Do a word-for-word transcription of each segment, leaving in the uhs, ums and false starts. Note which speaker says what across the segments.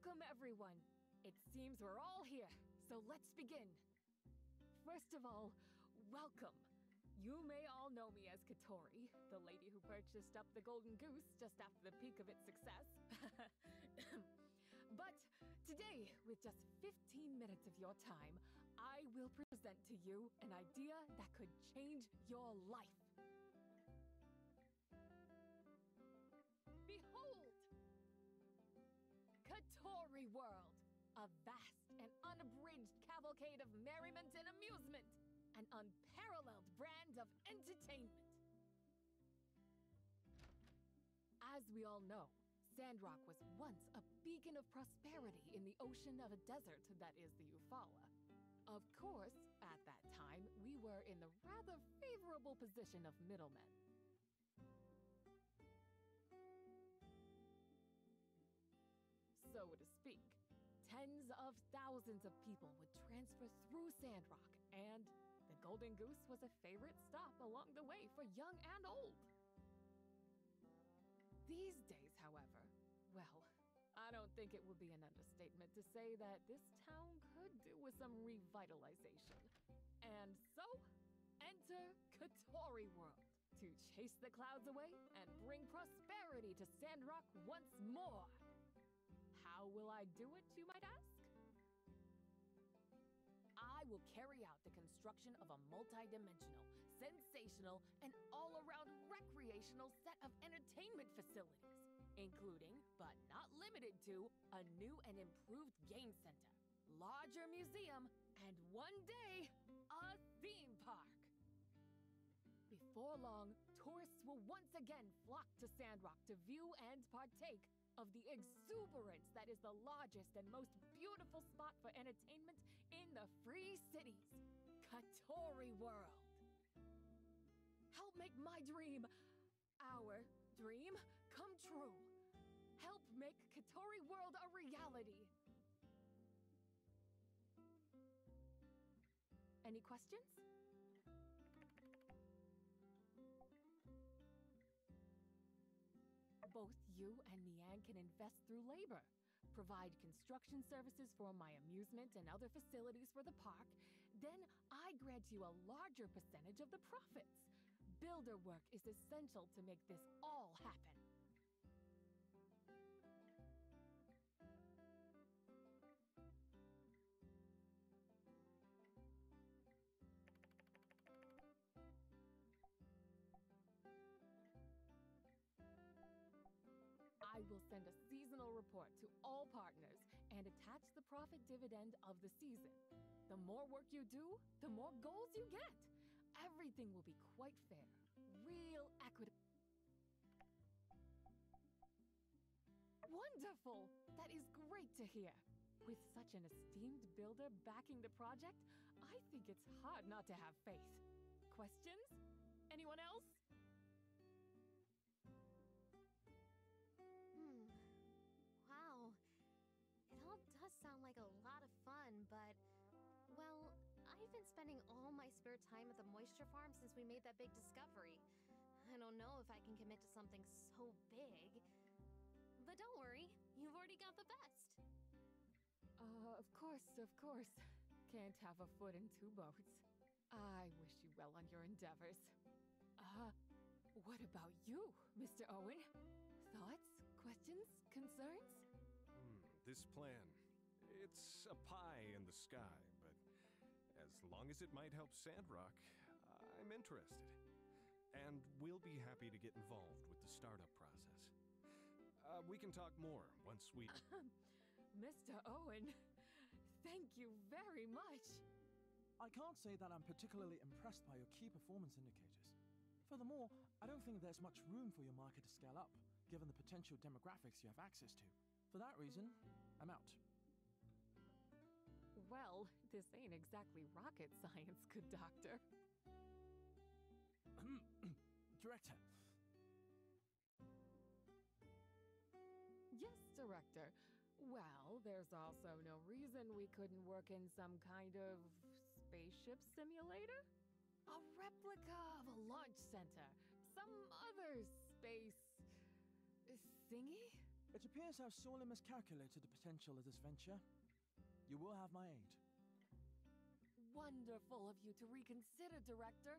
Speaker 1: Welcome, everyone. It seems we're all here, so let's begin. First of all, welcome. You may all know me as Katori, the lady who purchased up the Golden Goose just after the peak of its success. But today, with just fifteen minutes of your time, I will present to you an idea that could change your life. Behold! Katori World, a vast and unabridged cavalcade of merriment and amusement, an unparalleled brand of entertainment. As we all know, Sandrock was once a beacon of prosperity in the ocean of a desert that is the Eufaula. Of course, at that time, we were in the rather favorable position of middlemen. So to speak, tens of thousands of people would transfer through Sandrock, and the Golden Goose was a favorite stop along the way for young and old. These days, however, well, I don't think it would be an understatement to say that this town could do with some revitalization. And so, enter Katori World to chase the clouds away and bring prosperity to Sandrock once more. How will I do it, you might ask? I will carry out the construction of a multi-dimensional, sensational, and all-around recreational set of entertainment facilities, including, but not limited to, a new and improved game center, larger museum, and one day, a theme park. Before long, tourists will once again flock to Sandrock to view and partake of the exuberance that is the largest and most beautiful spot for entertainment in the Free Cities, Katori World. Help make my dream, our dream, come true. Help make Katori World a reality. Any questions? Both you and Niang can invest through labor, provide construction services for my amusement and other facilities for the park, then I grant you a larger percentage of the profits. Builder work is essential to make this all happen. I will send a seasonal report to all partners and attach the profit dividend of the season. The more work you do, the more goals you get. Everything will be quite fair, real equity. Wonderful! That is great to hear. With such an esteemed builder backing the project, I think it's hard not to have faith. Questions? Anyone else?
Speaker 2: Sound like a lot of fun, but, well, I've been spending all my spare time at the moisture farm since we made that big discovery. I don't know if I can commit to something so big. But don't worry, you've already got the best.
Speaker 1: Uh, of course, of course. Can't have a foot in two boats. I wish you well on your endeavors. Uh, what about you, Mister Owen? Thoughts, questions, concerns?
Speaker 3: Hmm, this plan. It's a pie in the sky, but as long as it might help Sandrock, I'm interested. And we'll be happy to get involved with the startup process. Uh, we can talk more once we...
Speaker 1: Mister Owen, thank you very much.
Speaker 4: I can't say that I'm particularly impressed by your key performance indicators. Furthermore, I don't think there's much room for your market to scale up, given the potential demographics you have access to. For that reason, I'm out.
Speaker 1: Well, this ain't exactly rocket science, good doctor.
Speaker 4: Director.
Speaker 1: Yes, Director. Well, there's also no reason we couldn't work in some kind of spaceship simulator? A replica of a launch center. Some other space... thingy?
Speaker 4: It appears I've sorely miscalculated the potential of this venture. You will have my aid.
Speaker 1: Wonderful of you to reconsider, Director.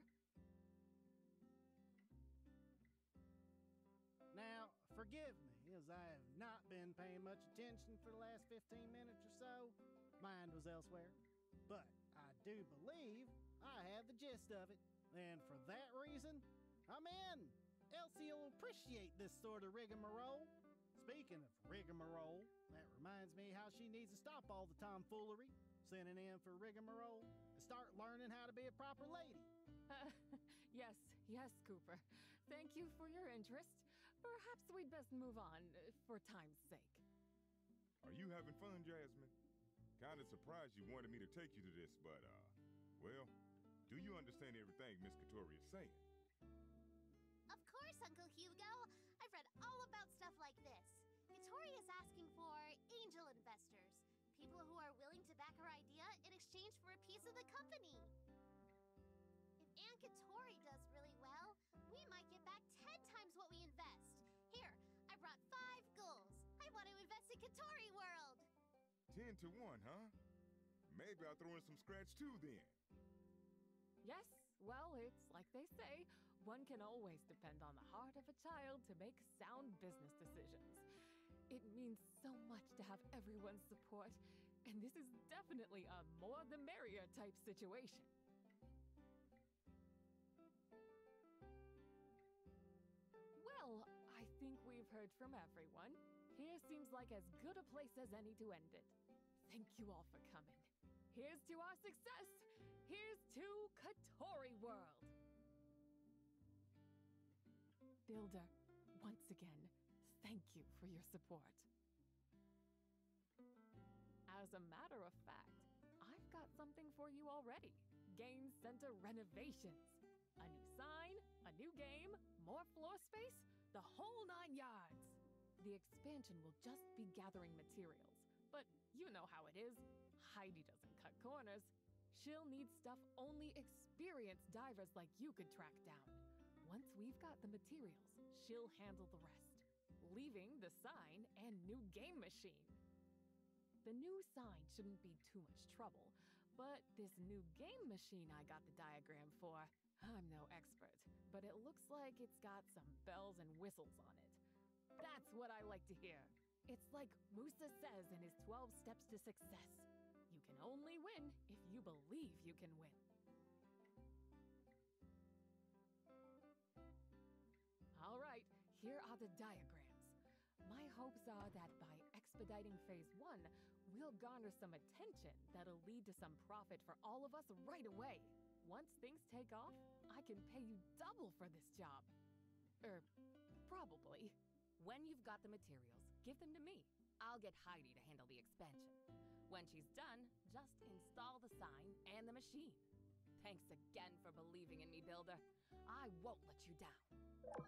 Speaker 5: Now, forgive me, as I have not been paying much attention for the last fifteen minutes or so. Mind was elsewhere. But I do believe I have the gist of it, and for that reason, I'm in. Elsie will appreciate this sort of rigmarole. Speaking of rigmarole, that reminds me how she needs to stop all the tomfoolery, sending in for rigmarole, and start learning how to be a proper lady.
Speaker 1: Uh, yes, yes, Cooper. Thank you for your interest. Perhaps we'd best move on, uh, for time's sake.
Speaker 6: Are you having fun, Jasmine? Kinda surprised you wanted me to take you to this, but, uh, well, do you understand everything Miss Katori is saying?
Speaker 7: Of course, Uncle Hugo. I've read all about stuff like this. Katori is asking for angel investors, people who are willing to back her idea in exchange for a piece of the company. If Aunt Katori does really well, we might get back ten times what we invest. Here, I brought five goals. I want to invest in Katori World.
Speaker 6: Ten to one, huh? Maybe I'll throw in some scratch too then.
Speaker 1: Yes, well, it's like they say, one can always depend on the heart of a child to make sound business decisions. It means so much to have everyone's support, and this is definitely a more the merrier type situation. Well, I think we've heard from everyone. Here seems like as good a place as any to end it. Thank you all for coming. Here's to our success! Here's to Katori World! Builder, once again, thank you for your support. As a matter of fact, I've got something for you already. Game Center renovations. A new sign, a new game, more floor space, the whole nine yards. The expansion will just be gathering materials, but you know how it is. Heidi doesn't cut corners. She'll need stuff only experienced divers like you could track down. Once we've got the materials, she'll handle the rest, leaving the sign and new game machine. The new sign shouldn't be too much trouble, but this new game machine I got the diagram for, I'm no expert, but it looks like it's got some bells and whistles on it. That's what I like to hear. It's like Musa says in his twelve steps to success. You can only win if you believe you can win. All right, here are the diagrams. My hopes are that by expediting phase one, we'll garner some attention that'll lead to some profit for all of us right away. Once things take off, I can pay you double for this job. Er, probably. When you've got the materials, give them to me. I'll get Heidi to handle the expansion. When she's done, just install the sign and the machine. Thanks again for believing in me, Builder. I won't let you down.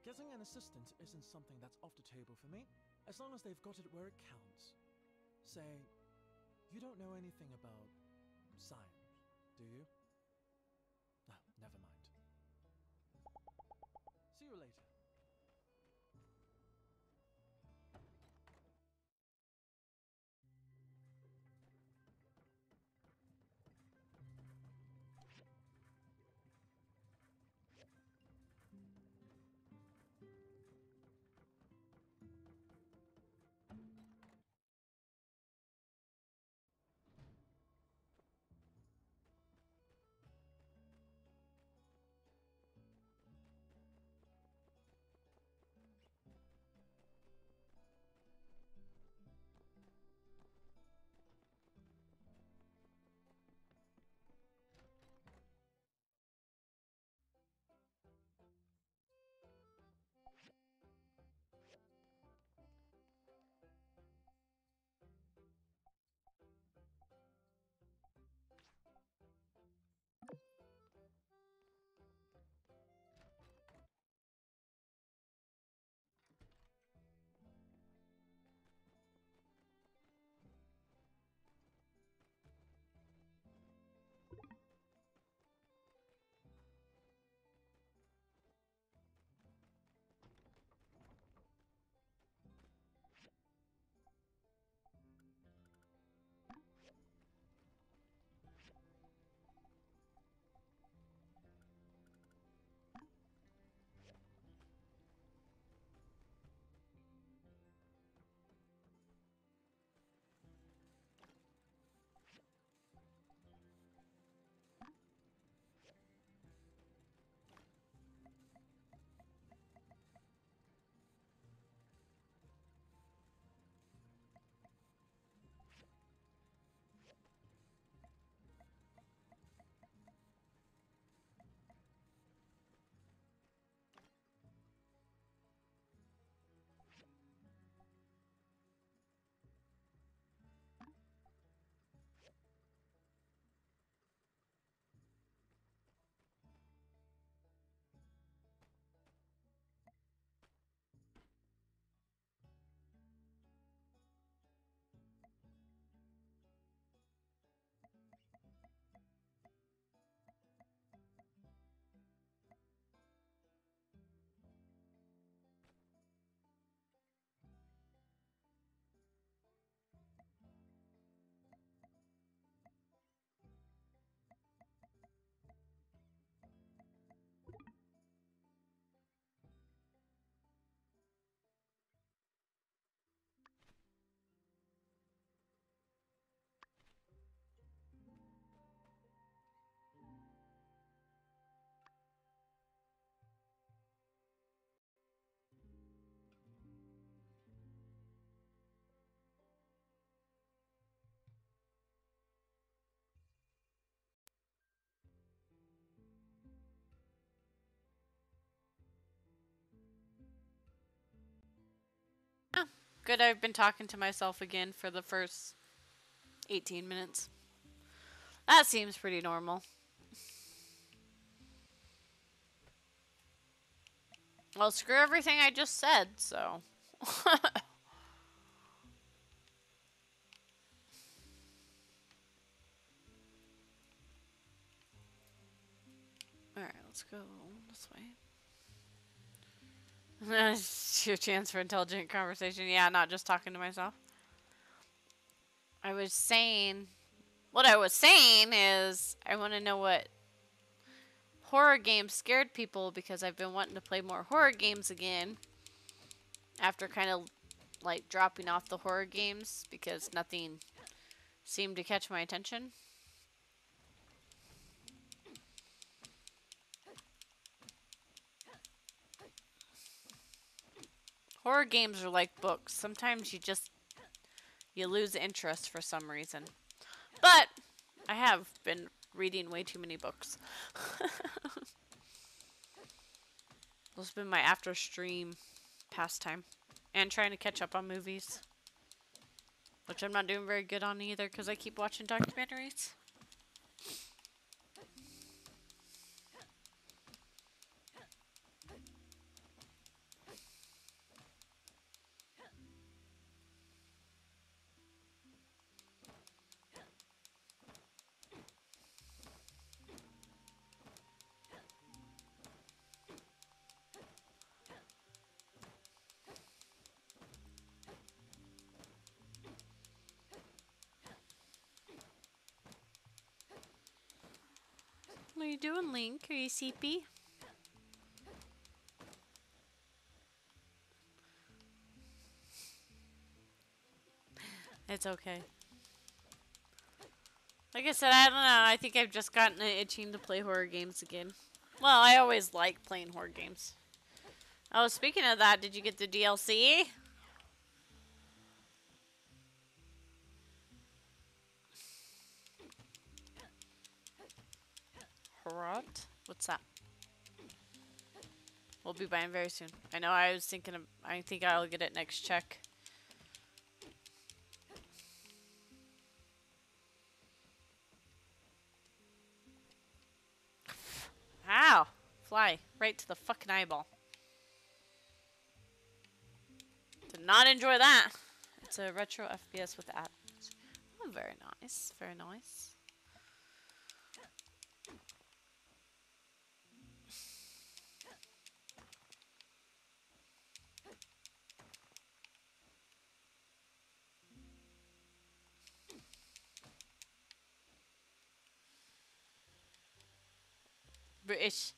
Speaker 4: Getting an assistant isn't something that's off the table for me, as long as they've got it where it counts. Say, you don't know anything about science, do you? No, never mind. See you later.
Speaker 8: Good, I've been talking to myself again for the first eighteen minutes. That seems pretty normal. Well, screw everything I just said, so. Alright, let's go this way. Your chance for intelligent conversation. Yeah, not just talking to myself. I was saying... What I was saying is... I want to know what horror games scared people, because I've been wanting to play more horror games again. After kind of, like, dropping off the horror games, because nothing seemed to catch my attention. Horror games are like books. Sometimes you just, you lose interest for some reason. But I have been reading way too many books. This has been my after stream pastime. And trying to catch up on movies. Which I'm not doing very good on either, because I keep watching documentaries. What are you doing, Link? Are you sleepy? It's okay. Like I said, I don't know. I think I've just gotten itching to play horror games again. Well, I always like playing horror games. Oh, speaking of that, did you get the D L C? What? What's that? We'll be buying very soon. I know. I was thinking of. I think I'll get it next check. Ow! Fly right to the fucking eyeball. Did not enjoy that. It's a retro F P S with ads. Oh, very nice. Very nice. British.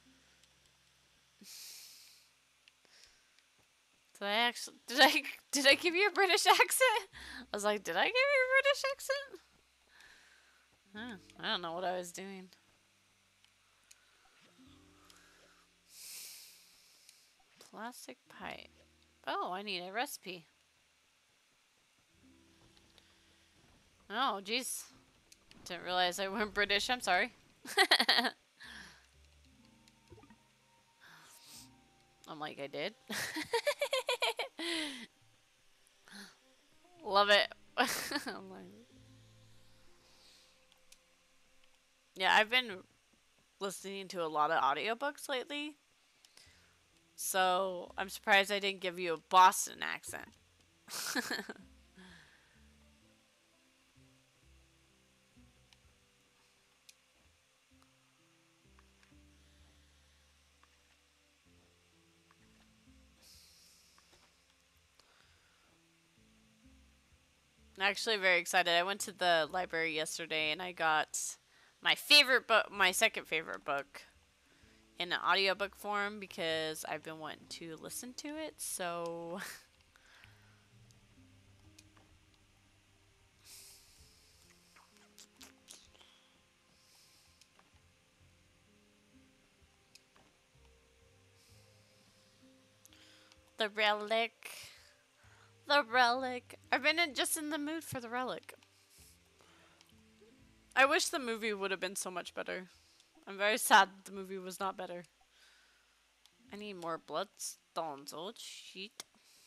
Speaker 8: Did I actually did I did I give you a British accent? I was like, did I give you a British accent? Huh, I don't know what I was doing. Plastic pipe. Oh, I need a recipe. Oh, jeez. Didn't realize I went British. I'm sorry. I'm like, I did. Love it. I'm like, yeah, I've been listening to a lot of audiobooks lately. So I'm surprised I didn't give you a Boston accent. I'm actually very excited. I went to the library yesterday and I got my favorite book, my second favorite book, in an audiobook form because I've been wanting to listen to it. So the relic. The relic. I've been in, just in the mood for the relic. I wish the movie would have been so much better. I'm very sad the movie was not better. I need more bloodstones. Oh, shit.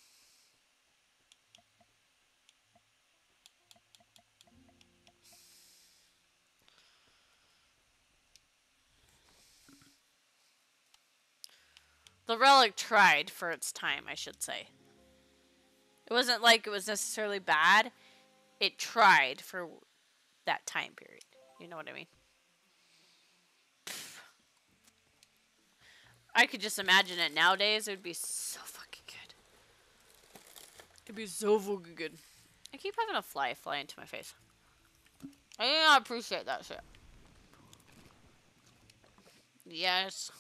Speaker 8: The relic tried for its time, I should say. It wasn't like it was necessarily bad. It tried for that time period. You know what I mean? I could just imagine it nowadays. It would be so fucking good. It'd be so fucking good. I keep having a fly fly into my face. I do not appreciate that shit. Yes.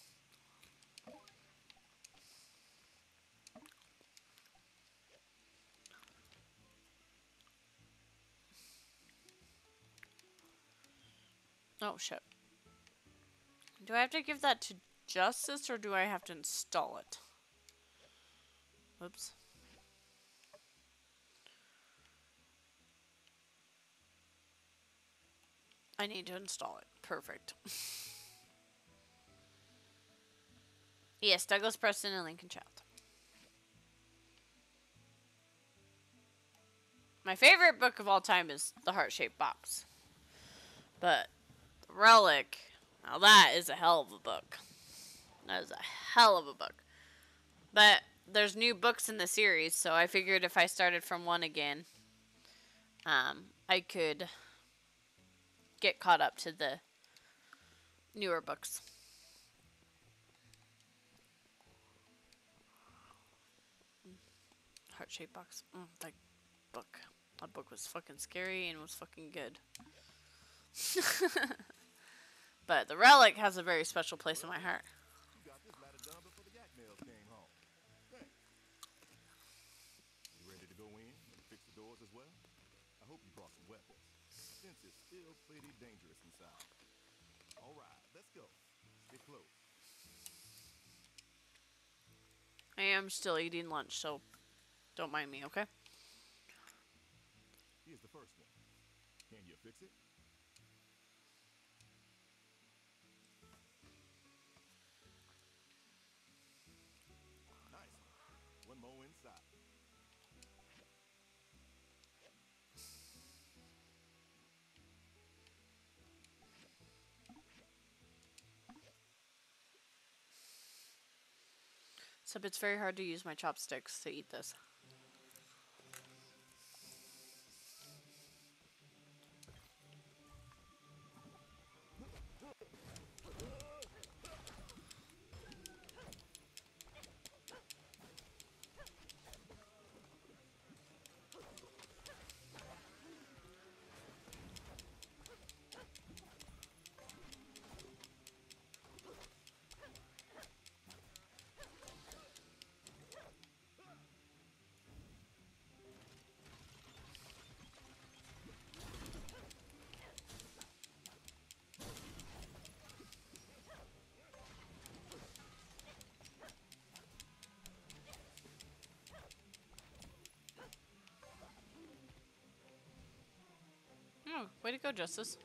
Speaker 8: Oh, shit. Do I have to give that to Justice, or do I have to install it? Oops. I need to install it. Perfect. Yes, Douglas Preston and Lincoln Child. My favorite book of all time is The Heart-Shaped Box. But The Relic, now that is a hell of a book. That is a hell of a book. But there's new books in the series, so I figured if I started from one again, um, I could get caught up to the newer books. Heart-Shaped Box. Mm, that book. That book was fucking scary and was fucking good. But the relic has a very special place in my heart.
Speaker 9: You got this ladder done before the yak nails came home. Thanks. You ready to go in and fix the doors as well? I hope you brought some weapons, since it's still pretty dangerous inside. All right, let's go. Get close.
Speaker 8: I am still eating lunch, so don't mind me, okay?
Speaker 9: Here's the first one. Can you fix it? Nice. One more inside.
Speaker 8: So it's very hard to use my chopsticks to eat this. Oh, way to go, Justice.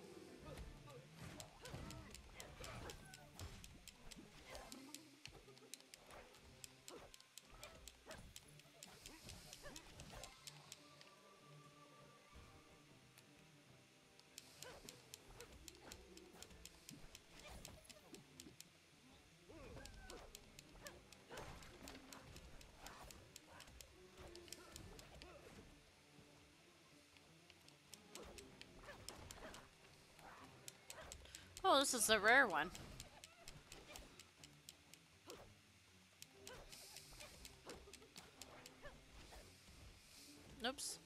Speaker 8: Oh, this is a rare one. Oops.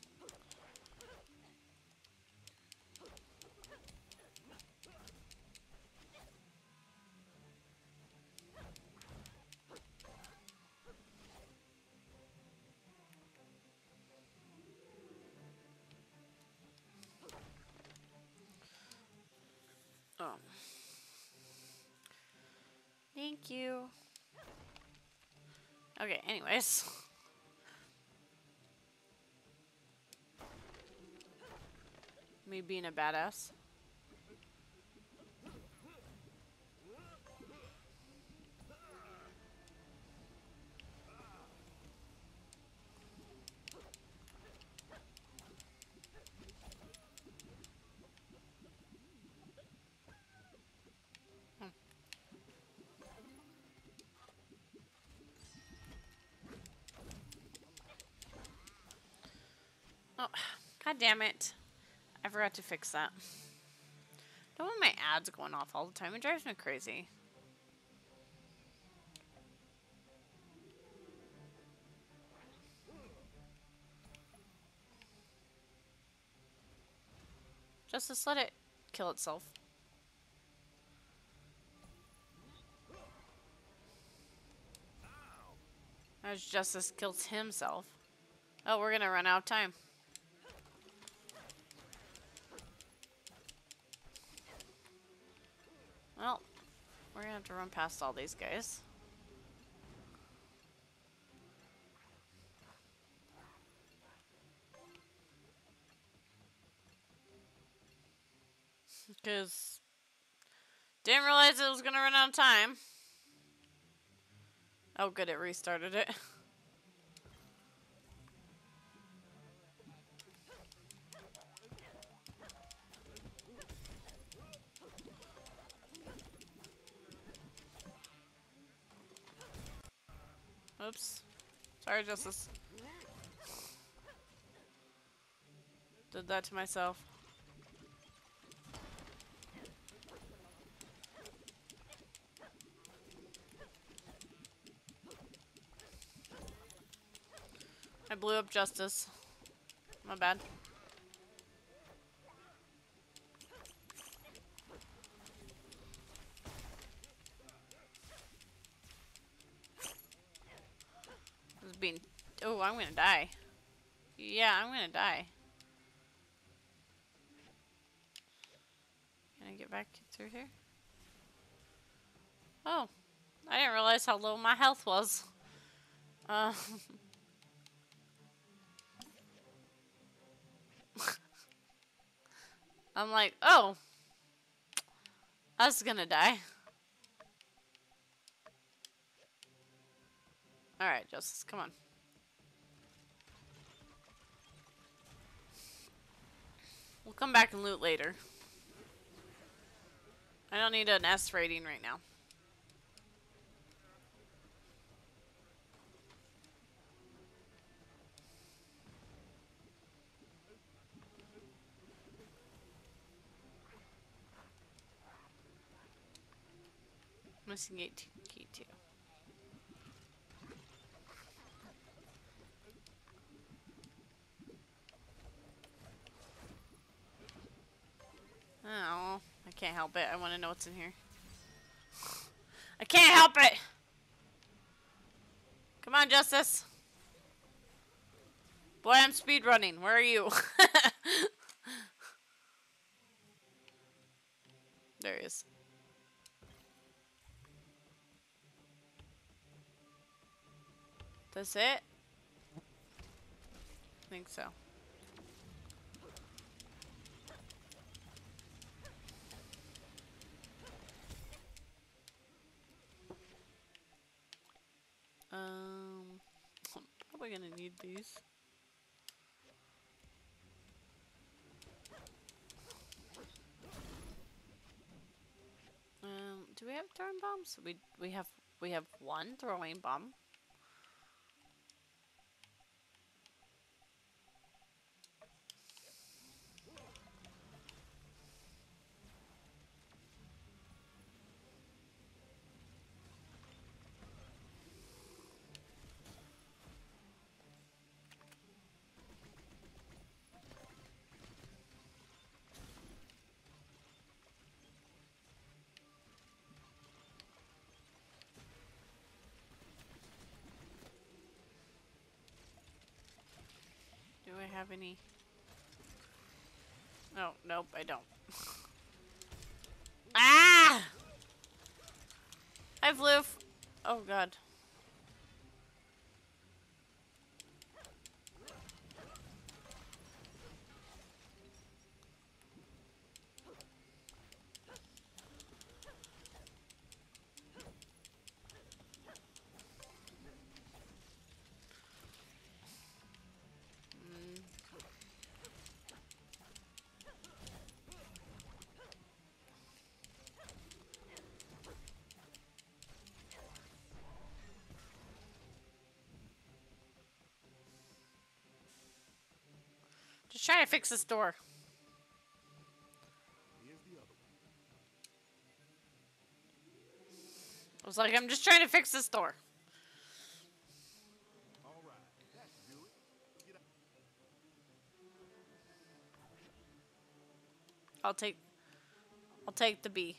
Speaker 8: Oh. Thank you. Okay, anyways. Me being a badass. Oh, god damn it. I forgot to fix that. Don't want my ads going off all the time. It drives me crazy. Just just let it kill itself. As Justice kills himself. Oh, we're gonna run out of time. Well, we're gonna have to run past all these guys. Because didn't realize it was gonna run out of time. Oh good, it restarted it. Oops. Sorry, Justice. Did that to myself. I blew up Justice. My bad. being... Oh, I'm gonna die. Yeah, I'm gonna die. Can I get back through here? Oh, I didn't realize how low my health was. Uh, I'm like, oh, I was gonna die. Alright, Justice, come on. We'll come back and loot later. I don't need an S rating right now. Missing gate key two. Oh, I can't help it. I want to know what's in here. I can't help it! Come on, Justice. Boy, I'm speedrunning. Where are you? There he is. That's it? I think so. Um, I'm probably gonna need these. Um, do we have throwing bombs? We we have we have one throwing bomb. Do I have any? Oh, nope, I don't. Ah! I've lived. Oh god. Just trying to fix this door.
Speaker 9: Here's the other one.
Speaker 8: I was like, I'm just trying to fix this door.
Speaker 9: All right, that should do it. Get out.
Speaker 8: I'll take. I'll take the B.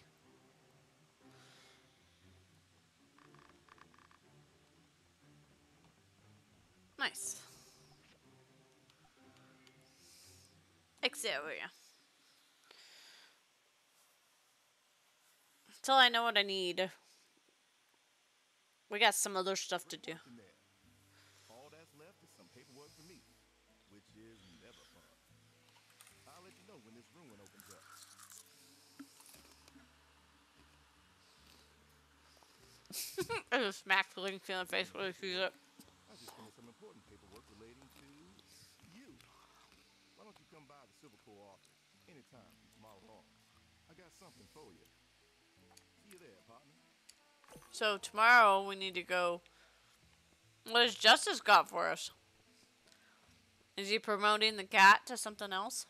Speaker 8: Nice. Exterior. Until I know what I need. We got some other stuff to do.
Speaker 9: Working there. All that's left is some paperwork for me, which is never fun. I'll let you know when this ruin opens up.
Speaker 8: I just smacked Link in the face when I see it.
Speaker 9: I just finished some important paperwork relating to you. Why don't you come by the Civil Corps office anytime from tomorrow on? I got something for you. See you there, partner.
Speaker 8: So tomorrow we need to go. What has Justice got for us? Is he promoting the cat to something else?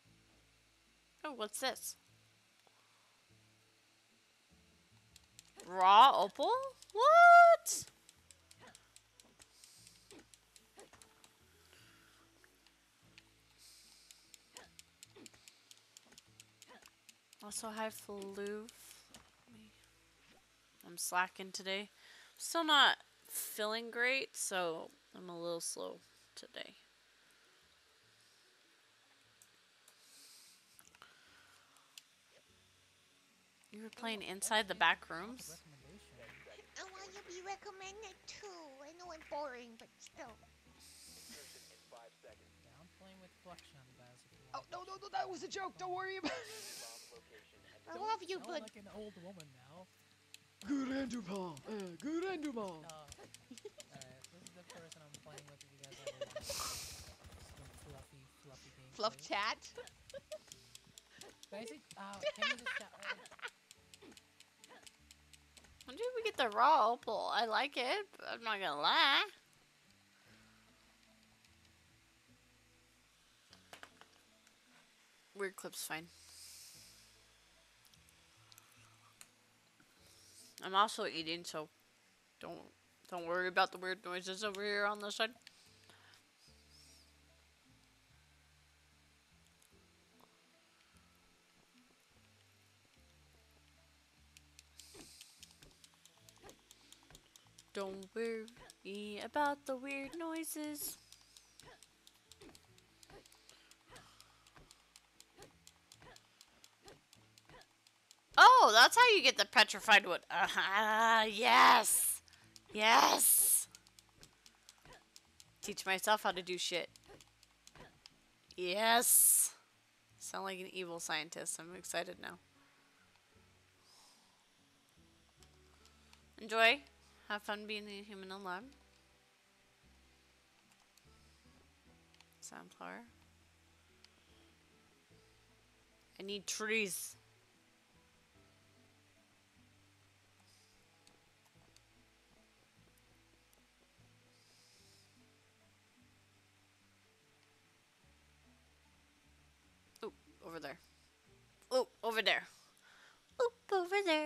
Speaker 8: Oh, what's this? Raw opal? What? Also, hi, Floof. I'm slacking today. Still not feeling great, so I'm a little slow today. You were playing inside the back rooms?
Speaker 7: I want to be recommended too. I know I'm boring, but still.
Speaker 10: Yeah, I'm playing with Flexion, guys. If you
Speaker 11: Oh,
Speaker 10: want
Speaker 11: no, no, no, that was a joke. Don't worry about it.
Speaker 7: I love you,
Speaker 10: sound
Speaker 7: but
Speaker 10: like an old woman now.
Speaker 11: Gurendupal. Uh, Gurendupal.
Speaker 10: Uh, Alright, this is the person I'm playing with. If you guys ever want some fluffy, fluffy gameplay.
Speaker 11: Fluff chat.
Speaker 10: Basic, uh, can you just chat? Uh,
Speaker 8: When did we get the raw opal? I like it, but I'm not gonna lie. Weird clip's fine. I'm also eating, so don't don't worry about the weird noises over here on this side. Don't worry about the weird noises. Oh, that's how you get the petrified wood. Ah, uh, yes. Yes. Teach myself how to do shit. Yes. Sound like an evil scientist. I'm excited now. Enjoy. Have fun being a human alive. Sunflower. I need trees. Oh, over there. Oh, over there. Oop, over there.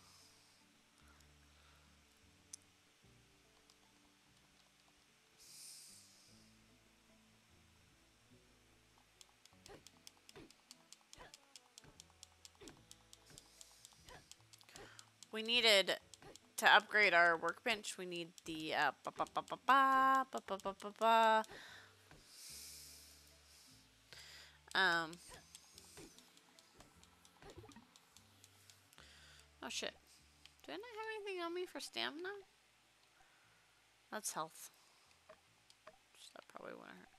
Speaker 8: We needed to upgrade our workbench. We need the uh, ba ba ba ba ba ba ba ba ba ba. Um. Oh shit. Do I not have anything on me for stamina? That's health. So that probably wouldn't hurt.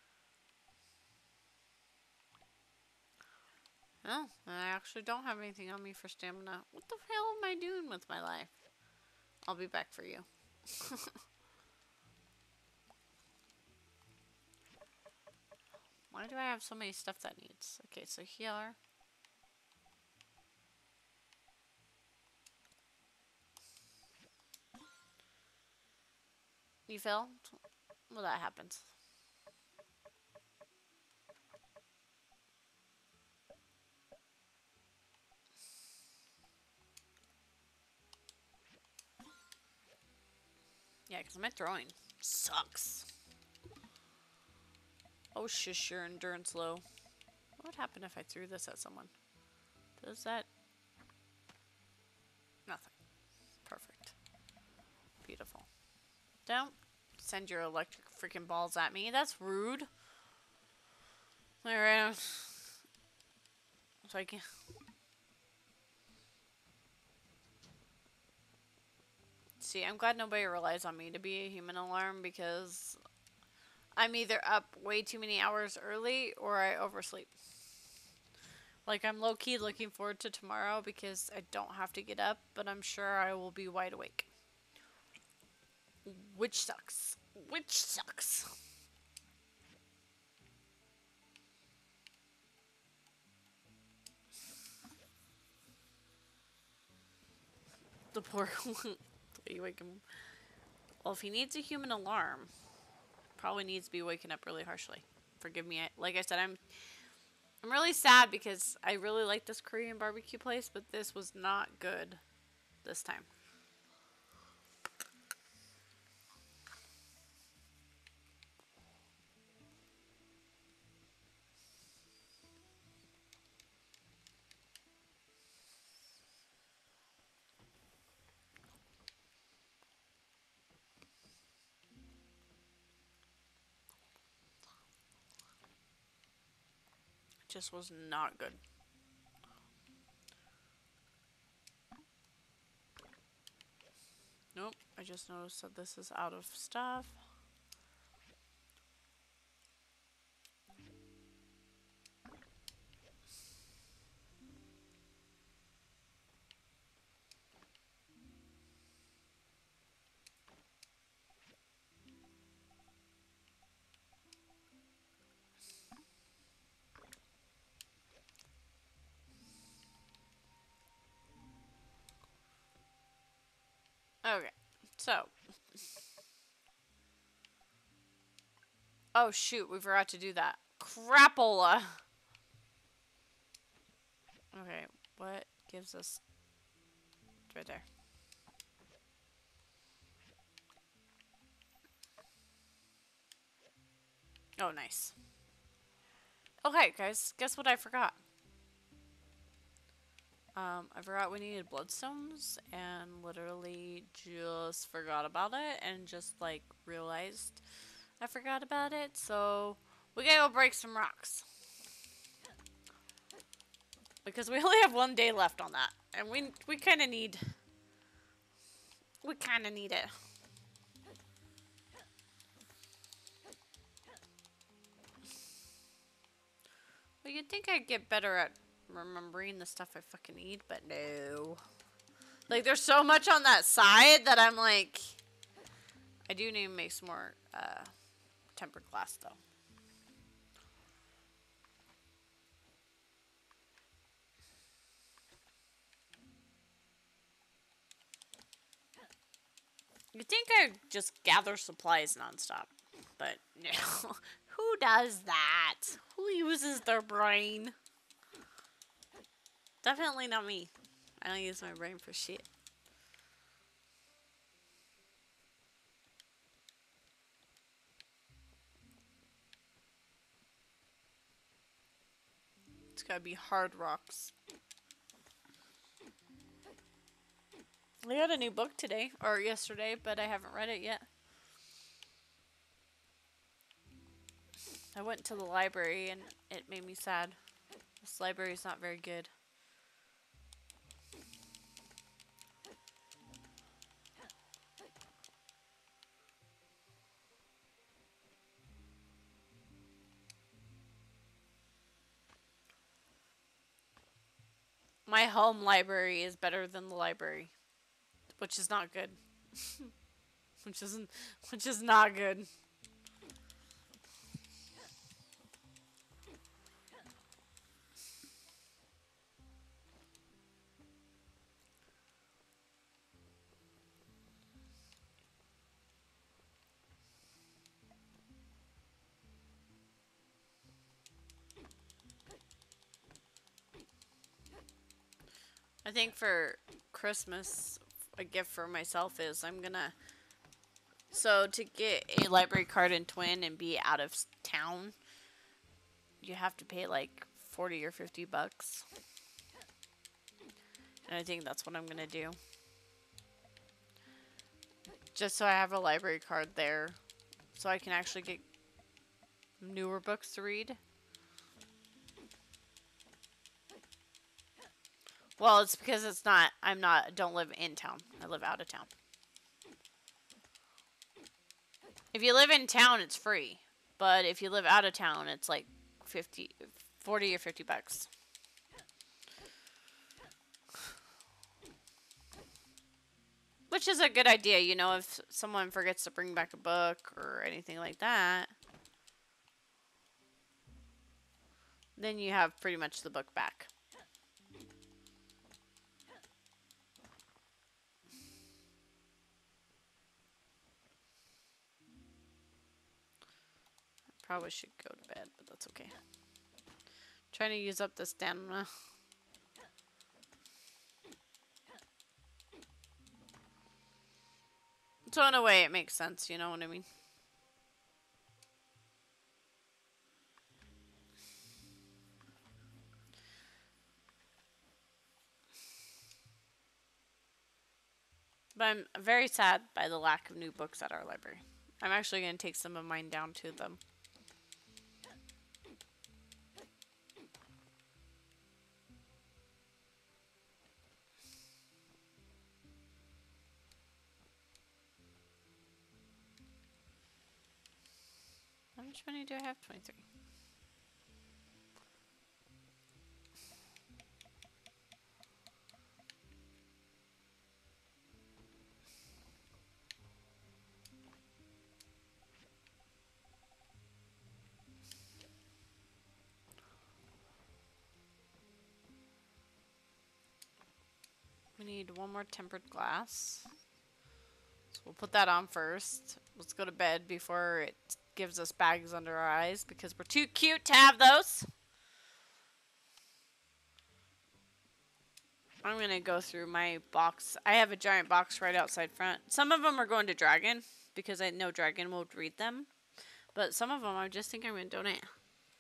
Speaker 8: Oh, I actually don't have anything on me for stamina. What the hell am I doing with my life? I'll be back for you. Why do I have so many stuff that needs? Okay, so here. You fell? Well, that happens. Yeah, because my throwing sucks. Oh, shush, your endurance low. What would happen if I threw this at someone? Does that... Nothing. Perfect. Beautiful. Don't send your electric freaking balls at me. That's rude. Alright. So I can... See, I'm glad nobody relies on me to be a human alarm because I'm either up way too many hours early or I oversleep. Like, I'm low-key looking forward to tomorrow because I don't have to get up, but I'm sure I will be wide awake. Which sucks. Which sucks. The poor... you wake him. Well, if he needs a human alarm, probably needs to be waking up really harshly. Forgive me. I, like I said, I'm I'm really sad because I really like this Korean barbecue place, but this was not good. this time. It just was not good. Nope, I just noticed that this is out of stuff. Okay, so. Oh shoot, we forgot to do that. Crapola! Okay, what gives us... It's right there. Oh, nice. Okay, guys, guess what I forgot? Um, I forgot we needed bloodstones, and literally just forgot about it, and just, like, realized I forgot about it, so we gotta go break some rocks. Because we only have one day left on that, and we, we kinda need... We kinda need it. Well, you'd think I'd get better at remembering the stuff I fucking need, but no. Like, there's so much on that side that I'm like... I do need to make some more uh, tempered glass, though. You'd think I'd just gather supplies nonstop, but no. Who does that? Who uses their brain? Definitely not me. I don't use my brain for shit. It's gotta be hard rocks. I got a new book today, or yesterday, but I haven't read it yet. I went to the library and it made me sad. This library is not very good. My home library is better than the library, which is not good. which isn't, which is not good. I think for Christmas, a gift for myself is I'm gonna... So to get a library card in Twin and be out of town, you have to pay like forty or fifty bucks. And I think that's what I'm gonna do. Just so I have a library card there, so I can actually get newer books to read. Well, it's because it's not, I'm not, don't live in town. I live out of town. If you live in town, it's free. But if you live out of town, it's like fifty, forty or fifty bucks. Which is a good idea, you know, if someone forgets to bring back a book or anything like that. Then you have pretty much the book back. Probably should go to bed, but that's okay. Trying to use up the stamina. So in a way, it makes sense. You know what I mean? But I'm very sad by the lack of new books at our library. I'm actually going to take some of mine down to them. How much money do I have? twenty-three. We need one more tempered glass. So we'll put that on first. Let's go to bed before it gives us bags under our eyes because we're too cute to have those. I'm going to go through my box. I have a giant box right outside front. Some of them are going to Dragon because I know Dragon will read them. But some of them I just think I'm going to donate.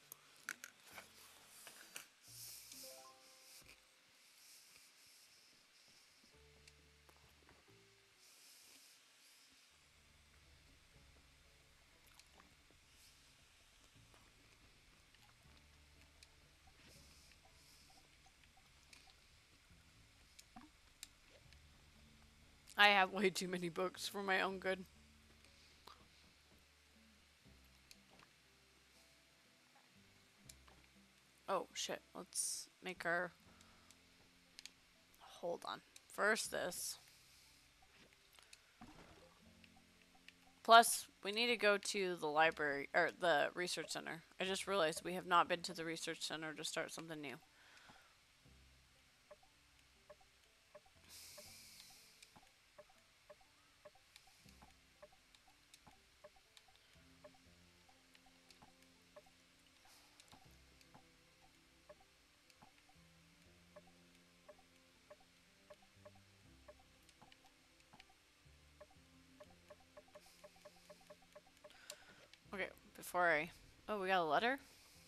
Speaker 8: I have way too many books for my own good. Oh, shit. Let's make our... Hold on. First this. Plus, we need to go to the library, or the research center. I just realized we have not been to the research center to start something new. Okay, before I... Oh, we got a letter?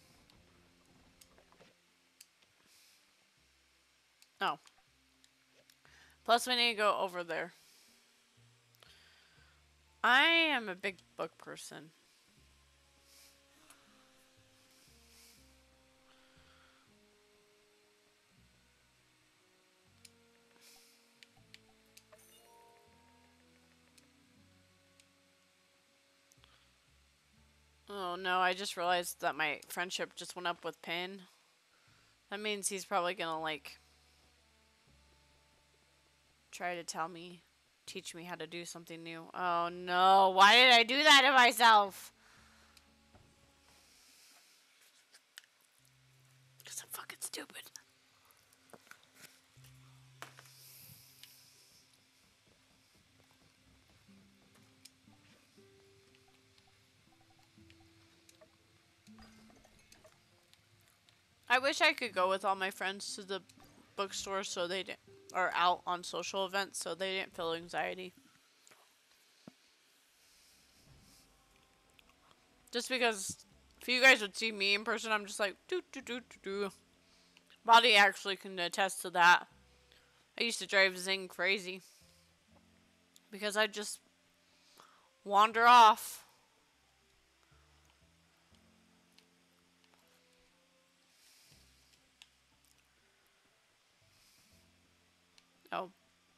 Speaker 8: Oh. Plus, we need to go over there. I am a big book person. Oh no, I just realized that my friendship just went up with Pin. That means he's probably gonna, like, try to tell me, teach me how to do something new. Oh no, why did I do that to myself? Because I'm fucking stupid. I wish I could go with all my friends to the bookstore so they didn't, or out on social events so they didn't feel anxiety. Just because if you guys would see me in person, I'm just like, doo doo doo doo doo. Body actually can attest to that. I used to drive Zing crazy. Because I'd just wander off. Oh.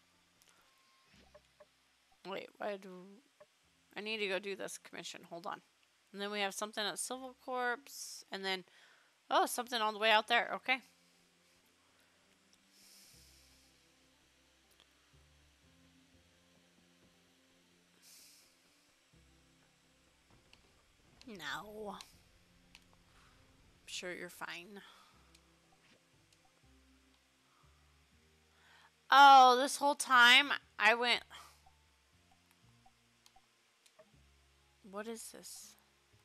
Speaker 8: Wait, why do... I need to go do this commission. Hold on. And then we have something at Civil Corps. And then... Oh, something all the way out there. Okay. No. I'm sure you're fine. Oh, this whole time I went... What is this?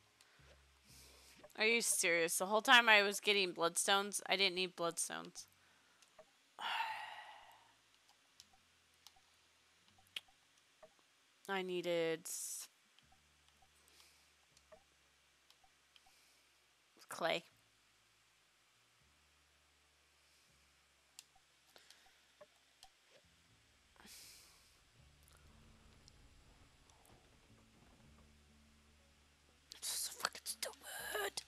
Speaker 8: Are you serious? The whole time I was getting bloodstones, I didn't need bloodstones. I needed s- clay. This is so fucking stupid.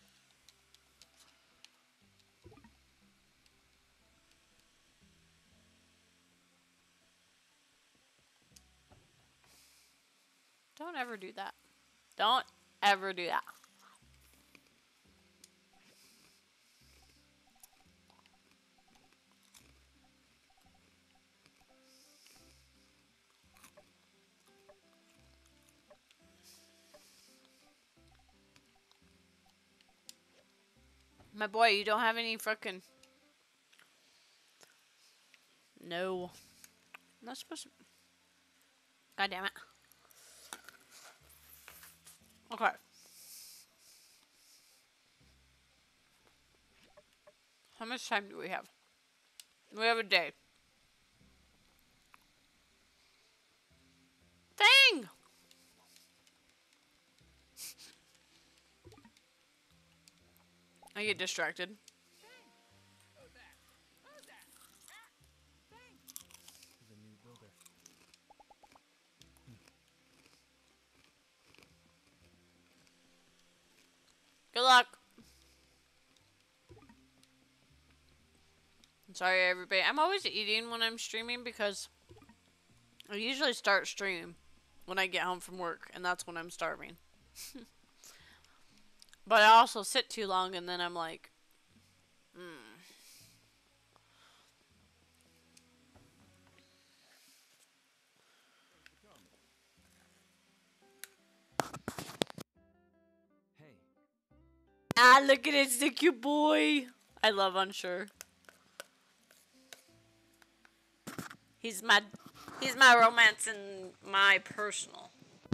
Speaker 8: Don't ever do that. Don't ever do that. My boy, you don't have any frickin' no. I'm not supposed to. God damn it. Okay. How much time do we have? We have a day. Dang! I get distracted.
Speaker 12: He's a new builder.
Speaker 8: Good luck. Sorry, everybody. I'm always eating when I'm streaming because I usually start stream when I get home from work, and that's when I'm starving. But I also sit too long, and then I'm like, mm.
Speaker 12: Hey.
Speaker 8: Ah, look at it, the cute boy. I love Unsure. He's my, he's my romance and my personal.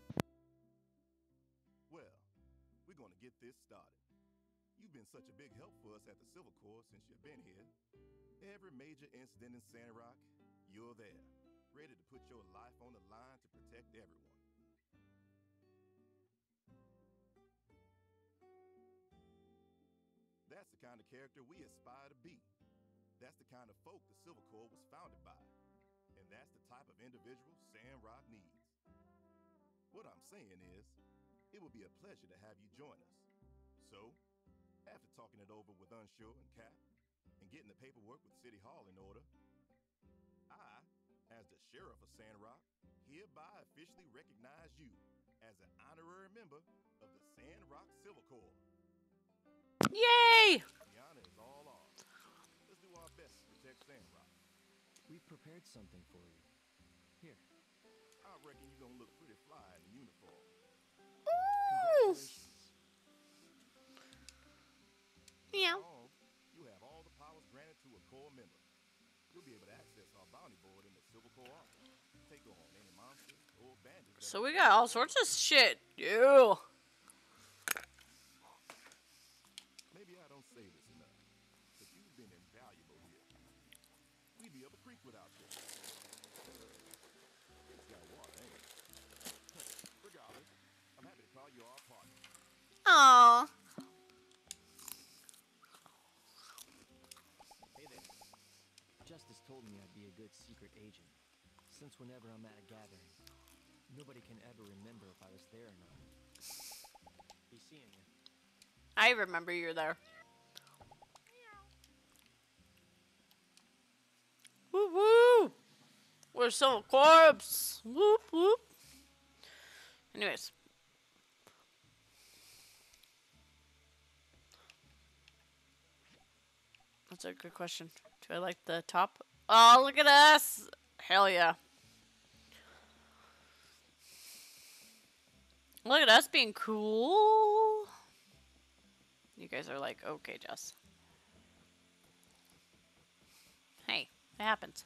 Speaker 9: Well, we're going to get this started. You've been such a big help for us at the Civil Corps since you've been here. Every major incident in Sandrock, you're there, ready to put your life on the line to protect everyone. That's the kind of character we aspire to be. That's the kind of folk the Civil Corps was founded by. And that's the type of individual Sandrock needs. What I'm saying is, it would be a pleasure to have you join us. So, after talking it over with Unsure and Cap, and getting the paperwork with City Hall in order, I, as the Sheriff of Sandrock, hereby officially recognize you as an honorary member of the Sandrock Civil Corps.
Speaker 8: Yay!
Speaker 9: The honor is all ours. Let's do our best to protect Sandrock.
Speaker 12: We've prepared something for you. Here.
Speaker 9: I reckon you're gonna look pretty fly in the uniform.
Speaker 12: Congratulations.
Speaker 8: Yeah.
Speaker 9: Now, you have all the powers granted to a Corps member. You'll be able to access our bounty board in the Civil Corps office. Take on any monsters or bandits.
Speaker 8: So we got all sorts of shit. Ew.
Speaker 9: Maybe I don't say this enough, but you've been invaluable here. We'd be up a creek without you. It's got water, ain't it? Regardless, I'm happy to call you our partner.
Speaker 8: Aww.
Speaker 12: Hey there. Justice told me I'd be a good secret agent, since whenever I'm at a gathering, nobody can ever remember if I was there or not. Be seeing you.
Speaker 8: I remember you're there. Woo woo! We're so corpse. Whoop whoop. Anyways. That's a good question. Do I like the top? Oh, look at us! Hell yeah. Look at us being cool. You guys are like, okay, Jess. Hey, it happens.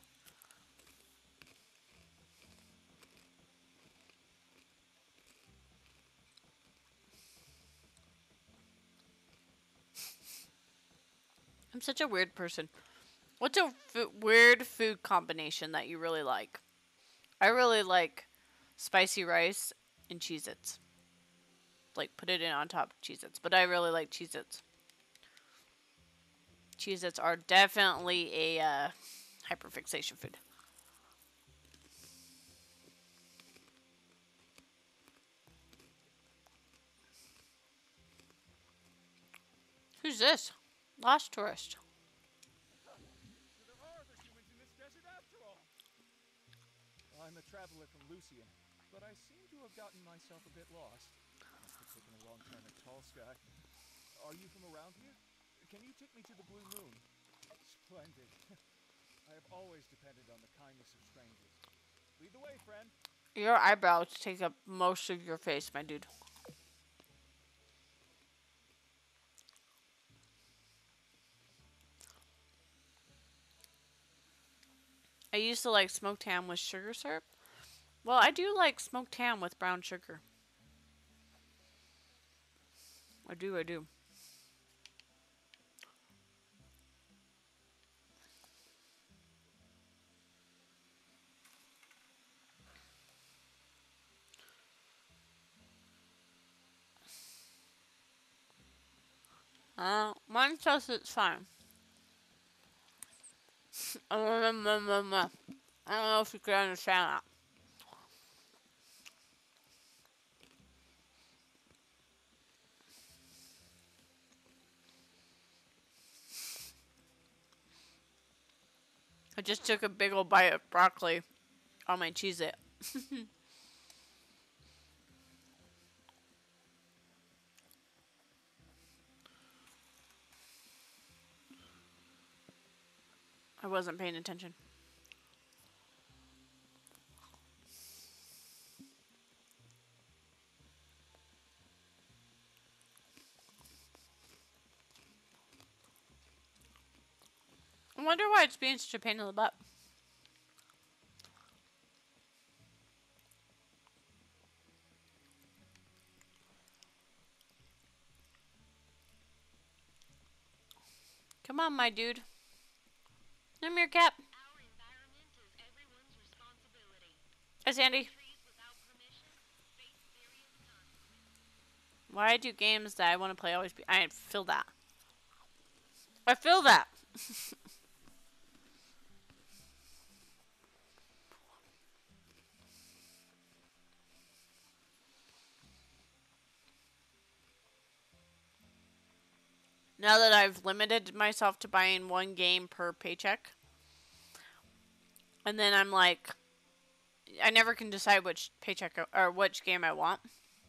Speaker 8: I'm such a weird person. What's a f weird food combination that you really like? I really like spicy rice, and Cheez-Its. Like, put it in on top of Cheez-Its. But I really like Cheez-Its. Cheez-Its are definitely a uh, hyperfixation food. Who's this? Lost tourist.
Speaker 13: So there are other humans in this desert after all. I'm a traveler from Lucian, but I seem to have gotten myself a bit lost. Must have taken a wrong turn at Tall Sky. Are you from around here? Can you take me to the Blue Moon? Splendid. I have always depended on the kindness of strangers. Lead the way, friend.
Speaker 8: Your eyebrows take up most of your face, my dude. I used to like smoked ham with sugar syrup. Well, I do like smoked ham with brown sugar. I do, I do. Uh, mine says it's fine. I don't know if you can understand that. I just took a big old bite of broccoli on my Cheez-It. I wasn't paying attention. I wonder why it's being such a pain in the butt. Come on, my dude. Come here, Cap. Hi, Sandy. Why do games that I want to play always be... I feel that. I feel that. Now that I've limited myself to buying one game per paycheck. And then I'm like... I never can decide which paycheck or which game I want.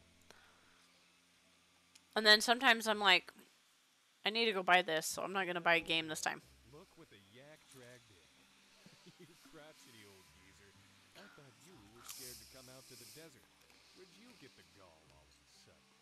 Speaker 8: And then sometimes I'm like... I need to go buy this, so I'm not going to buy a game this time.
Speaker 3: Look what the yak dragged in. You crotchety old geezer. I thought you were scared to come out to the desert. Where'd you get the gall all of a sudden?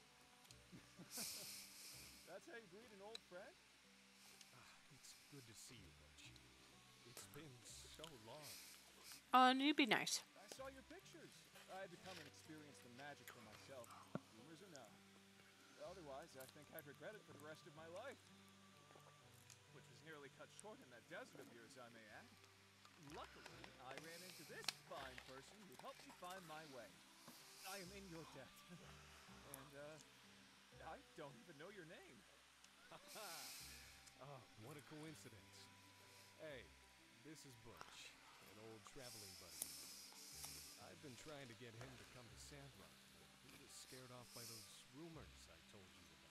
Speaker 13: That's how you greet an old friend?
Speaker 3: Ah, it's good to see you, Butch. It's been so long.
Speaker 8: Oh, and you'd be nice.
Speaker 13: I saw your pictures. I had to come and experience the magic for myself. Rumors or no. Otherwise, I think I'd regret it for the rest of my life. Which was nearly cut short in that desert of yours, I may add. Luckily, I ran into this fine person who helped me find my way. I am in your debt. And, uh, I don't even know your name.
Speaker 3: Ha ha! Oh, what a coincidence. Hey, this is Butch, an old traveling buddy. I've been trying to get him to come to Sandrock, but he was scared off by those rumors I told you about.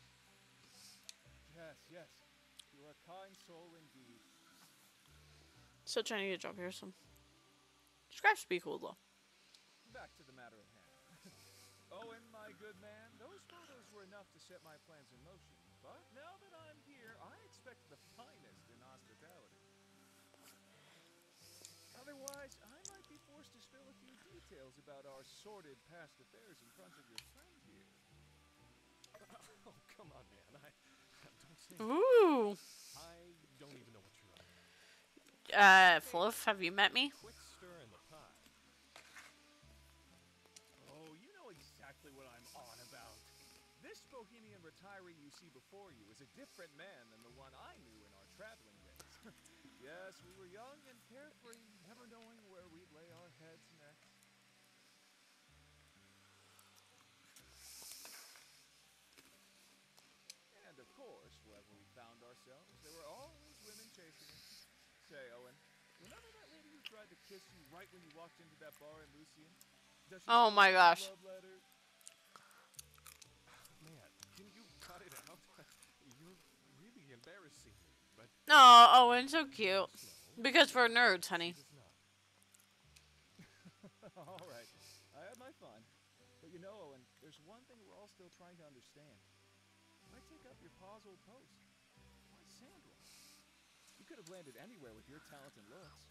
Speaker 13: Yes, yes. You're a kind soul indeed.
Speaker 8: Still trying to get a job here, so... Scraps be cool, though.
Speaker 13: Back to the matter at hand. Owen, my good man, those photos were enough to set my plans in motion. But now that I'm here, I expect the finest in hospitality. Otherwise, I might be forced to spill a few details about our sordid past affairs in front of your friend here.
Speaker 3: Oh, come on, man. I, I don't say
Speaker 8: Ooh.
Speaker 3: I don't even know what you're on.
Speaker 8: Uh, Fluff, have you met me?
Speaker 3: Quit stirring the pot.
Speaker 13: Oh, you know exactly what I'm on about. This bohemian retiree you see before you is a different man than the one I knew in our traveling days. Yes, we were young and carefree, never knowing where we'd lay our heads next. tried to kiss you right when you walked into that bar in Lucian? Does she
Speaker 8: Oh
Speaker 13: still
Speaker 8: my
Speaker 13: send you
Speaker 8: gosh.
Speaker 13: love letters?
Speaker 3: Man, can you cut it out? You're really embarrassing me, but
Speaker 8: Oh, Owen, so cute. Because we're nerds, honey.
Speaker 3: she does not.
Speaker 13: All right, I had my fun. But you know, Owen, there's one thing we're all still trying to understand. Why take up your pa's old post? Why Sandrock? You could have landed anywhere with your talent and looks.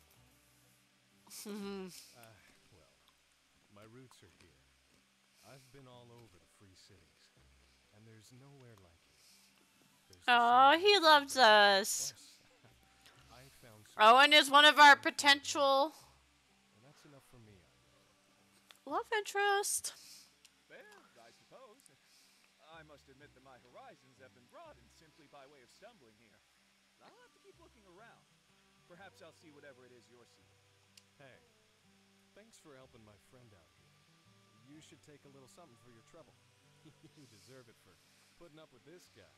Speaker 3: uh, well, my roots are here. I've been all over the free cities, and there's nowhere like it. There's the
Speaker 8: Oh,
Speaker 3: same
Speaker 8: he
Speaker 3: old
Speaker 8: loves
Speaker 3: freedom.
Speaker 8: us.
Speaker 3: Plus, I found some
Speaker 8: Owen is one of our potential
Speaker 3: and that's enough for me, Andre.
Speaker 8: love interest.
Speaker 13: Fair, I suppose. I must admit that my horizons have been broadened simply by way of stumbling here. I'll have to keep looking around. Perhaps I'll see whatever it is you're seeking.
Speaker 3: Hey, thanks for helping my friend out here. You should take a little something for your trouble. You deserve it for putting up with this guy.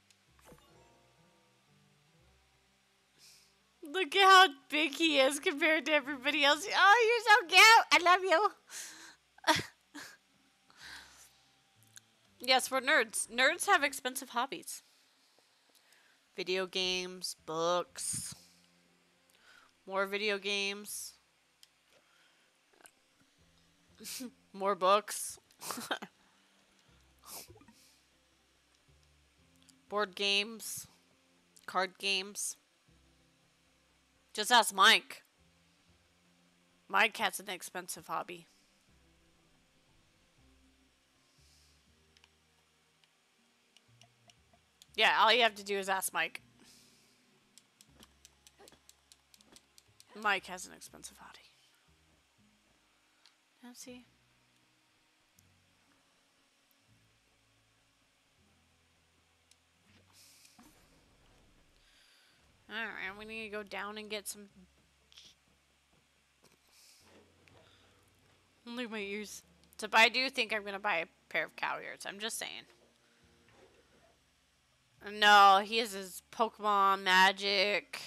Speaker 8: Look at how big he is compared to everybody else. Oh, you're so cute. I love you. Yes, we're nerds. Nerds have expensive hobbies. Video games, books, more video games, more books, board games, card games. Just ask Mike. Mike has an expensive hobby. Yeah, all you have to do is ask Mike. Mike has an expensive hobby. Let's see. Alright, we need to go down and get some... Look at my ears. So, but I do think I'm going to buy a pair of cow ears. I'm just saying. No, he has his Pokemon magic.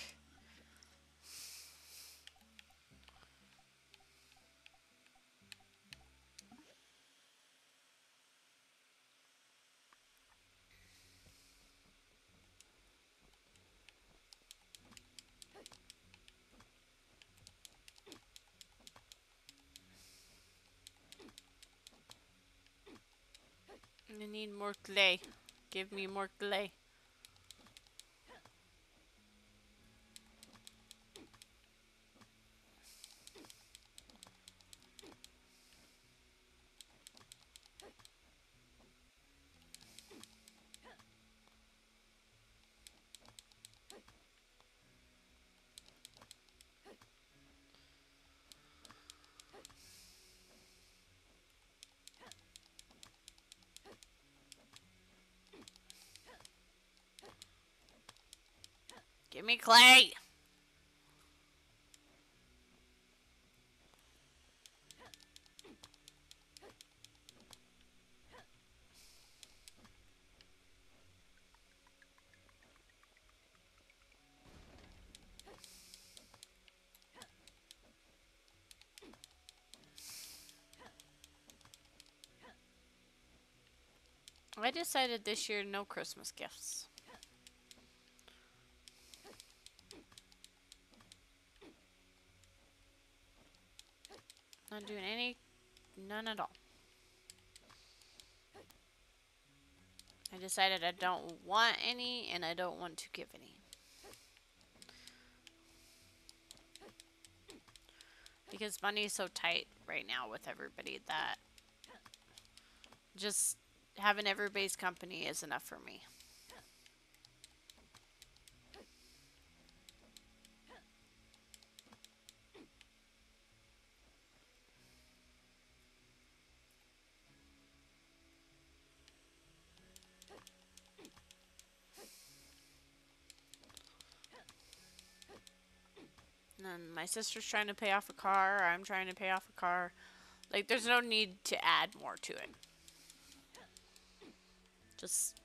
Speaker 8: I need more clay. Give me more clay. Give me clay. I decided this year no Christmas gifts. Not doing any, none at all. I decided I don't want any and I don't want to give any. Because money is so tight right now with everybody that just having everybody's company is enough for me. And my sister's trying to pay off a car. I'm trying to pay off a car. Like, there's no need to add more to it. Just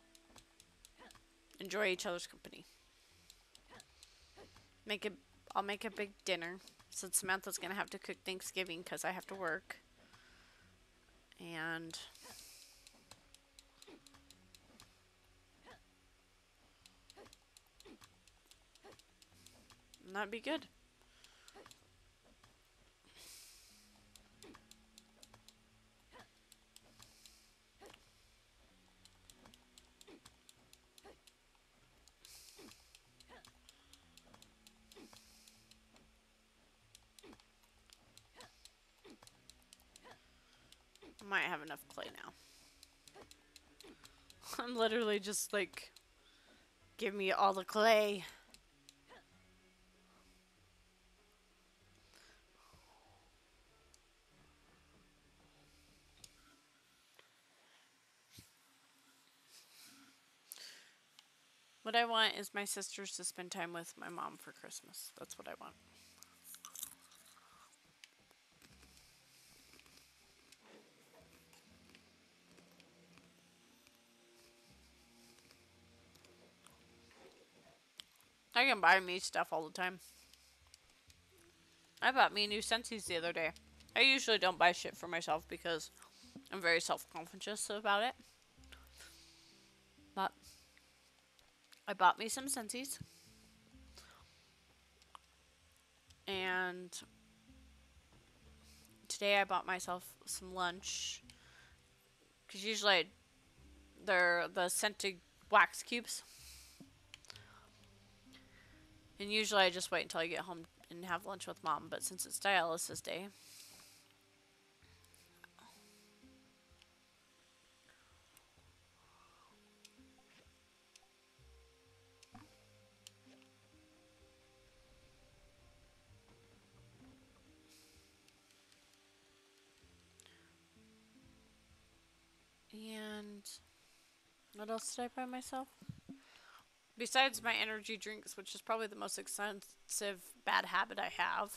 Speaker 8: enjoy each other's company. Make it. I'll make a big dinner. Since Samantha's gonna have to cook Thanksgiving because I have to work. And that'd be good. Might have enough clay now. I'm literally just like, give me all the clay. What I want is my sisters to spend time with my mom for Christmas. That's what I want. I can buy me stuff all the time. I bought me new Sensies the other day. I usually don't buy shit for myself because I'm very self-conscious about it. But I bought me some Sensies. And today I bought myself some lunch. Because usually I, they're the scented wax cubes. And usually I just wait until I get home and have lunch with mom. But since it's dialysis day. And what else did I buy myself? Besides my energy drinks, which is probably the most expensive bad habit I have.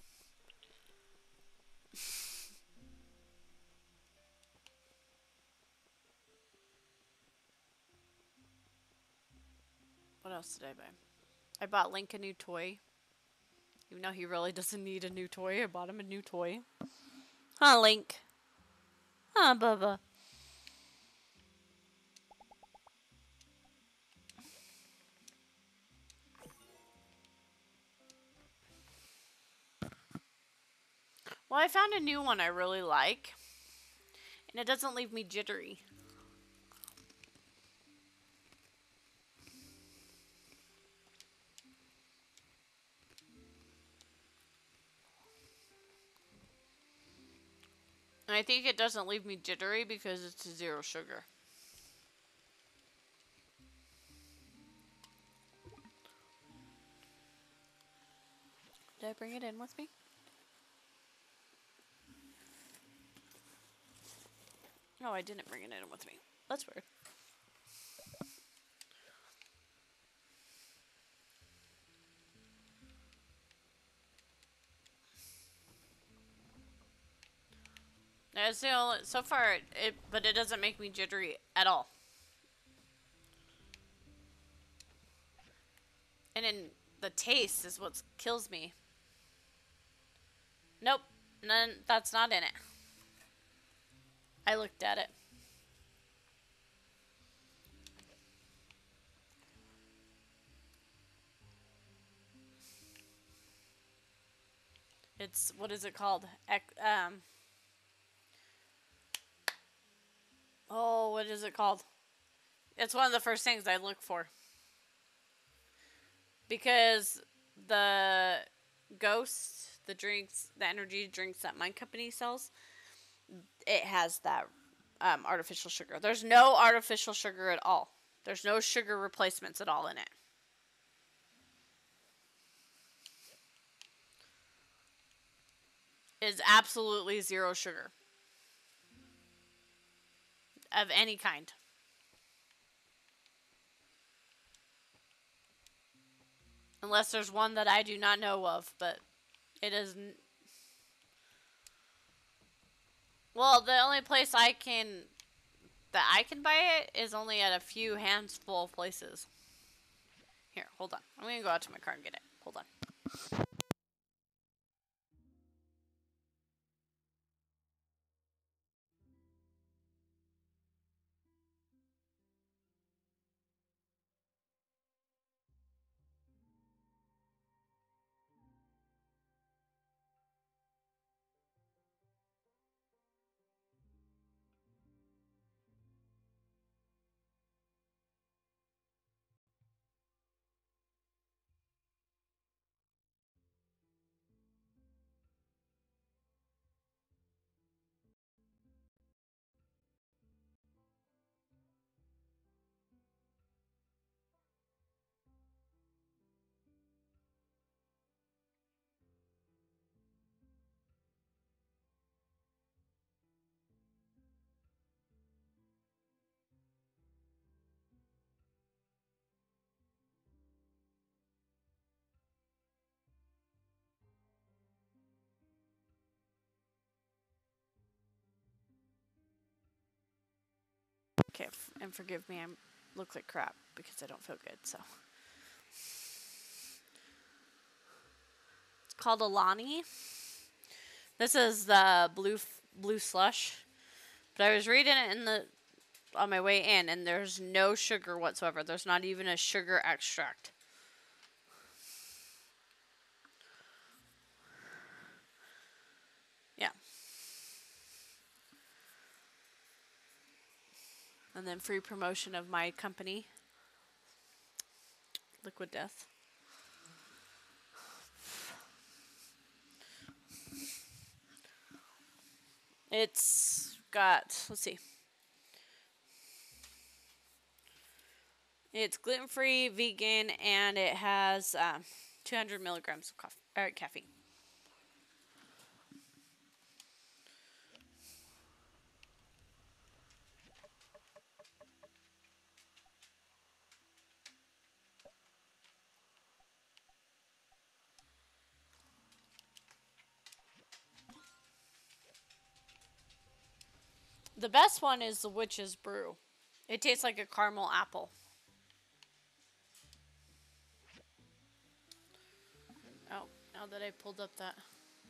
Speaker 8: What else did I buy? I bought Link a new toy. Even though he really doesn't need a new toy, I bought him a new toy. Huh, Link? Huh, Bubba? Well, I found a new one I really like. And it doesn't leave me jittery. And I think it doesn't leave me jittery because it's zero sugar. Did I bring it in with me? No, I didn't bring it in with me. That's weird. It's the only, so far, it, it, but it doesn't make me jittery at all. And then the taste is what kills me. Nope, none. That's not in it. I looked at it. It's, what is it called? Ec um. Oh, what is it called? It's one of the first things I look for. Because the Ghost, the drinks, the energy drinks that my company sells, it has that um, artificial sugar. There's no artificial sugar at all. There's no sugar replacements at all in it. It's absolutely zero sugar. Of any kind. Unless there's one that I do not know of, but it isn't. Well, the only place I can, that I can buy it is only at a few handful of places. Here, hold on. I'm going to go out to my car and get it. Hold on. Okay, f and forgive me, I look like crap because I don't feel good, so. It's called Alani. This is the blue f blue slush. But I was reading it in the on my way in, and there's no sugar whatsoever. There's not even a sugar extract. Yeah. And then free promotion of my company, Liquid Death. It's got, let's see. It's gluten-free, vegan, and it has um, two hundred milligrams of coffee, or caffeine. The best one is the Witch's Brew. It tastes like a caramel apple. Oh, now that I pulled up that.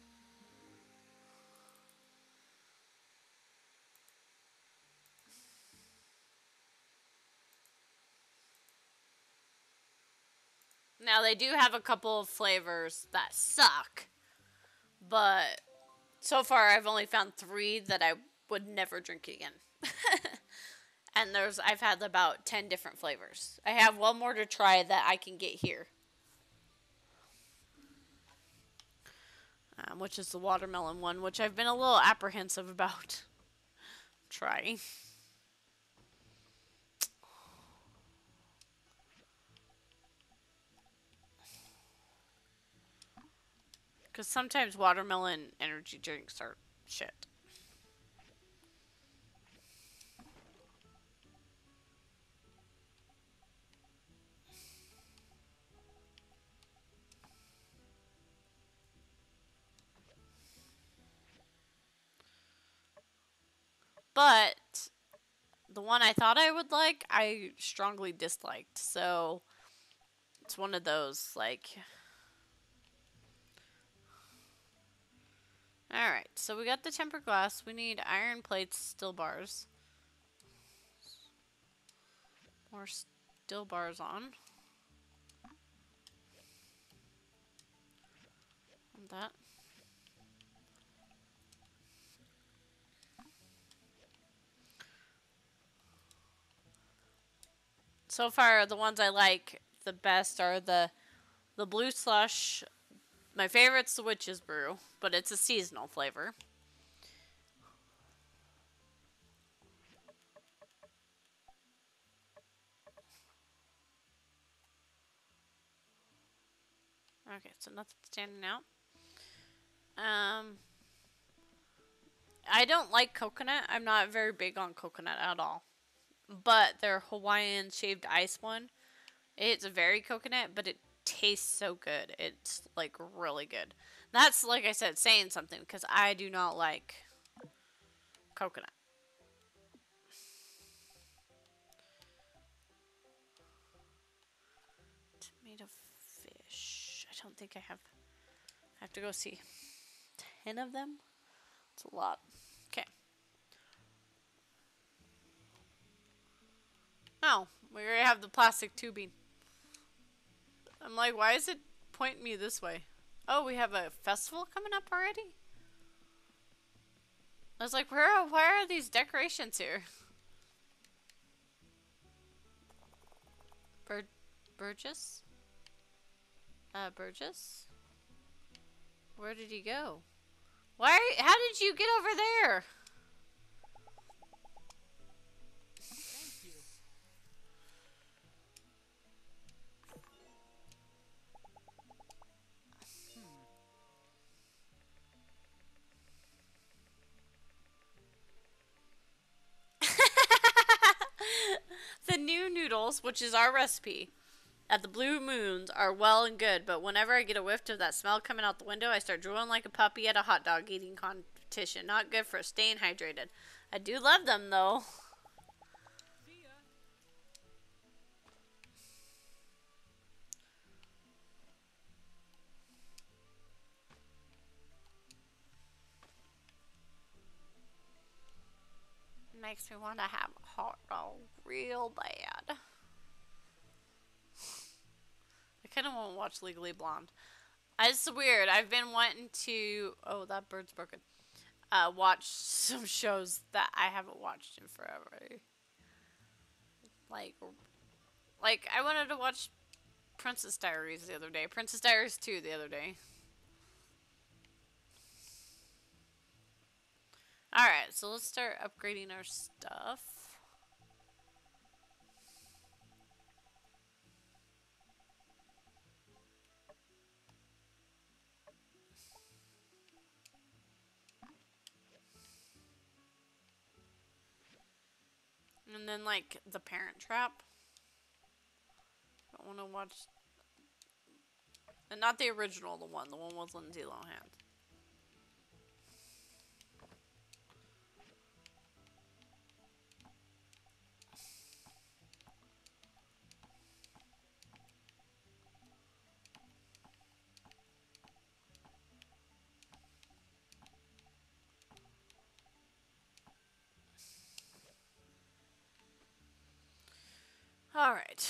Speaker 8: Now they do have a couple of flavors that suck, but so far I've only found three that I would never drink again. And there's I've had about ten different flavors. I have one more to try that I can get here. Um, which is the watermelon one, which I've been a little apprehensive about trying. Because sometimes watermelon energy drinks are shit. But the one I thought I would like, I strongly disliked. So it's one of those, like... Alright, so we got the tempered glass. We need iron plates, still bars. More still bars on. And that. So far, the ones I like the best are the the blue slush. My favorite's the Witch's Brew, but it's a seasonal flavor. Okay, so nothing standing out. Um, I don't like coconut. I'm not very big on coconut at all. But their Hawaiian shaved ice one, it's very coconut, but it tastes so good. It's like really good. That's, like I said, saying something because I do not like coconut. Tomato fish. I don't think I have. I have to go see. Ten of them? It's a lot. Okay. Oh, we already have the plastic tubing. I'm like, why is it pointing me this way? Oh, we have a festival coming up already? I was like, where are, why are these decorations here? Bur Burgess? Uh, Burgess? Where did he go? Why? How did you get over there?
Speaker 10: Thank you.
Speaker 8: The new noodles, which is our recipe, at the Blue Moons are well and good, but whenever I get a whiff of that smell coming out the window, I start drooling like a puppy at a hot dog eating competition. Not good for staying hydrated. I do love them, though. makes me want to have a hot dog real bad. I kind of want to watch Legally Blonde. It's weird. I've been wanting to... Oh, that bird's broken. Uh, watch some shows that I haven't watched in forever. Like, like I wanted to watch Princess Diaries the other day. Princess Diaries two the other day. Alright, so let's start upgrading our stuff. And then, like, The Parent Trap. I want to watch... And not the original, the one. The one with Lindsay Lohan. Alright.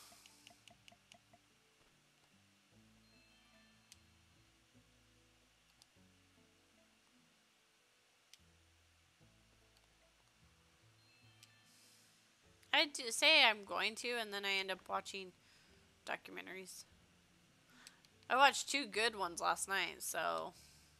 Speaker 8: I do say I'm going to, and then I end up watching documentaries. I watched two good ones last night, so...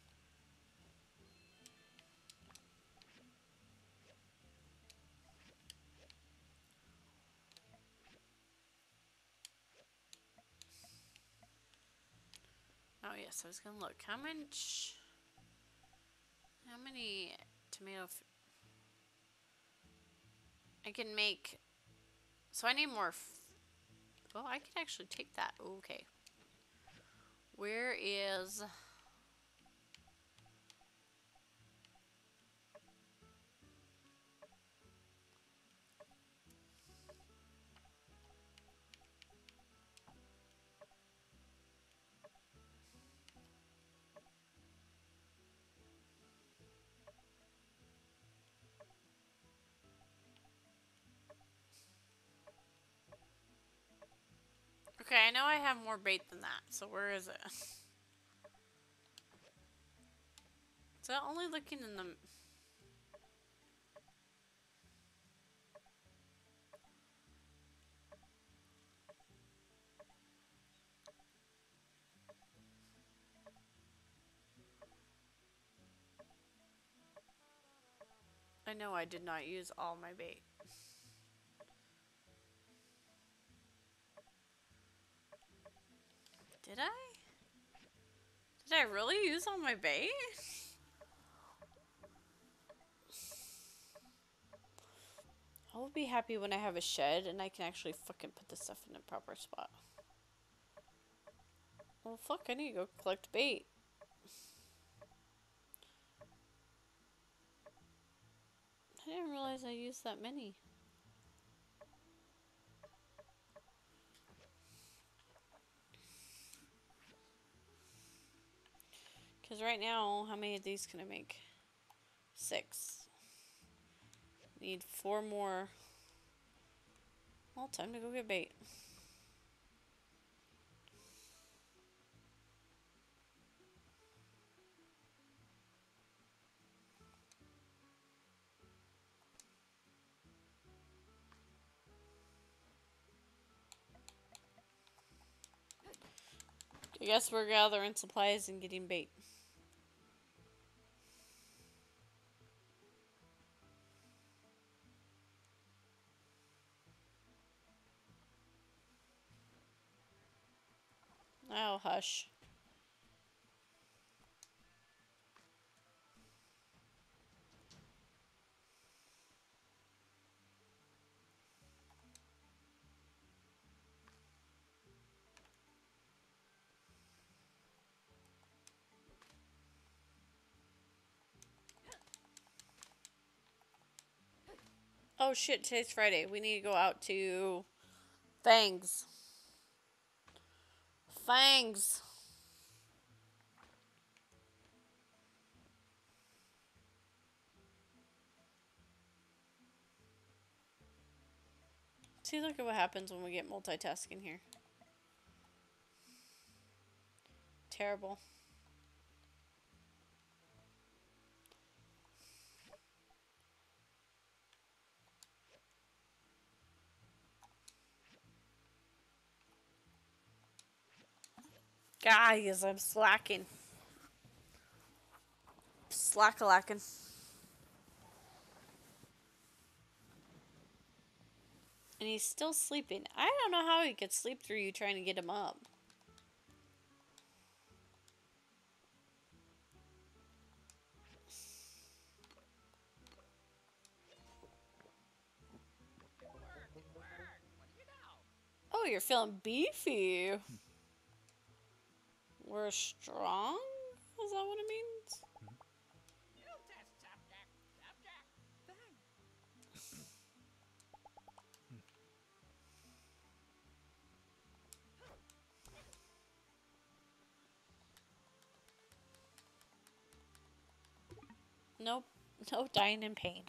Speaker 8: Oh yes, I was gonna look. How much... How many tomato... F I can make... So I need more... F oh, I can actually take that. Okay. Where is... Okay, I know I have more bait than that, so where is it? Is that only looking in the... I know I did not use all my bait. Did I? Did I really use all my bait? I will be happy when I have a shed and I can actually fucking put this stuff in the proper spot. Well, fuck, I need to go collect bait. I didn't realize I used that many. Because right now, how many of these can I make? Six. Need four more. Well, time to go get bait. I guess we're gathering supplies and getting bait. Oh, hush. Oh shit, today's Friday. We need to go out to Fangs. Fangs. See, look at what happens when we get multitasking here. Terrible. Guys, I'm slacking. Slack-a-lacking. And he's still sleeping. I don't know how he could sleep through you trying to get him up. Oh, you're feeling beefy. We're strong? Is that what it means? Nope. No dying in pain.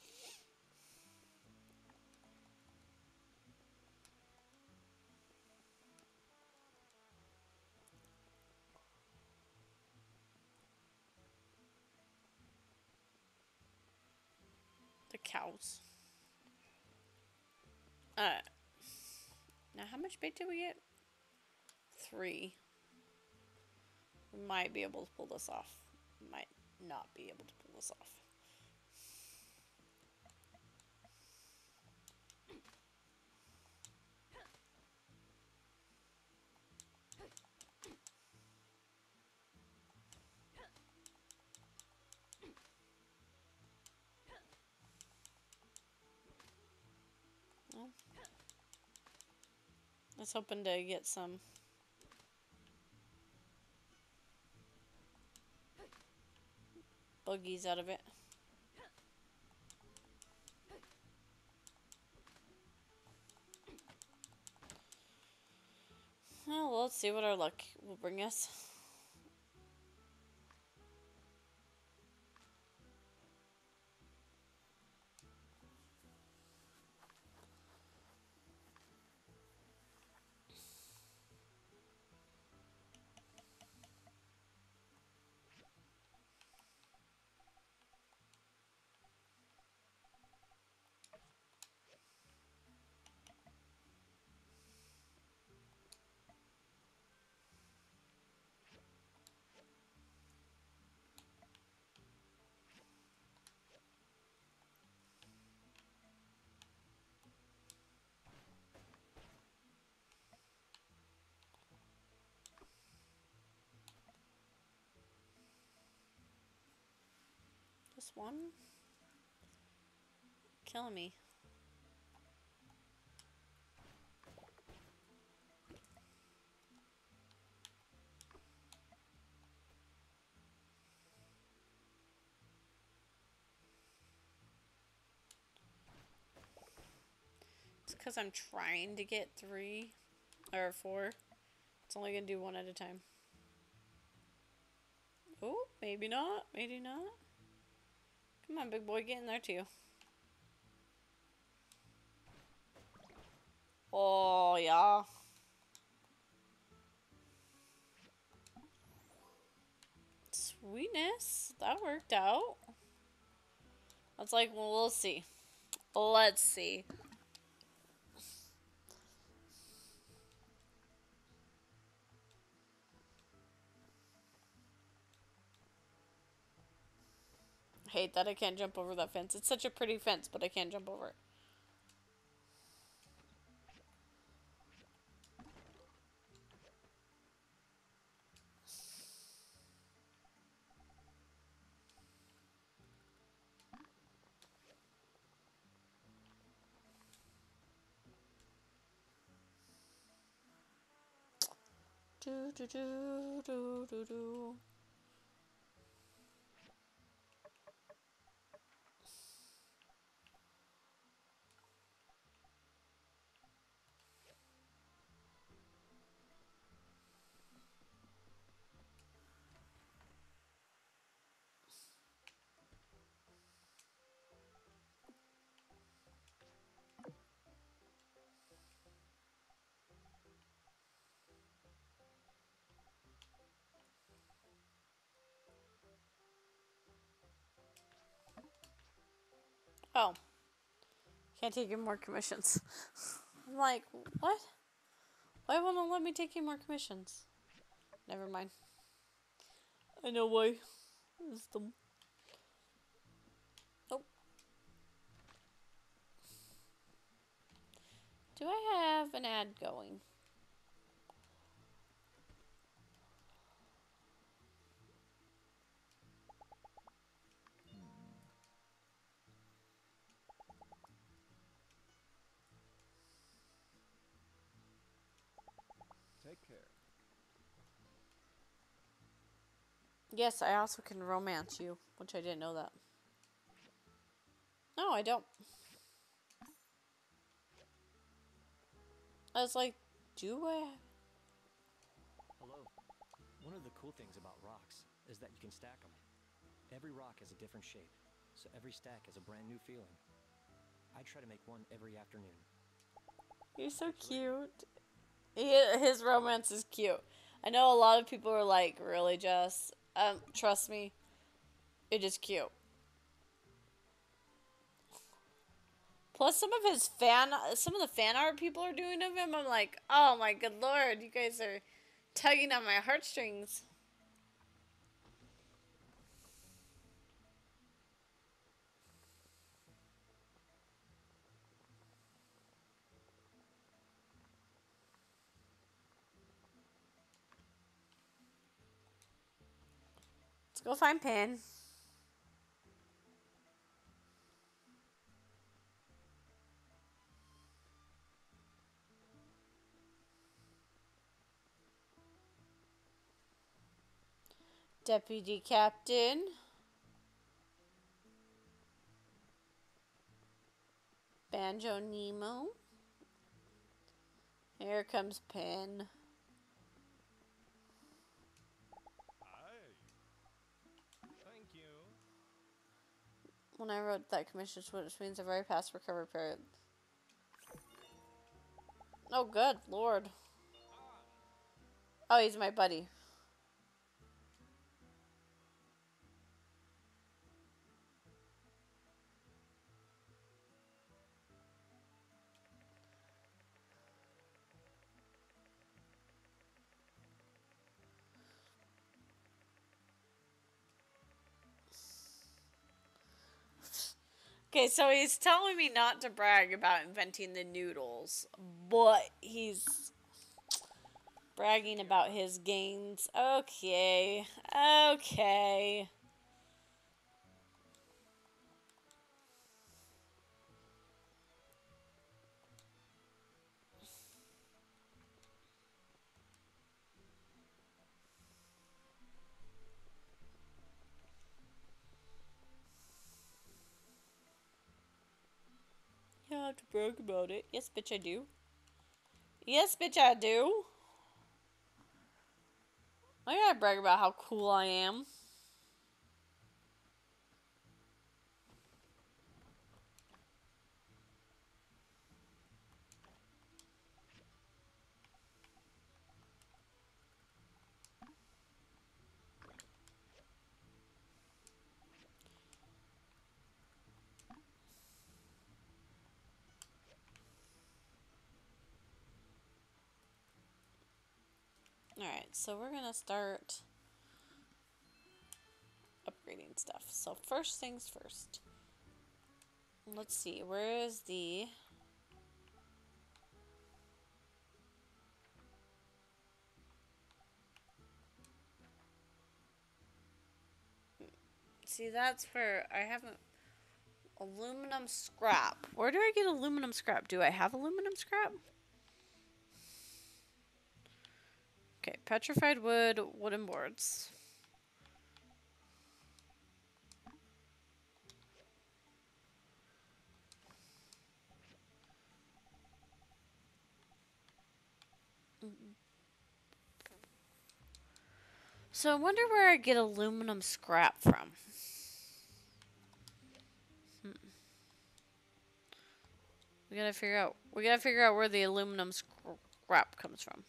Speaker 8: The cows. Uh. Now, how much bait did we get? Three. We might be able to pull this off. Might not be able to pull this off. Well, I was hoping to get some boogies out of it. Well, let's see what our luck will bring us. Just one? Killing me. It's because I'm trying to get three or four. It's only gonna do one at a time. Oh, maybe not. Maybe not. Come on, big boy, get in there too. Oh, yeah. Sweetness. That worked out. I was like, well, we'll see. Let's see. I hate that I can't jump over that fence. It's such a pretty fence, but I can't jump over it. Do do do do do do. Oh. Can't take in more commissions. I'm like, what? Why won't it let me take in more commissions? Never mind. I know why. It's dumb. Oh. Do I have an ad going?
Speaker 13: Take care.
Speaker 8: Yes, I also can romance you, which I didn't know that. No, I don't. I was like, do I?
Speaker 12: Hello. One of the cool things about rocks is that you can stack them. Every rock has a different shape, so every stack has a brand new feeling. I try to make one every afternoon.
Speaker 8: You're so cute. He, his romance is cute. I know a lot of people are like, really, Jess? Um, trust me, it is cute. Plus, some of his fan, some of the fan art people are doing of him, I'm like, oh my good lord, you guys are tugging on my heartstrings. Let's go find Pin. Deputy Captain. Banjo Nemo. Here comes Pin.
Speaker 3: Thank you.
Speaker 8: When I wrote that commission switch, which means I've already passed recovery period. Oh, good lord. Oh, he's my buddy. Okay, so he's telling me not to brag about inventing the noodles, but he's bragging about his gains. Okay. Okay. You don't have to brag about it. Yes, bitch, I do. Yes, bitch, I do. I gotta brag about how cool I am. Alright, so we're gonna start upgrading stuff. So first things first. Let's see, where is the... See, that's where I haven't... Aluminum scrap. Where do I get aluminum scrap? Do I have aluminum scrap? Okay, petrified wood, wooden boards. So I wonder where I get aluminum scrap from. Hmm. We gotta figure out. We gotta figure out where the aluminum scrap comes from.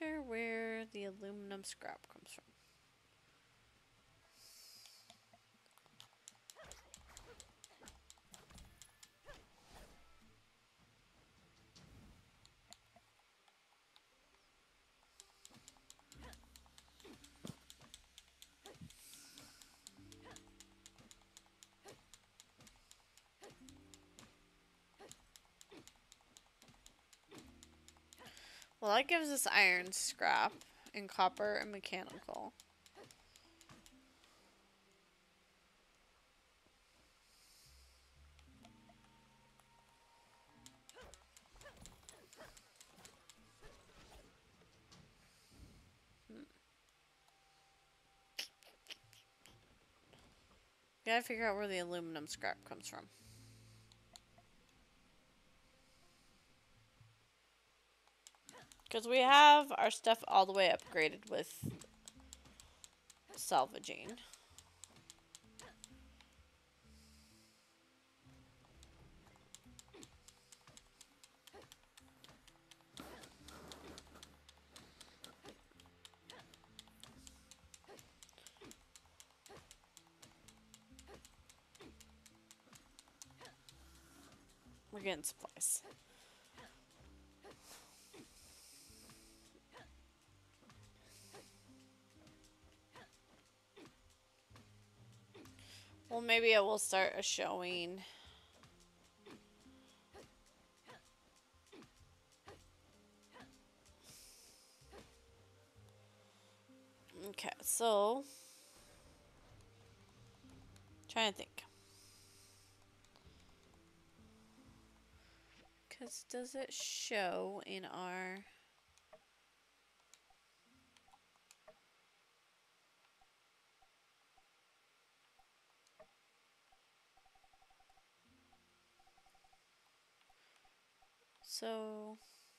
Speaker 8: wonder where the aluminum scrap comes from. Well, that gives us iron scrap and copper and mechanical. Hmm. Gotta figure out where the aluminum scrap comes from. Because we have our stuff all the way upgraded with salvaging. We're getting supplies. Well, maybe I will start a showing. Okay, so trying to think. Because does it show in our... So...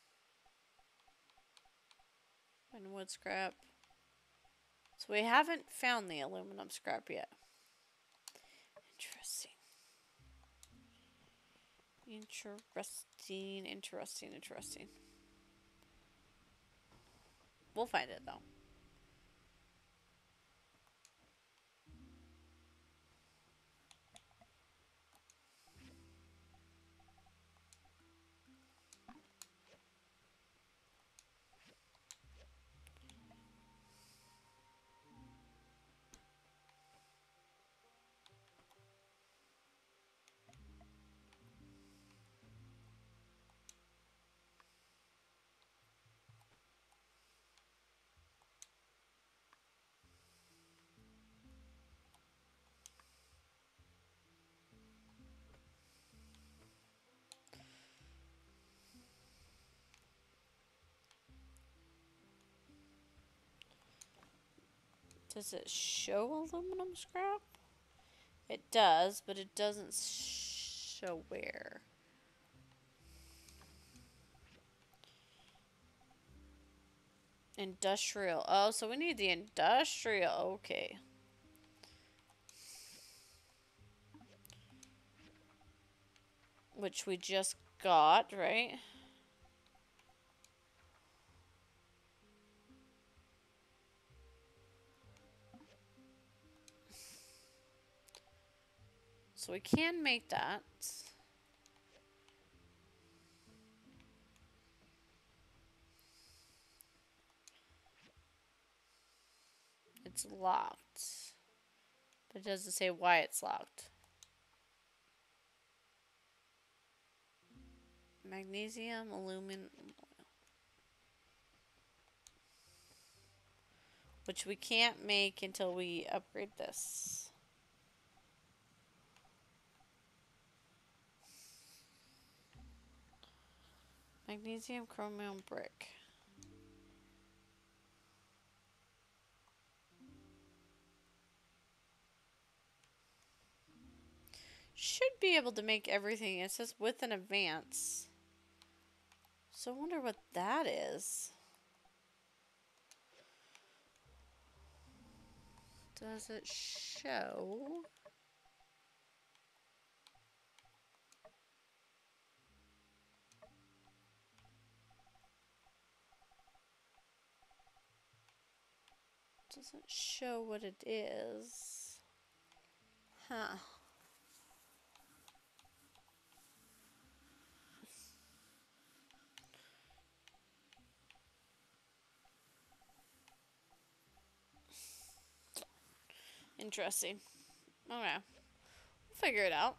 Speaker 8: and wood scrap. So we haven't found the aluminum scrap yet. Interesting. Interesting, interesting, interesting. We'll find it though. Does it show aluminum scrap? It does, but it doesn't show where. Industrial. Oh, so we need the industrial. Okay. Which we just got, right? So we can make that. It's locked. But it doesn't say why it's locked. Magnesium, aluminum, which we can't make until we upgrade this. Magnesium, chromium, brick. Should be able to make everything. It says with an advance. So I wonder what that is. Does it show? Doesn't show what it is. Huh. Interesting. Okay. We'll figure it out.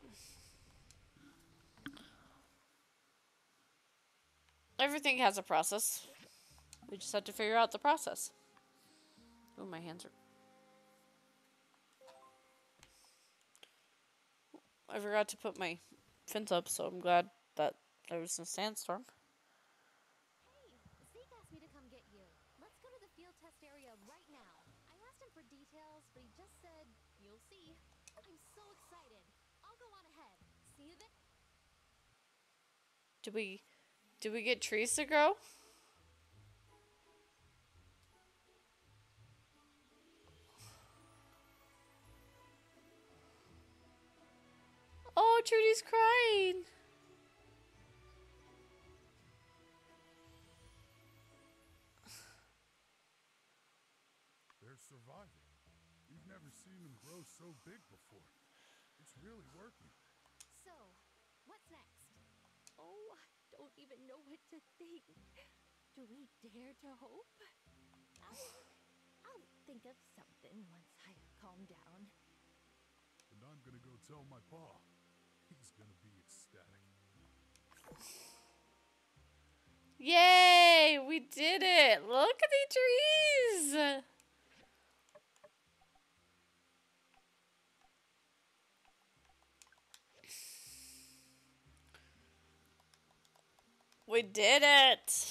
Speaker 8: Everything has a process. We just have to figure out the process. Oh, my hands are... I forgot to put my fins up, so I'm glad that there was no sandstorm.
Speaker 2: Hey, Zeke asked me to come get you. Let's go to the field test area right now. I asked him for details, but he just said, you'll see. I'm so excited. I'll go on ahead. See you there.
Speaker 8: Did we... Did we get trees to grow? Oh, Trudy's crying.
Speaker 14: They're surviving. We've never seen them grow so big before. It's really working.
Speaker 2: So, what's next? Oh, I don't even know what to think. Do we dare to hope? I'll, I'll think of something once I calm down.
Speaker 14: And I'm gonna go tell my pa. He's gonna be ecstatic.
Speaker 8: Yay! We did it! Look at the trees! We did it!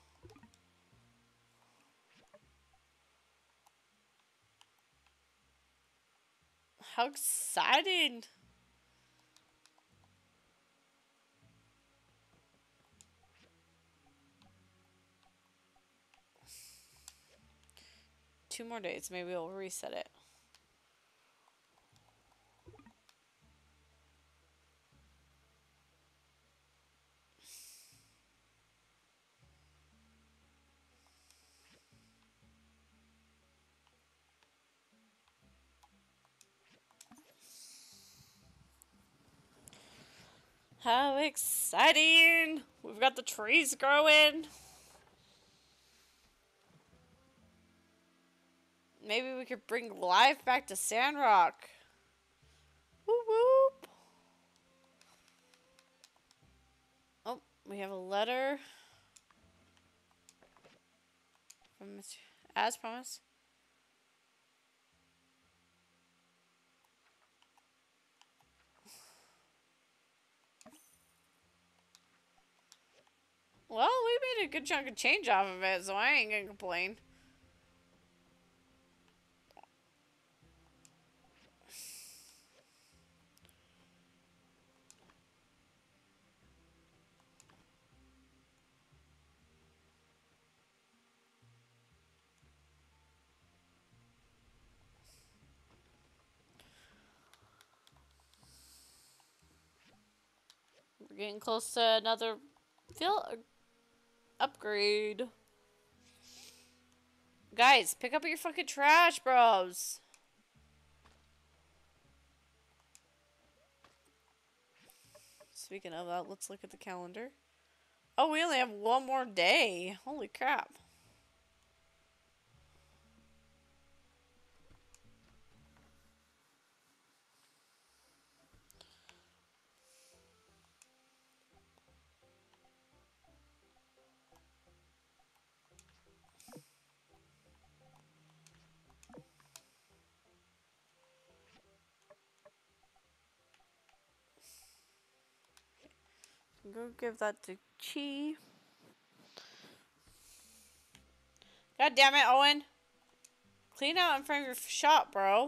Speaker 8: How exciting! Two more days, maybe we'll reset it. How exciting! We've got the trees growing. Maybe we could bring life back to Sandrock. Whoop whoop. Oh, we have a letter from Mister As promised. Well, we made a good chunk of change off of it, so I ain't gonna complain. We're getting close to another field upgrade. Guys, pick up your fucking trash, bros. Speaking of that, let's look at the calendar. Oh, we only have one more day. Holy crap. Go give that to Chi. God damn it, Owen. Clean out in front of your shop, bro.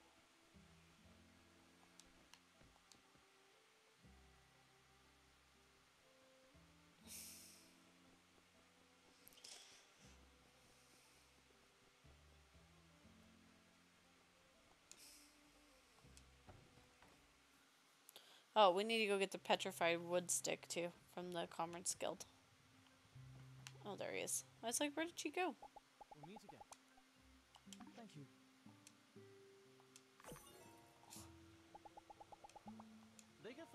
Speaker 8: Oh, we need to go get the petrified wood stick, too, from the Comrades Guild. Oh, there he is. I was like, where did she go?
Speaker 4: We'll meet again. Thanks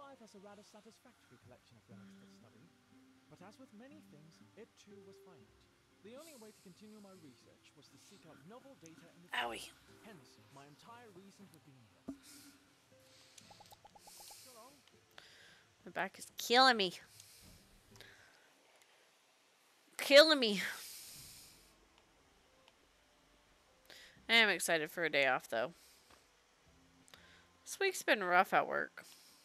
Speaker 4: Five has a rather satisfactory collection of relics to study, but as with many things, it too was finite. The only way to continue my research was to seek out novel data in the
Speaker 8: Owie.
Speaker 4: future. Hence, my entire reason for being here. So long.
Speaker 8: My back is killing me. Killing me. I am excited for a day off, though. This week's been rough at work.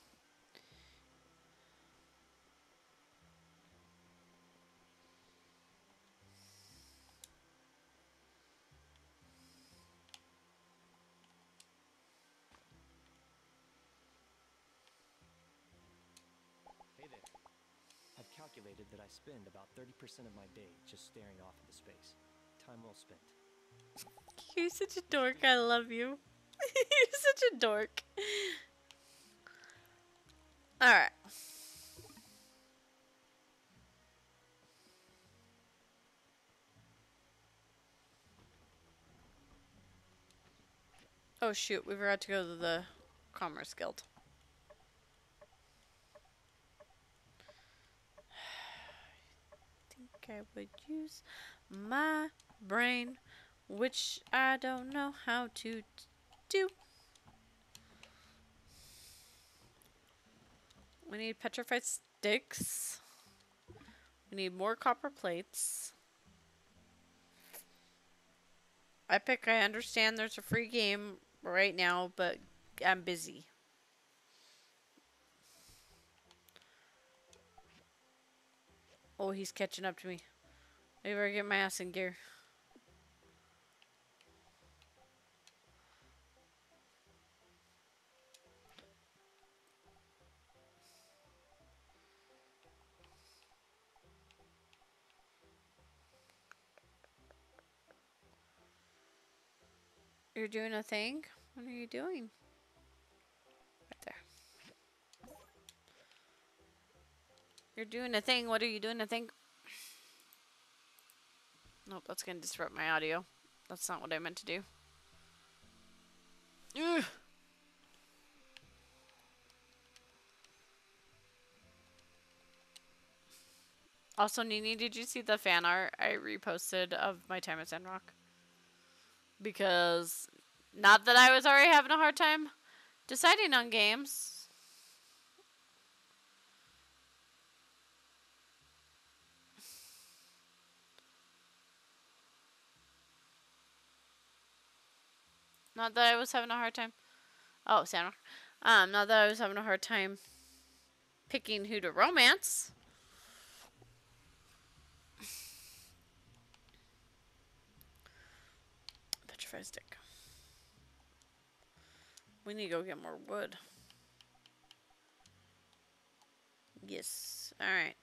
Speaker 12: Hey there. I've calculated that I spend about thirty percent of my day just staring off into space. Time well spent.
Speaker 8: You're such a dork. I love you. You're such a dork. Alright. Oh shoot, we forgot to go to the Commerce Guild. I think I would use my brain, which I don't know how to do. We need petrified sticks. We need more copper plates. Epic, I understand there's a free game right now, but I'm busy. Oh, he's catching up to me. I better get my ass in gear. You're doing a thing? What are you doing? Right there. You're doing a thing. What are you doing a thing? Nope, that's going to disrupt my audio. That's not what I meant to do. Ugh. Also, Nini, did you see the fan art I reposted of my time at Sandrock? Because, not that I was already having a hard time deciding on games. Not that I was having a hard time. Oh, Sandrock. Um, not that I was having a hard time picking who to romance. Petrified stick. We need to go get more wood. Yes. Alright.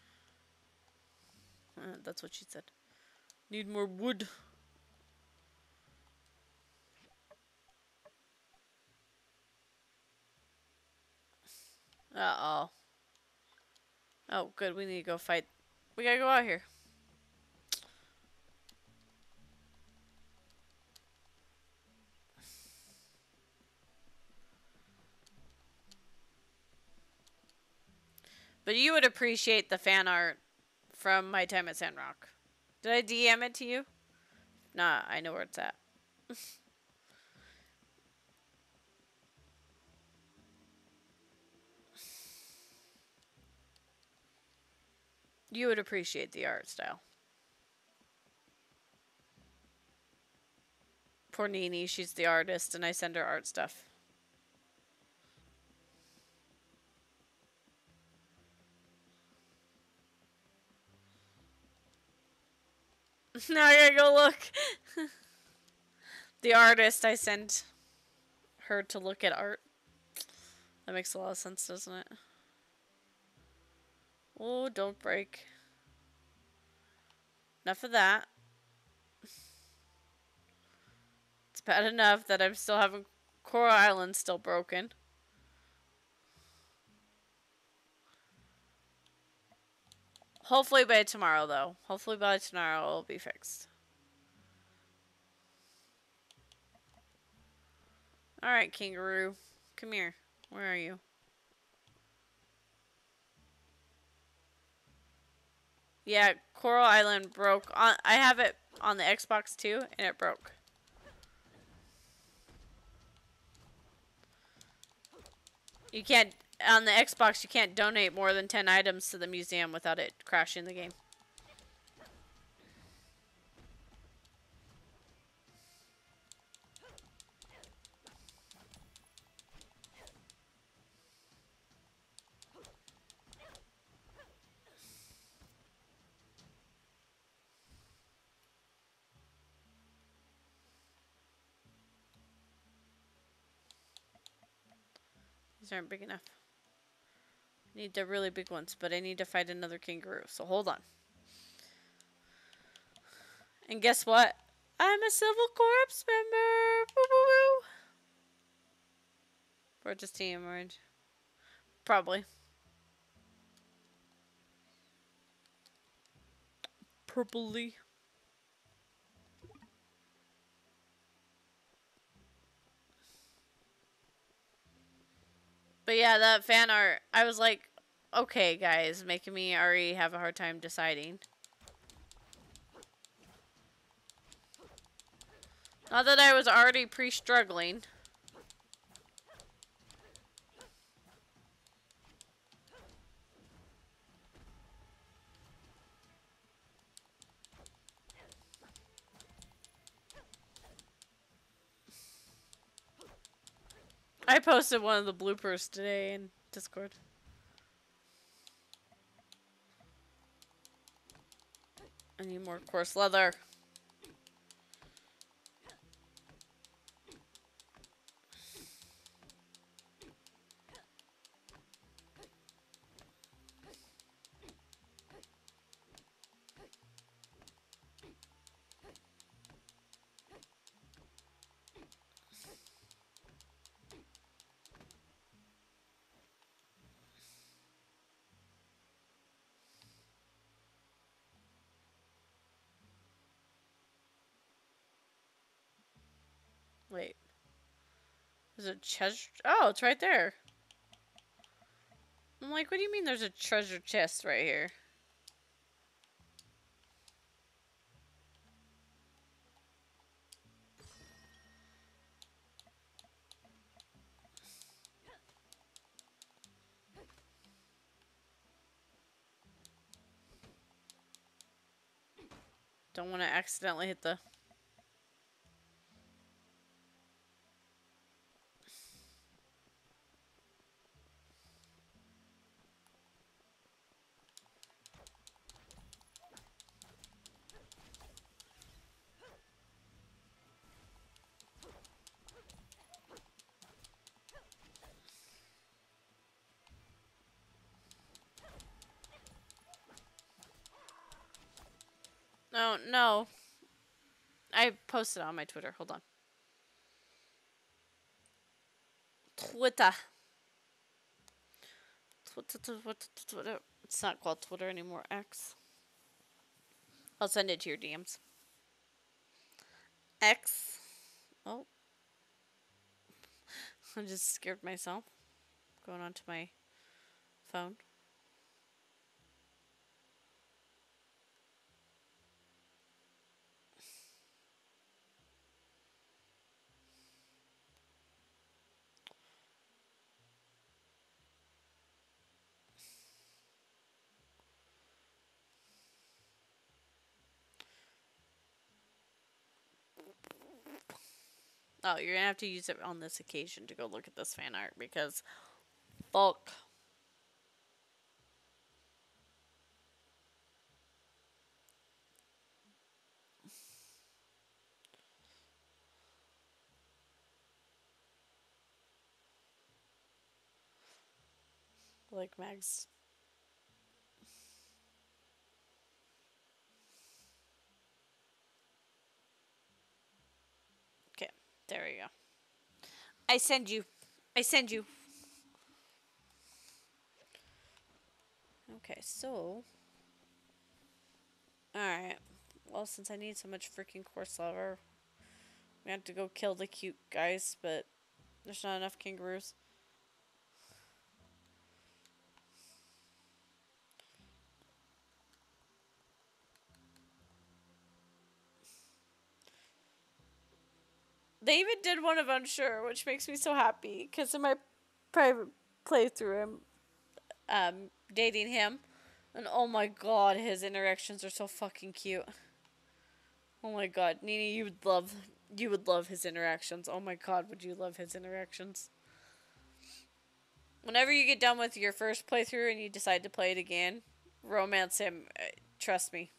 Speaker 8: Uh, that's what she said. Need more wood. Uh-oh. Oh, good. We need to go fight. We gotta go out here. But you would appreciate the fan art from my time at Sandrock. Did I D M it to you? Nah, I know where it's at. You would appreciate the art style. Poor Nini, she's the artist, and I send her art stuff. Now I gotta go look. The artist, I send her to look at art. That makes a lot of sense, doesn't it? Oh, don't break. Enough of that. It's bad enough that I'm still having Coral Island still broken. Hopefully by tomorrow, though. Hopefully by tomorrow it'll be fixed. Alright, kangaroo. Come here. Where are you? Yeah, Coral Island broke. On I have it on the Xbox too, and it broke. You can't on the Xbox. You can't donate more than ten items to the museum without it crashing the game. These aren't big enough. I need the really big ones, but I need to fight another kangaroo. So hold on. And guess what? I'm a Civil Corps member. Woo woo woo. Or just Team Orange. Probably. Purpley. But yeah, that fan art, I was like, okay, guys, making me already have a hard time deciding. Not that I was already pre-struggling. I posted one of the bloopers today in Discord. I need more coarse leather. Wait. There's a treasure. Oh, it's right there. I'm like, what do you mean there's a treasure chest right here? Don't want to accidentally hit the... No, no. I posted on my Twitter. Hold on. Twitter. Twitter, Twitter, Twitter. It's not called Twitter anymore. X. I'll send it to your D Ms. X. Oh. I just scared myself. Going onto my phone. Oh, you're gonna have to use it on this occasion to go look at this fan art because bulk. Like Mags. Okay, there we go. I send you. I send you. Okay, so. Alright. Well, since I need so much freaking coarse leather, we have to go kill the cute guys, but there's not enough kangaroos. They even did one of Unsure, which makes me so happy. Because in my private playthrough, I'm um, dating him. And oh my god, his interactions are so fucking cute. Oh my god, Nini, you would love, you would love his interactions. Oh my god, would you love his interactions? Whenever you get done with your first playthrough and you decide to play it again, romance him. Uh, trust me.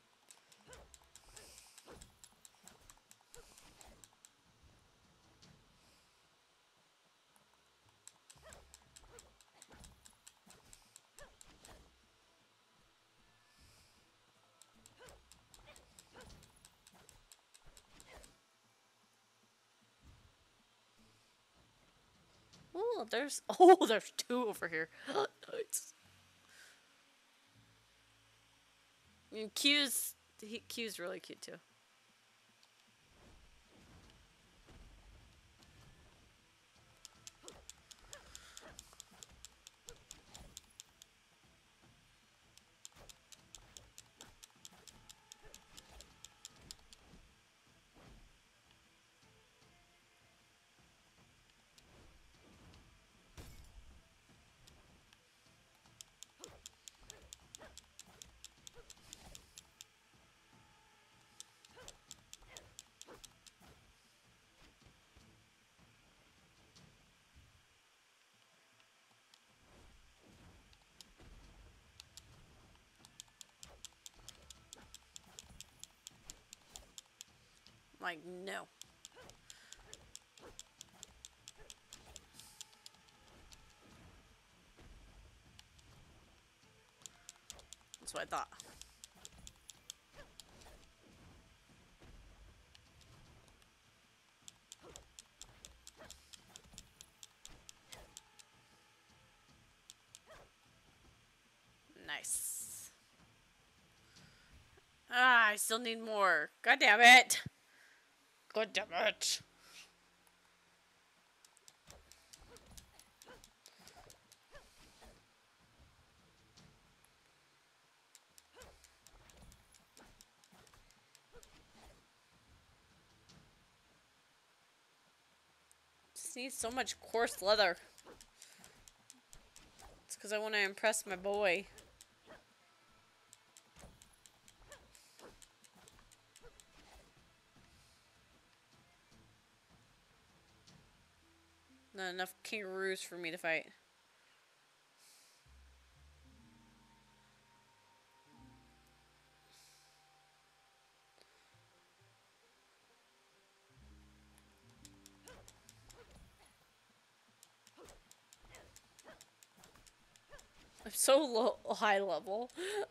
Speaker 8: Oh, there's oh, there's two over here. Nice. I mean, Q's he, Q's really cute too. Like, no. That's what I thought. Nice. Ah, I still need more. God damn it. God damn it. Just need so much coarse leather. It's because I want to impress my boy. Not enough kangaroos for me to fight. I'm so low, high level.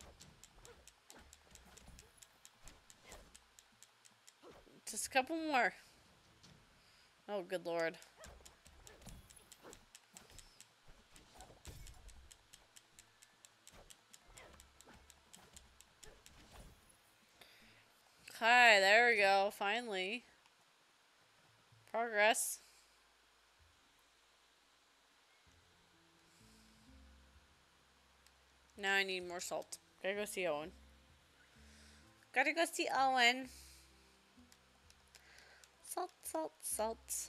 Speaker 8: Just a couple more. Oh, good lord. Hi, there we go. Finally. Progress. Now I need more salt. Gotta go see Owen. Gotta go see Owen. Salt, salt, salt.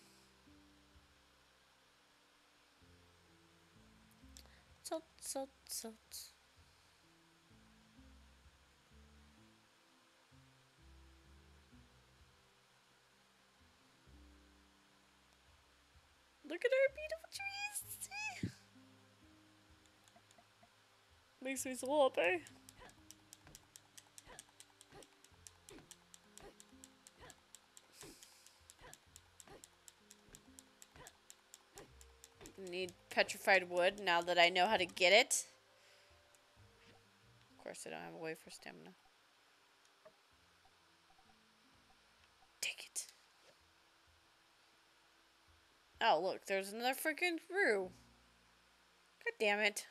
Speaker 8: Salt, salt, salt. Look at our beautiful trees. Makes me so happy. Need petrified wood now that I know how to get it. Of course, I don't have a way for stamina. Take it. Oh, look, there's another freaking rue. God damn it.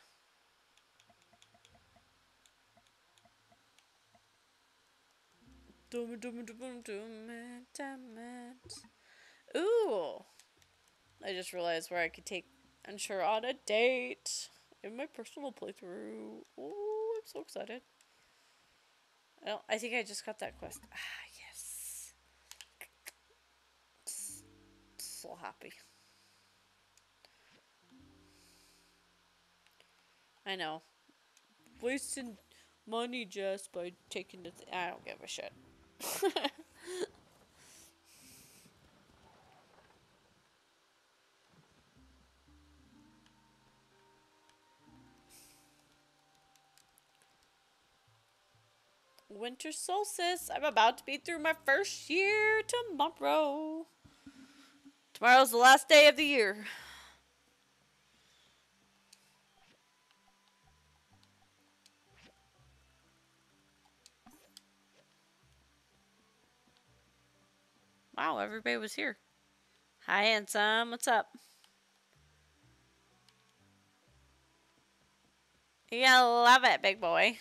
Speaker 8: Dum dum dum dum damn it. Ooh. I just realized where I could take Unsure on a date in my personal playthrough. Ooh, I'm so excited. I don't I think I just got that quest. Ah, yes. so happy. I know. Wasting money just by taking the th I don't give a shit. Winter solstice. I'm about to be through my first year tomorrow. Tomorrow's the last day of the year. Wow, everybody was here. Hi, handsome. What's up? You love it, big boy.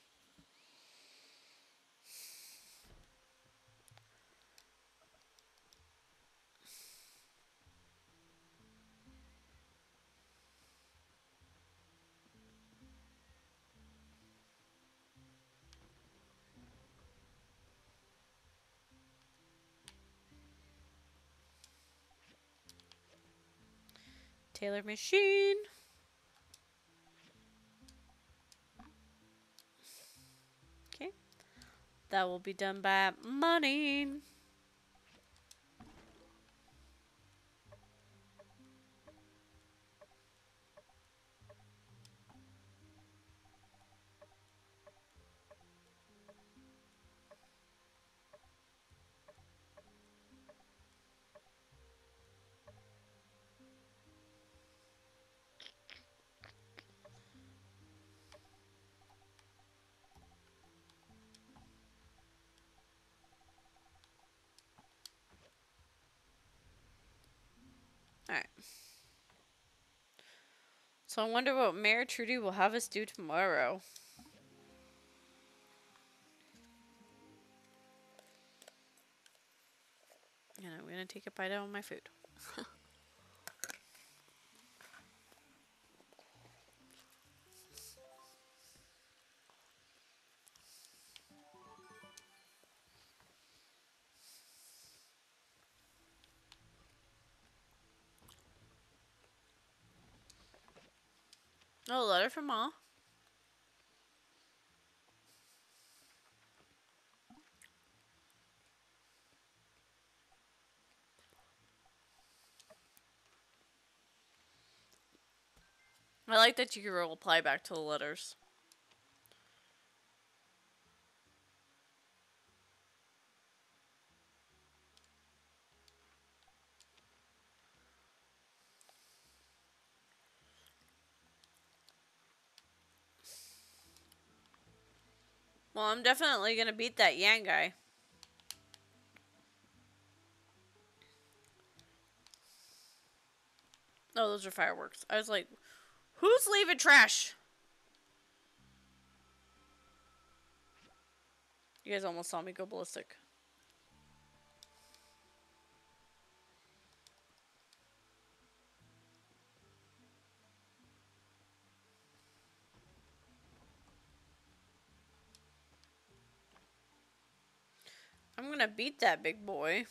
Speaker 8: Taylor machine. Okay. That will be done by morning. Alright. So I wonder what Mayor Trudy will have us do tomorrow. And I'm gonna take a bite out of my food. Oh, a letter from Ma. I like that you can reply back to the letters. Well, I'm definitely gonna beat that Yang guy. Oh, those are fireworks. I was like, who's leaving trash? You guys almost saw me go ballistic. I'm gonna beat that big boy.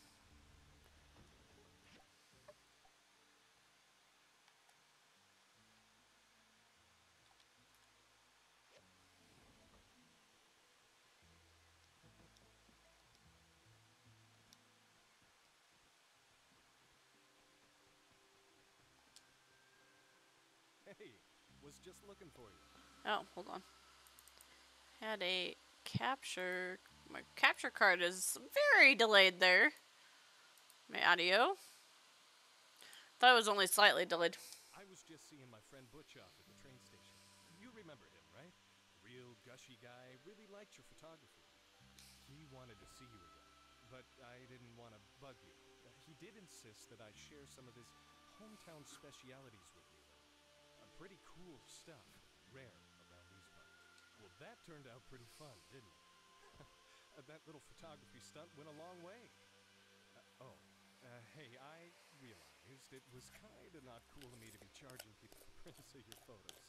Speaker 3: Hey, was just looking for you.
Speaker 8: Oh, hold on. Had a capture. My capture card is very delayed there. My audio. Thought it was only slightly delayed.
Speaker 3: I was just seeing my friend Butch off at the train station. You remember him, right? Real gushy guy. Really liked your photography. He wanted to see you again, but I didn't want to bug you. Uh, he did insist that I share some of his hometown specialities with you. Uh, pretty cool stuff. Rare around these parts. Well, that turned out pretty fun, didn't it? uh, that little photography stunt went a long way. Uh, oh, uh, hey, I realized it was kind of not cool of me to be charging people for prints of your photos.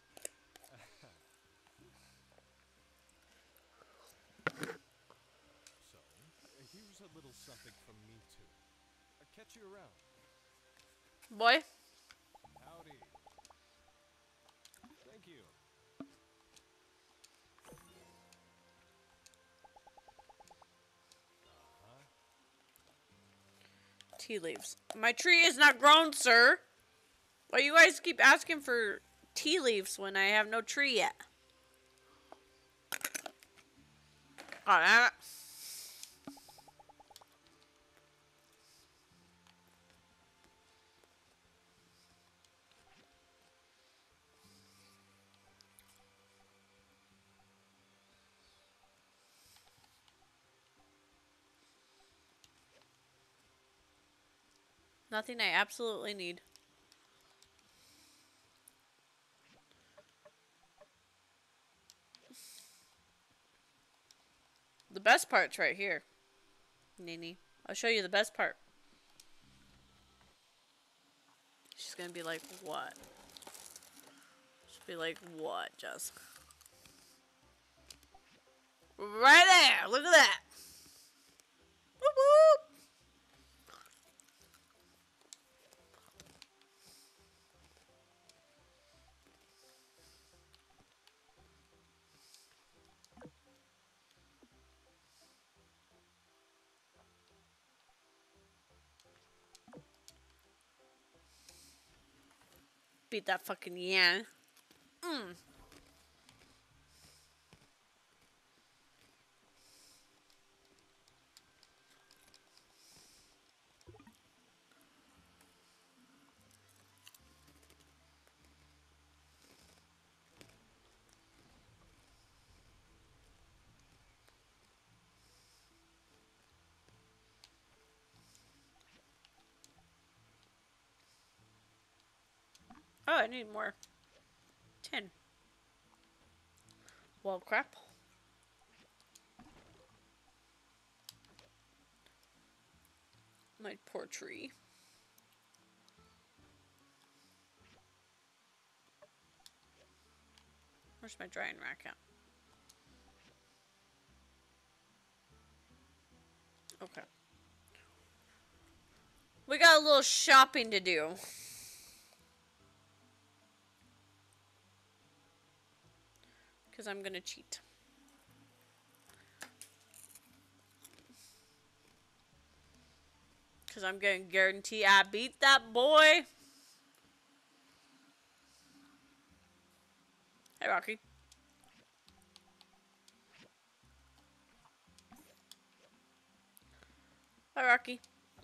Speaker 3: So, uh, here's a little something from me, too. I'll catch you around.
Speaker 8: Boy.
Speaker 3: Howdy. Thank you.
Speaker 8: Tea leaves. My tree is not grown, sir. Why you guys keep asking for tea leaves when I have no tree yet? Oh, damn it. Nothing I absolutely need. The best part's right here. Nini. I'll show you the best part. She's gonna be like, what? She'll be like, what, Jess? Right there! Look at that! Whoop whoop! Beat that fucking yan. Mmm. Oh, I need more. Ten. Well, crap. My poor tree. Where's my drying rack at? Okay. We got a little shopping to do. Because I'm going to cheat. Because I'm going to guarantee I beat that boy. Hey, Rocky. Hi, Rocky.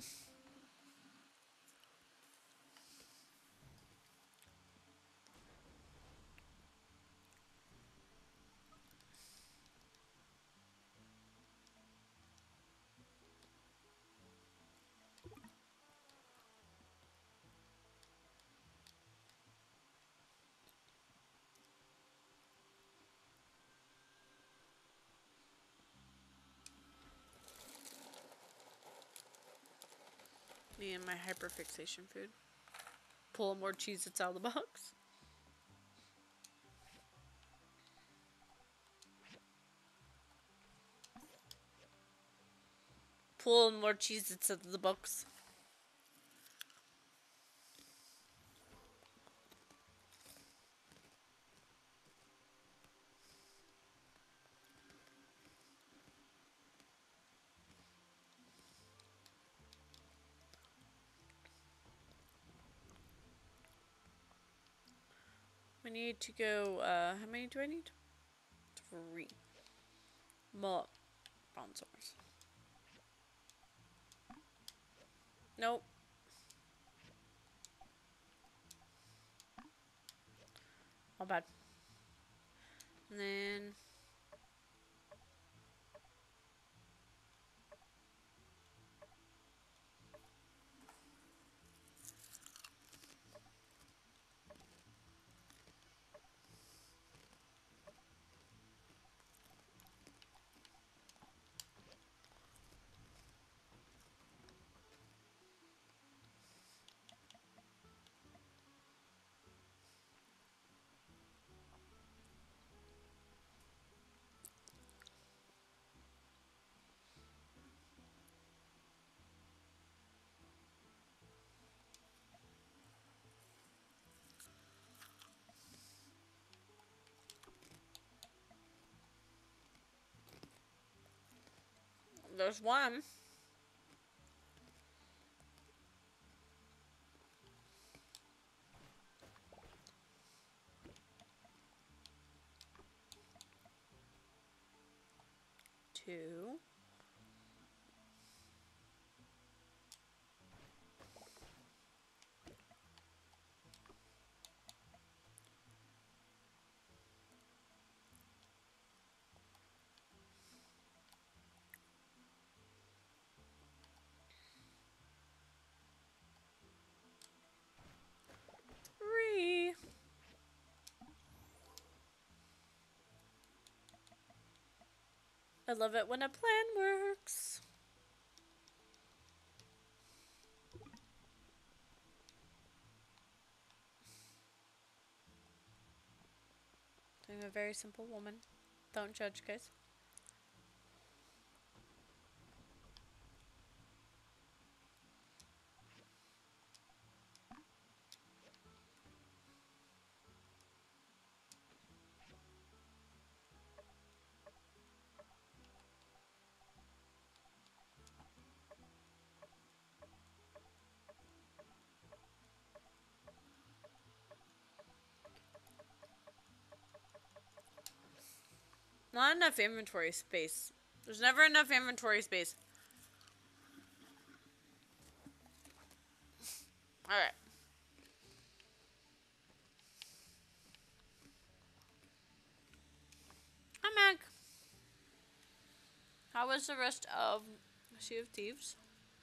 Speaker 8: Me and my hyperfixation food. Pull more Cheez-Its out of the box. Pull more Cheez-Its out of the box. We need to go, uh, how many do I need? Three. More sponsors. Nope. All bad. And then... there's one. Two. Three. I love it when a plan works. I'm a very simple woman. Don't judge, guys. Not enough inventory space. There's never enough inventory space. Alright. Hi, Meg. How was the rest of Sea of Thieves?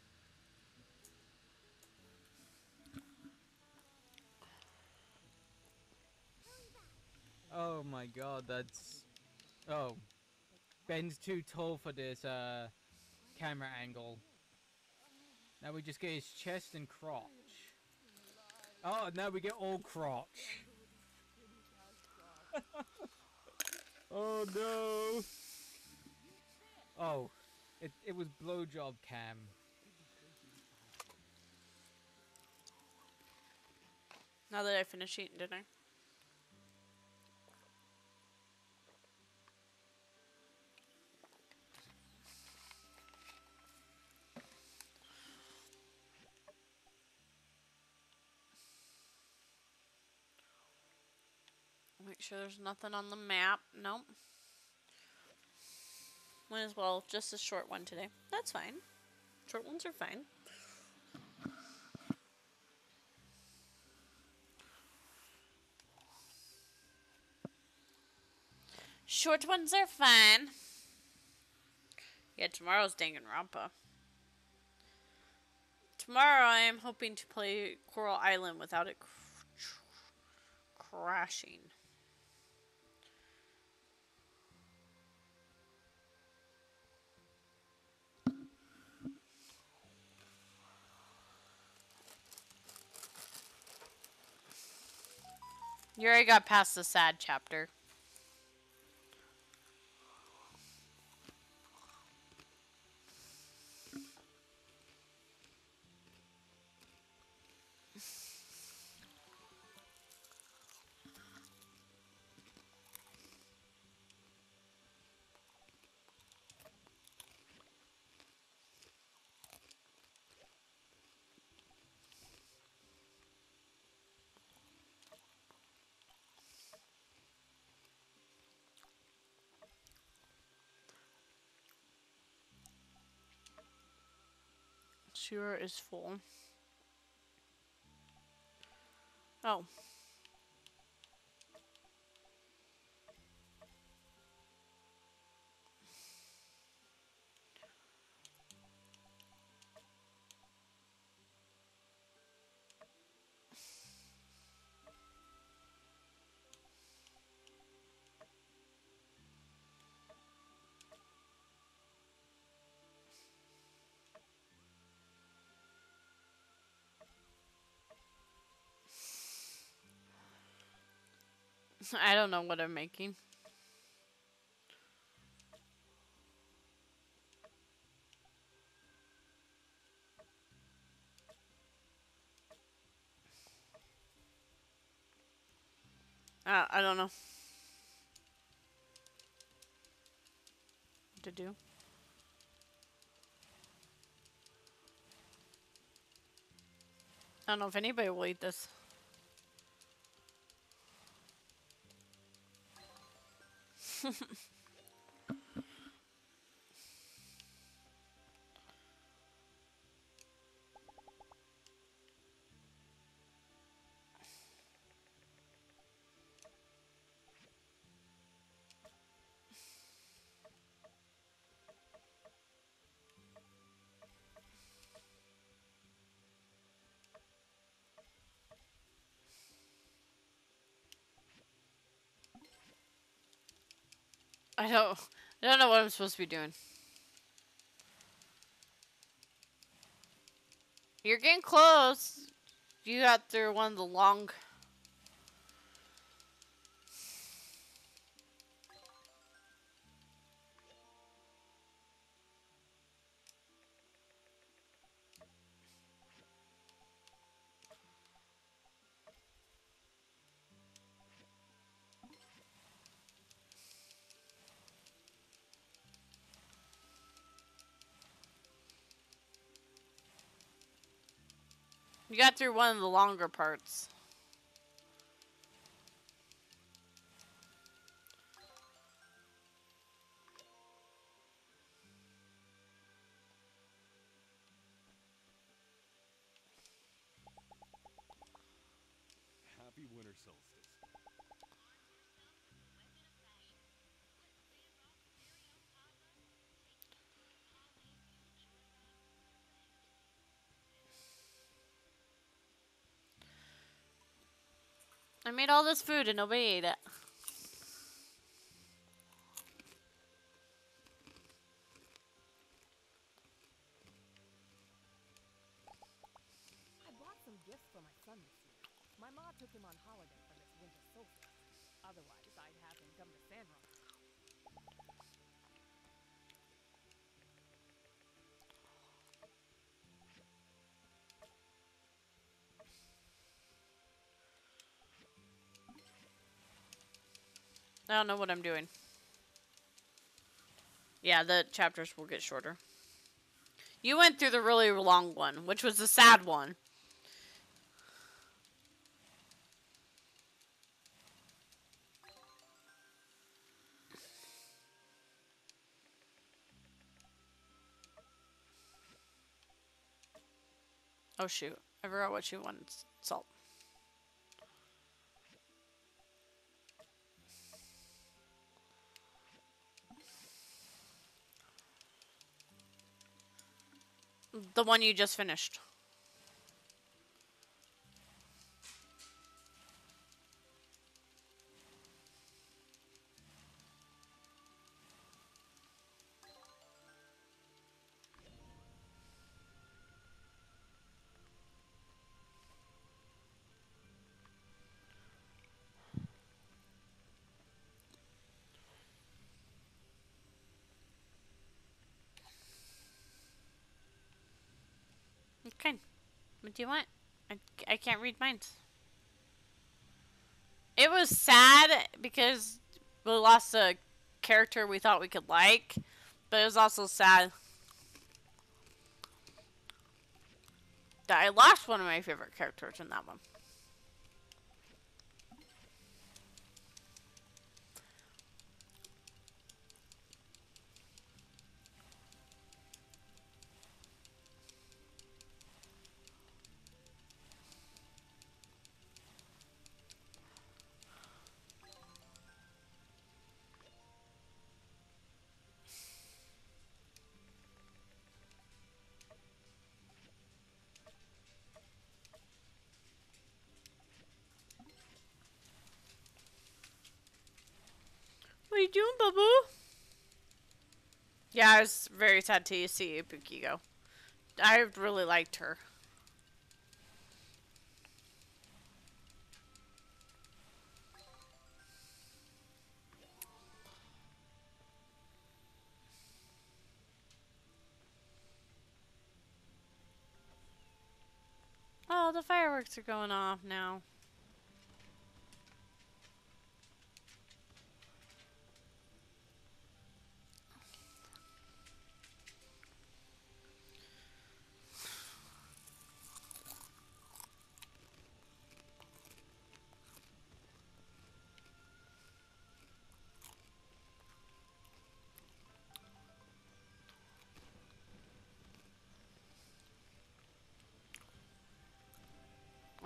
Speaker 15: Oh my god, that's... Oh. Ben's too tall for this uh, camera angle. Now we just get his chest and crotch. Oh, now we get all crotch. Oh no! Oh, it, it was blowjob cam.
Speaker 8: Now that I finished eating dinner. Make sure there's nothing on the map. Nope. Might as well just a short one today. That's fine. Short ones are fine. Short ones are fine. Yeah, tomorrow's Danganronpa. Tomorrow I am hoping to play Coral Island without it cr crashing. You already got past the sad chapter. Sewer is full. Oh. I don't know what I'm making. Uh, I don't know what to do. I don't know if anybody will eat this. I don't, I don't know what I'm supposed to be doing. You're getting close. You got through one of the long. You got through one of the longer parts.
Speaker 3: Happy winter solstice.
Speaker 8: I made all this food and nobody ate it.
Speaker 1: I bought some gifts for my son this year. My ma took him on holiday for this winter solstice. Otherwise, I'd have him come to Sandrock.
Speaker 8: I don't know what I'm doing. Yeah, the chapters will get shorter. You went through the really long one, which was the sad one. Oh shoot, I forgot what she wanted. Salt. The one you just finished. Okay. What do you want? I, I can't read mine. It was sad because we lost a character we thought we could like, but it was also sad that I lost one of my favorite characters in that one. What are you doing, Babu? Yeah, I was very sad to see Ibuki go. I really liked her. Oh, the fireworks are going off now.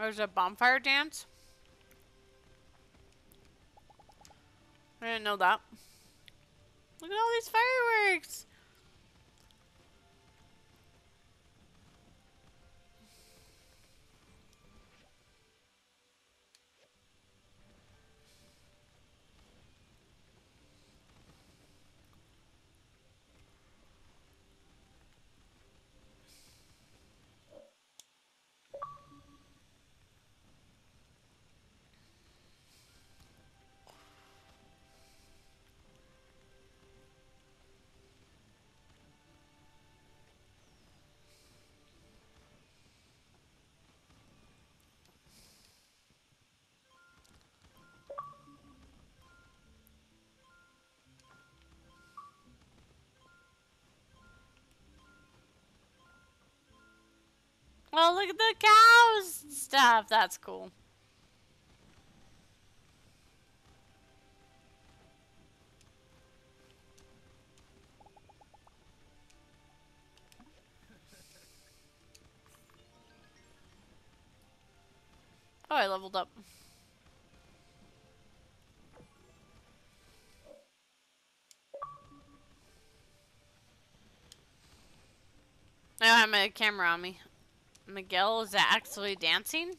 Speaker 8: There's a bonfire dance. I didn't know that. Look at all these fireworks. Oh, look at the cows stuff. That's cool. Oh, I leveled up. I don't have my camera on me. Miguel is actually dancing?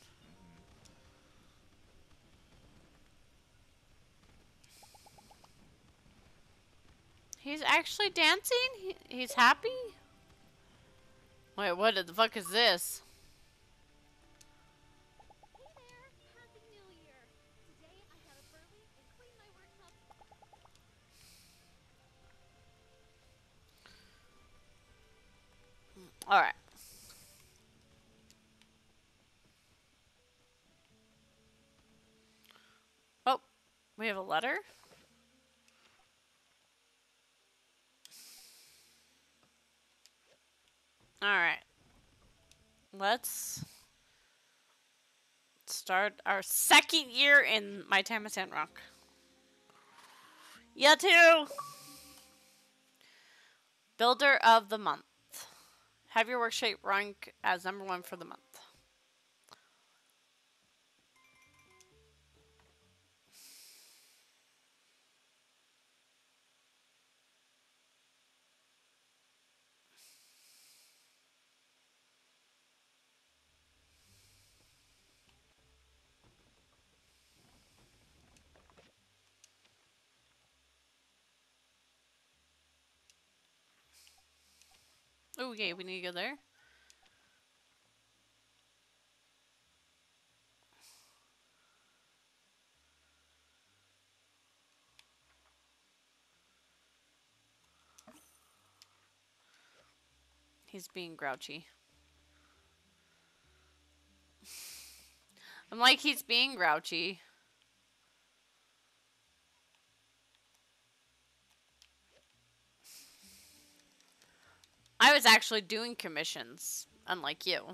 Speaker 8: He's actually dancing? He, he's happy? Wait, what the fuck is this? Alright. Oh, we have a letter? Alright. Let's start our second year in my time at Sandrock. Yeah, too! Builder of the month. Have your worksheet rank as number one for the month. Oh, okay, we need to go there. He's being grouchy. I'm like, he's being grouchy. I was actually doing commissions, unlike you.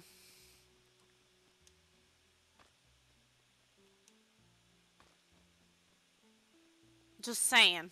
Speaker 8: Just saying.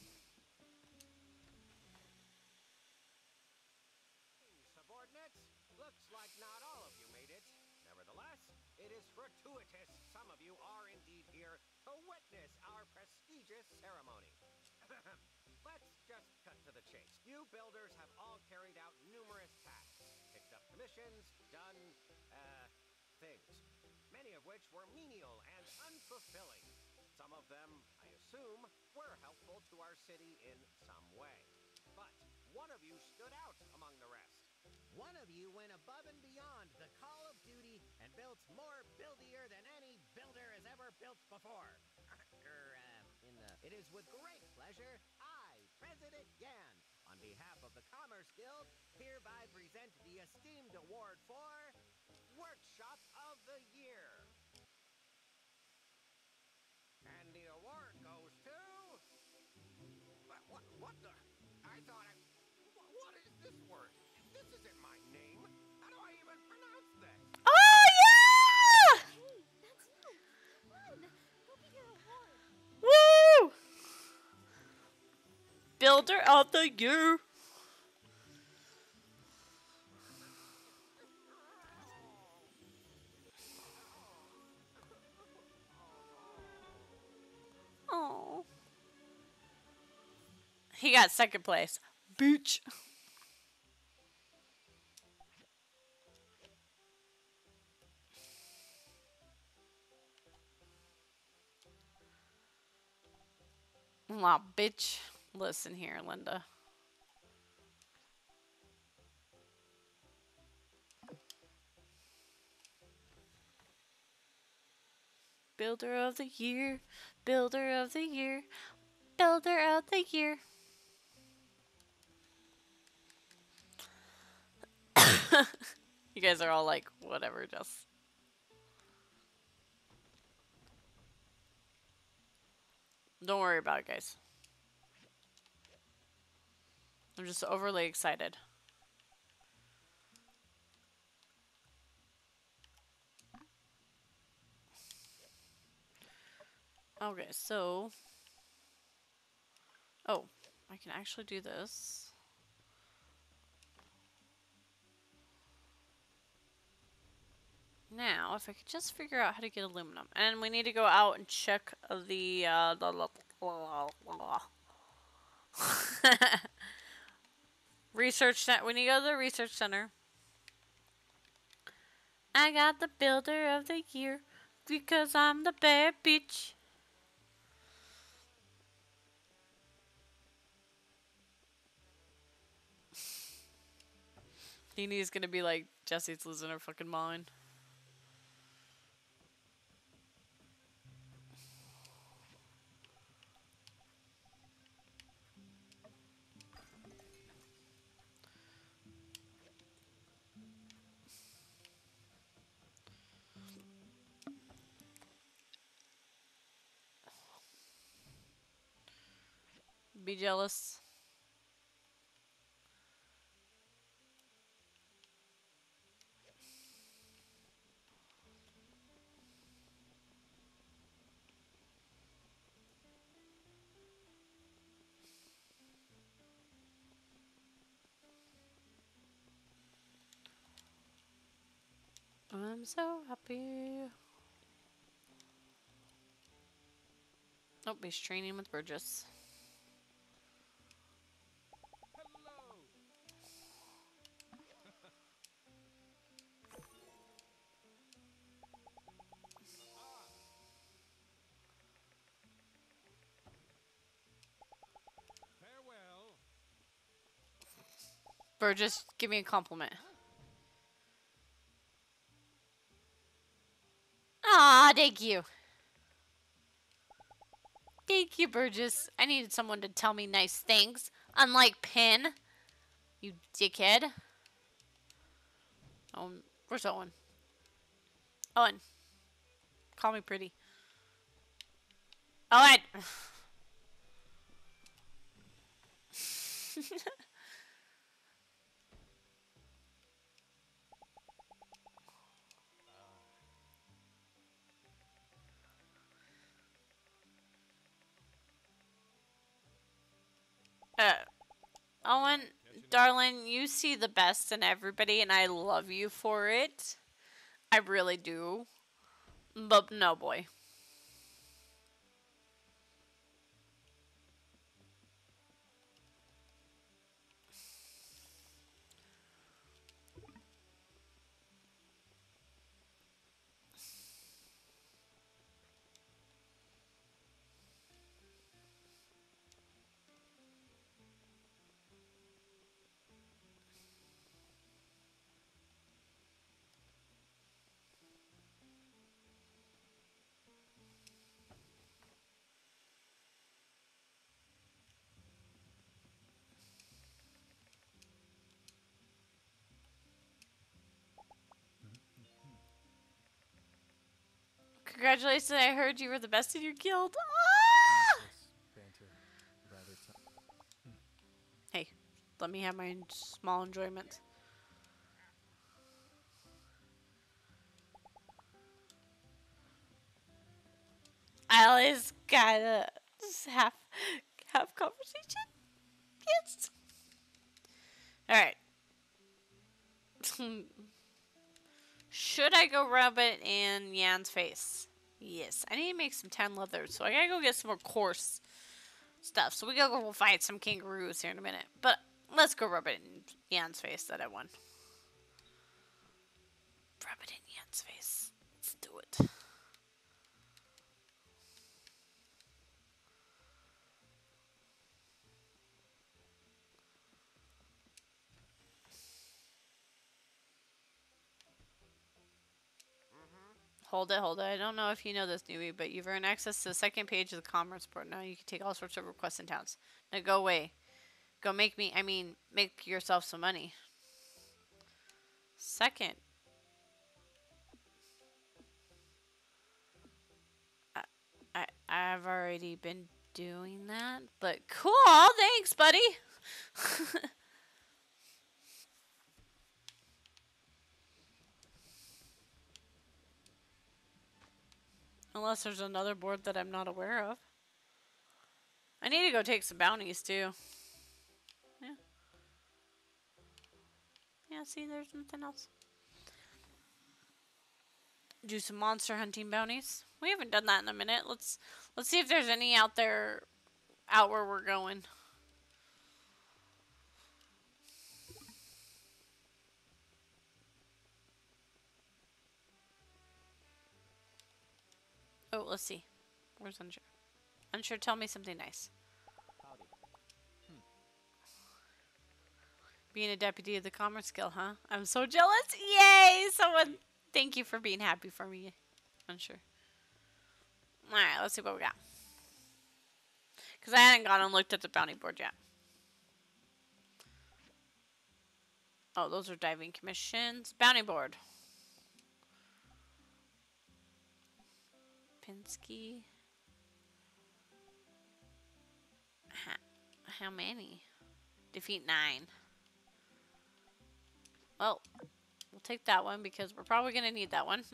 Speaker 16: Subordinates, looks like not all of you made it. Nevertheless, it is fortuitous some of you are indeed here to witness our prestigious ceremony. Let's just cut to the chase. You builders have all carried out numerous tasks, picked up commissions, done, uh, things. Many of which were menial and unfulfilling. Some of them, I assume, were helpful to our city in some way. But one of you stood out among the rest. One of you went above and beyond the call of duty and built more buildier than any builder has ever built before. er, uh, in the... It is with great pleasure, I, President Yan, on behalf of the Commerce Guild, hereby present the esteemed award for Workshop of the Year. And the award goes to... What, what, what the... I thought I... What, what is this word? This isn't my name. How do I even pronounce this?
Speaker 8: Oh, yeah!
Speaker 2: Hey, that's you. Run. Go get your award.
Speaker 8: Woo! Builder of the Year. He got second place. Bitch. Aw, bitch. Listen here, Linda. Builder of the year. Builder of the year. Builder of the year. You guys are all like, whatever, just. Don't worry about it, guys. I'm just overly excited. Okay, so... Oh, I can actually do this. Now, if I could just figure out how to get aluminum. And we need to go out and check the... Uh, the research center. We need to go to the research center. I got the builder of the year because I'm the bad bitch. Nini's gonna be like, Jesse's losing her fucking mind. Be jealous. I'm so happy. Oh, he's training with Burgess.
Speaker 13: Farewell.
Speaker 8: Burgess, give me a compliment. Aw, thank you. Thank you, Burgess. I needed someone to tell me nice things. Unlike Pin. You dickhead. Oh, where's Owen? Owen. Call me pretty. Owen! uh, Owen, darling, you see the best in everybody, and I love you for it. I really do. But no, boy. Congratulations, I heard you were the best in your guild. Ah! Hey, let me have my small enjoyment. I always gotta have, have conversation. Yes. Alright. Should I go rub it in Yan's face? Yes. I need to make some tan leather, so I gotta go get some more coarse stuff. So we gotta go fight some kangaroos here in a minute. But let's go rub it in Yan's face that I won. Rub it in Yan's face. Let's do it. Hold it, hold it. I don't know if you know this, newbie, but you've earned access to the second page of the commerce board. Now you can take all sorts of requests in towns. Now go away. Go make me, I mean, make yourself some money. Second. I, I, I've already been doing that, but cool. Thanks, buddy. Unless there's another board that I'm not aware of. I need to go take some bounties, too. Yeah. Yeah, see, there's nothing else. Do some monster hunting bounties. We haven't done that in a minute. Let's let's see if there's any out there, out where we're going. Oh, let's see. Where's Unsure? Unsure, tell me something nice.
Speaker 12: Howdy. Hmm.
Speaker 8: Being a deputy of the Commerce Guild, huh? I'm so jealous. Yay! Someone, thank you for being happy for me. Unsure. Alright, let's see what we got. Because I hadn't gone and looked at the bounty board yet. Oh, those are diving commissions. Bounty board. Pinsky. How, how many? Defeat nine. Well, we'll take that one because we're probably going to need that one.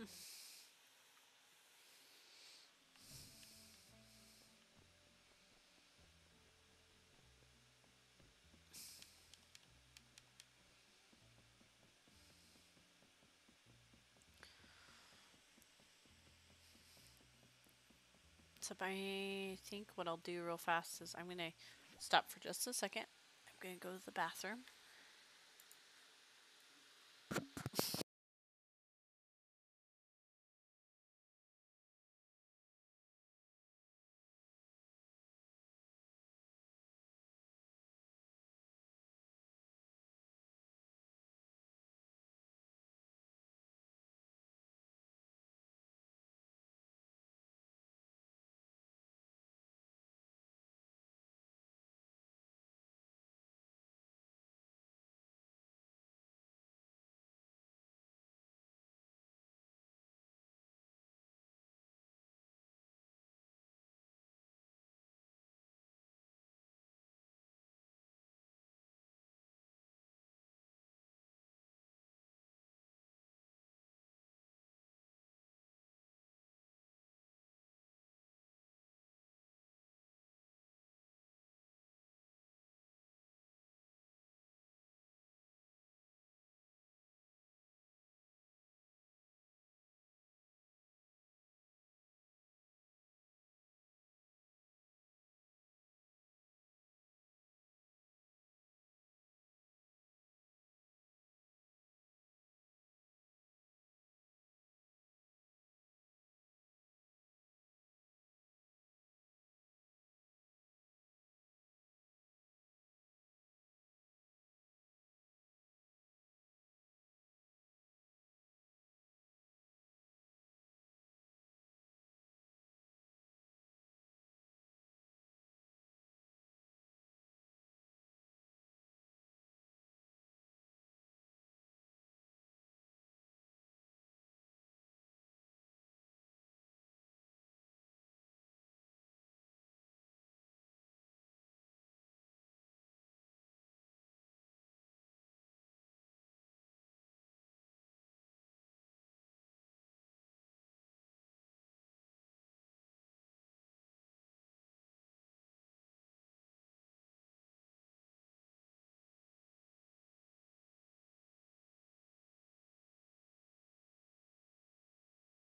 Speaker 8: So I think what I'll do real fast is I'm going to stop for just a second. I'm going to go to the bathroom.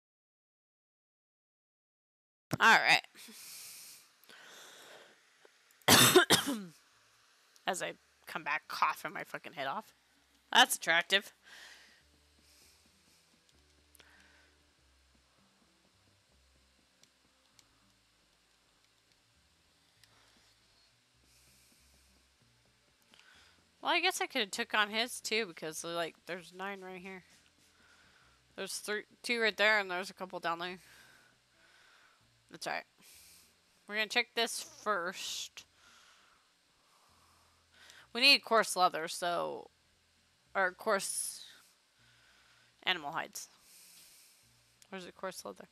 Speaker 8: All right. as I come back coughing my fucking head off. That's attractive. Well, I guess I could have took on his too because like there's nine right here. There's three, two right there, and there's a couple down there. That's alright. We're gonna check this first. We need coarse leather, so or coarse animal hides. Where's it? Coarse leather.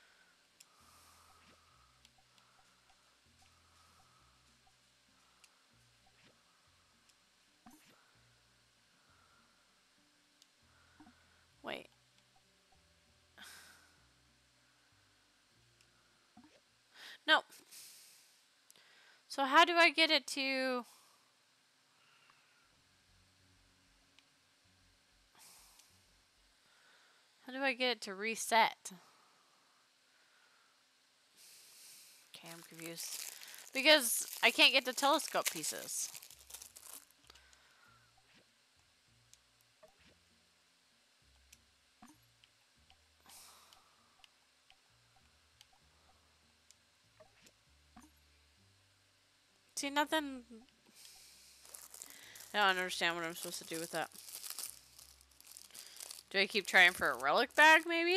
Speaker 8: Wait. No. So how do I get it to... How do I get it to reset? Okay, I'm confused. Because I can't get the telescope pieces. See, nothing... I don't understand what I'm supposed to do with that. Do I keep trying for a relic bag, maybe?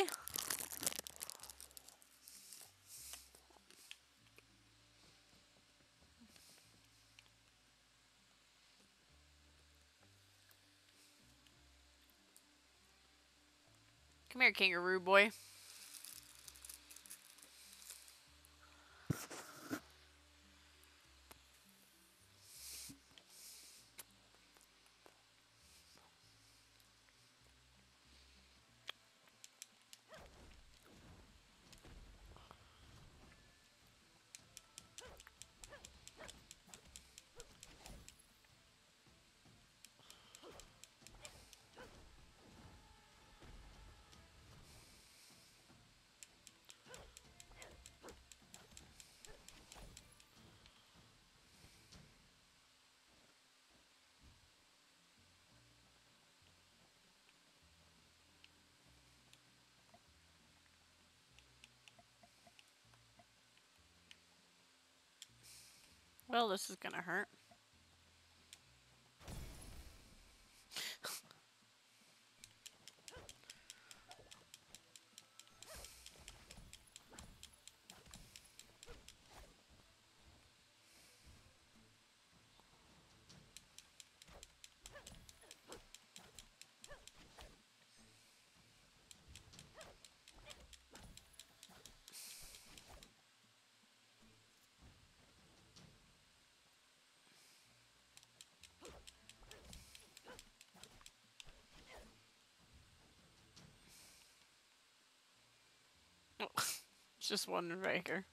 Speaker 8: Come here, kangaroo boy. Well, this is gonna hurt. It's just one right here.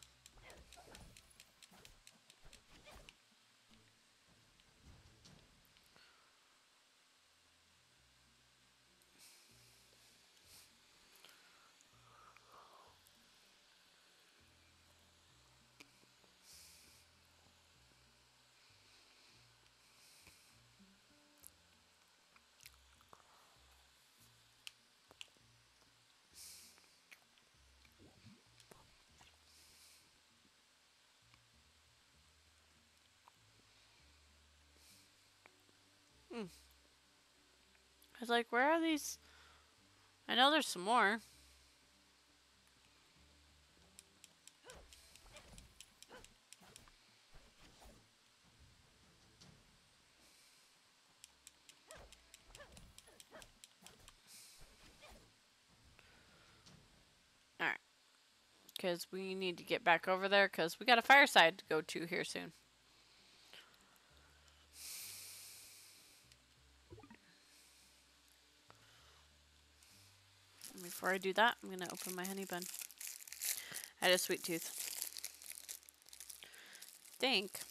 Speaker 8: Hmm. I was like, where are these? I know there's some more. Alright. Because we need to get back over there because we got a fireside to go to here soon. And before I do that, I'm going to open my honey bun. I had a sweet tooth. Think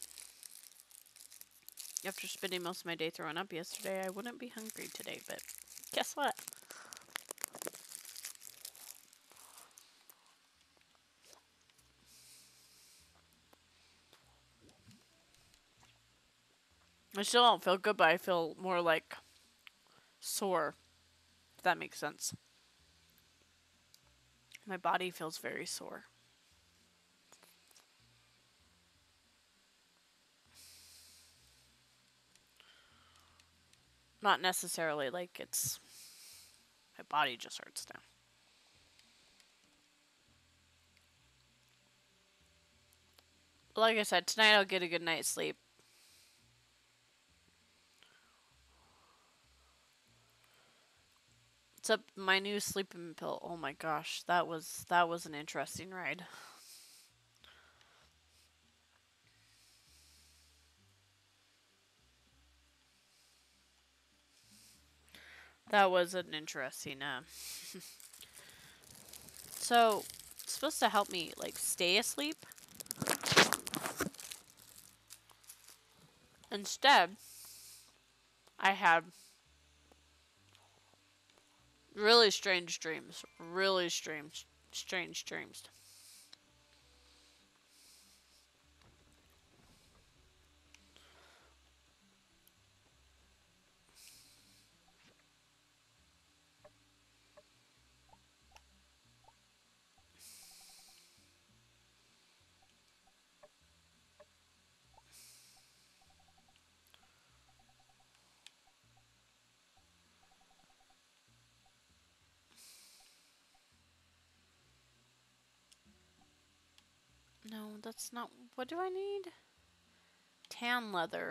Speaker 8: after spending most of my day throwing up yesterday, I wouldn't be hungry today, but guess what? I still don't feel good, but I feel more like sore, if that makes sense. My body feels very sore. Not necessarily like it's... My body just hurts now. Like I said, tonight I'll get a good night's sleep. Except my new sleeping pill. Oh my gosh, that was that was an interesting ride. That was an interesting. Uh... so, it's supposed to help me like stay asleep. Instead, I had really strange dreams. Really strange, strange dreams. No, that's not... What do I need? Tan leather.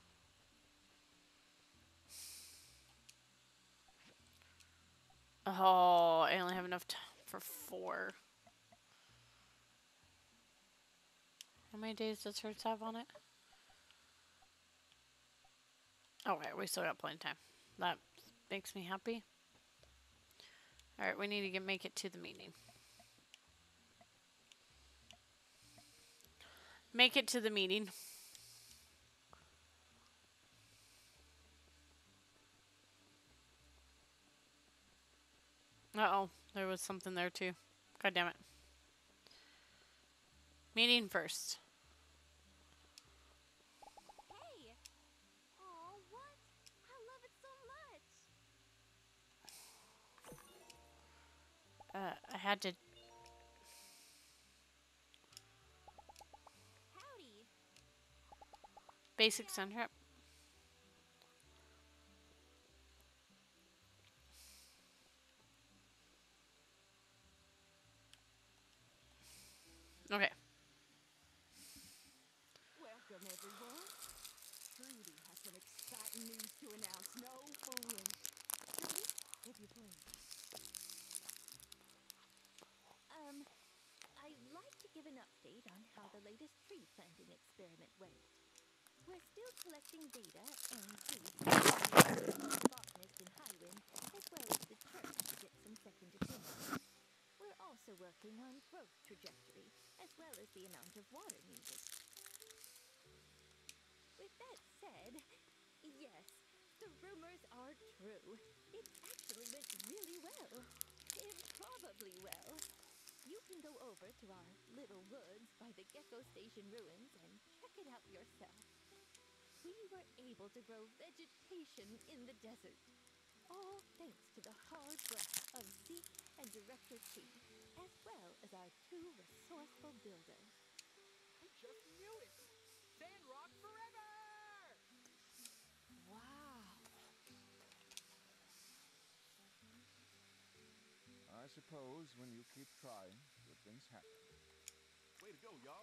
Speaker 8: Oh, I only have enough time for four. How many days does hers have on it? Okay, we still got plenty of time. That makes me happy. Alright, we need to get, make it to the meeting. Make it to the meeting. Uh-oh, there was something there too. God damn it. Meeting first.
Speaker 7: Hey! Aw, what? I love it so much!
Speaker 8: Uh, I had to...
Speaker 7: Howdy!
Speaker 8: Basic Sandrock. Okay.
Speaker 17: Welcome, everyone. Trudy has some exciting news to announce. No fooling. Trudy, if you please.
Speaker 18: Um, I'd like to give an update on how the latest tree planting experiment went. We're still collecting data and trees from the botanist in Highwind, as well as the church to get some second opinions. We're also working on growth trajectory, as well as the amount of water needed. With that said, yes, the rumors are true. It actually went really well. Improbably well. You can go over to our little woods by the Gecko Station ruins and check it out yourself. We were able to grow vegetation in the desert, all thanks to the hard work of Zeke and Director T, as well as our two resourceful builders.
Speaker 16: I just knew it! Sandrock forever!
Speaker 13: Wow. I suppose when you keep trying, good things happen.
Speaker 9: Way to go, y'all.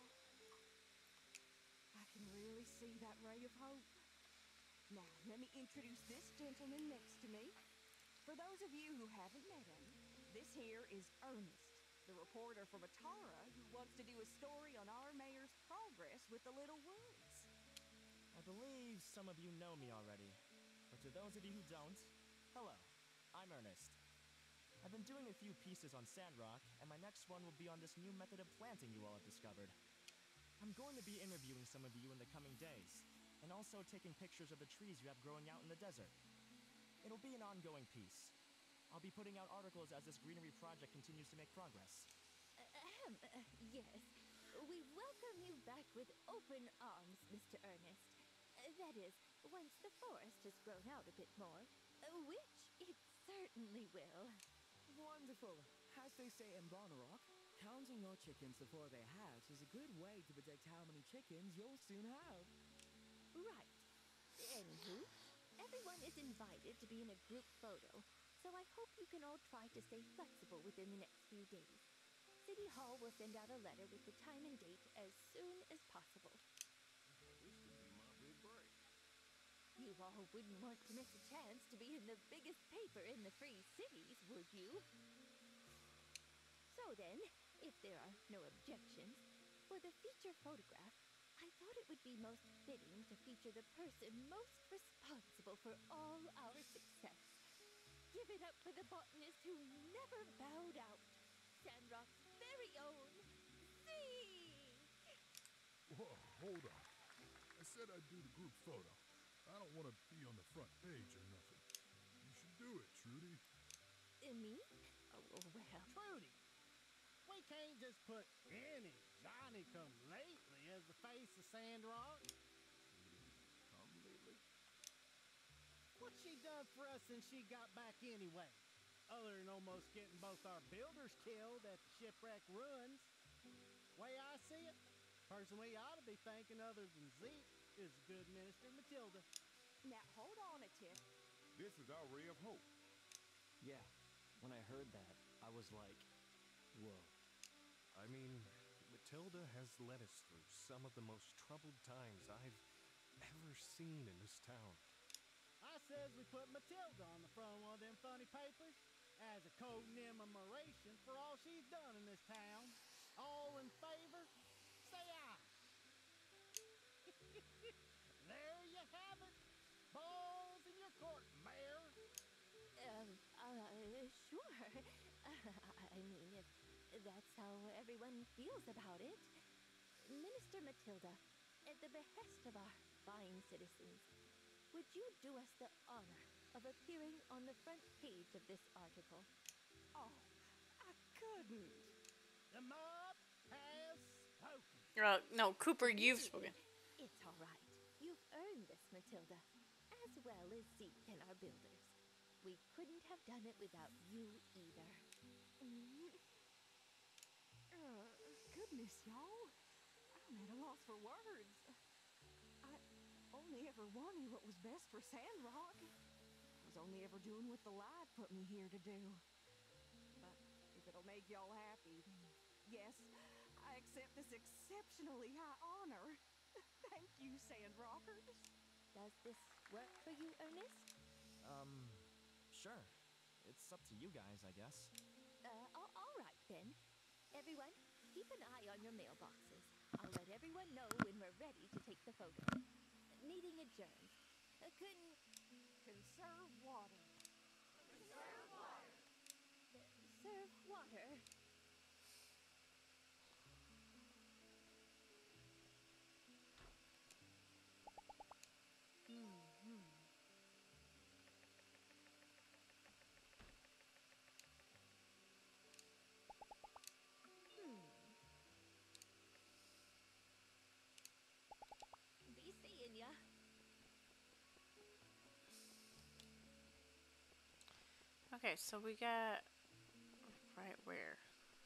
Speaker 17: I can really see that ray of hope. Now, let me introduce this gentleman next to me. For those of you who haven't met him, this here is Ernest, the reporter from Atara who wants to do a story on our mayor's progress with the Little Woods.
Speaker 19: I believe some of you know me already, but to those of you who don't, hello, I'm Ernest. I've been doing a few pieces on Sandrock, and my next one will be on this new method of planting you all have discovered. I'm going to be interviewing some of you in the coming days, and also taking pictures of the trees you have growing out in the desert. It'll be an ongoing piece. I'll be putting out articles as this greenery project continues to make progress.
Speaker 18: Ahem, uh, yes. We welcome you back with open arms, Mister Ernest. Uh, that is, once the forest has grown out a bit more, uh, which it certainly will.
Speaker 20: Wonderful. As they say in Bonnerock, counting your chickens before they hatch is a good way to predict how many chickens you'll soon have.
Speaker 18: Right. Anywho, everyone is invited to be in a group photo, so I hope you can all try to stay flexible within the next few days. City Hall will send out a letter with the time and date as soon as possible.
Speaker 9: This could be my big break.
Speaker 18: You all wouldn't want to miss a chance to be in the biggest paper in the Free Cities, would you? So then, if there are no objections, for the feature photograph, I thought it would be most fitting to feature the person most responsible for all our success. Give it up for the botanist who never bowed out, Sandrock's very own Zeke!
Speaker 14: Whoa, hold on. I said I'd do the group photo. I don't want to be on the front page or nothing. You should do it, Trudy.
Speaker 18: Uh, me? Oh, well...
Speaker 5: Trudy! We can't just put any Johnny-come-lately as the face of Sandrock.
Speaker 9: Come lately?
Speaker 5: What's she done for us since she got back anyway? Other than almost getting both our builders killed at the shipwreck ruins. Way I see it, person we ought to be thanking other than Zeke is the good minister Matilda.
Speaker 17: Now, hold on a tick.
Speaker 6: This is our ray of hope.
Speaker 12: Yeah, when I heard that, I was like, whoa.
Speaker 3: I mean, Matilda has led us through some of the most troubled times I've ever seen in this town.
Speaker 5: I says we put Matilda on the front of one of them funny papers as a code commemoration for all she's done in this town. All in favor? Say aye. There you have it. Balls in your court, Mayor.
Speaker 18: Uh, uh, sure. I mean, if that's how everyone feels about it. Minister Matilda, at the behest of our fine citizens, would you do us the honor of appearing on the front page of this article?
Speaker 17: Oh, I couldn't.
Speaker 5: The mob has spoken.
Speaker 8: Uh, no, Cooper, you've spoken.
Speaker 18: It's all right. You've earned this, Matilda, as well as Zeke and our builders. We couldn't have done it without you either.
Speaker 17: Mm. Uh, goodness, y'all. I'm at a loss for words. I only ever wanted what was best for Sandrock. I was only ever doing what the light put me here to do. But if it'll make y'all happy, then yes, I accept this exceptionally high honor. Thank you, Sandrockers.
Speaker 18: Does this work for you, Ernest?
Speaker 19: Um, sure. It's up to you guys, I guess.
Speaker 18: Uh, all, all right, then. Everyone, keep an eye on your mailboxes. I'll let everyone know when we're ready to take the photo. Meeting adjourned. Uh, con...
Speaker 17: Conserve water.
Speaker 18: Conserve water. Uh, serve water.
Speaker 17: Mm-hmm.
Speaker 18: Hmm. Be seeing ya.
Speaker 8: Okay, so we got right where?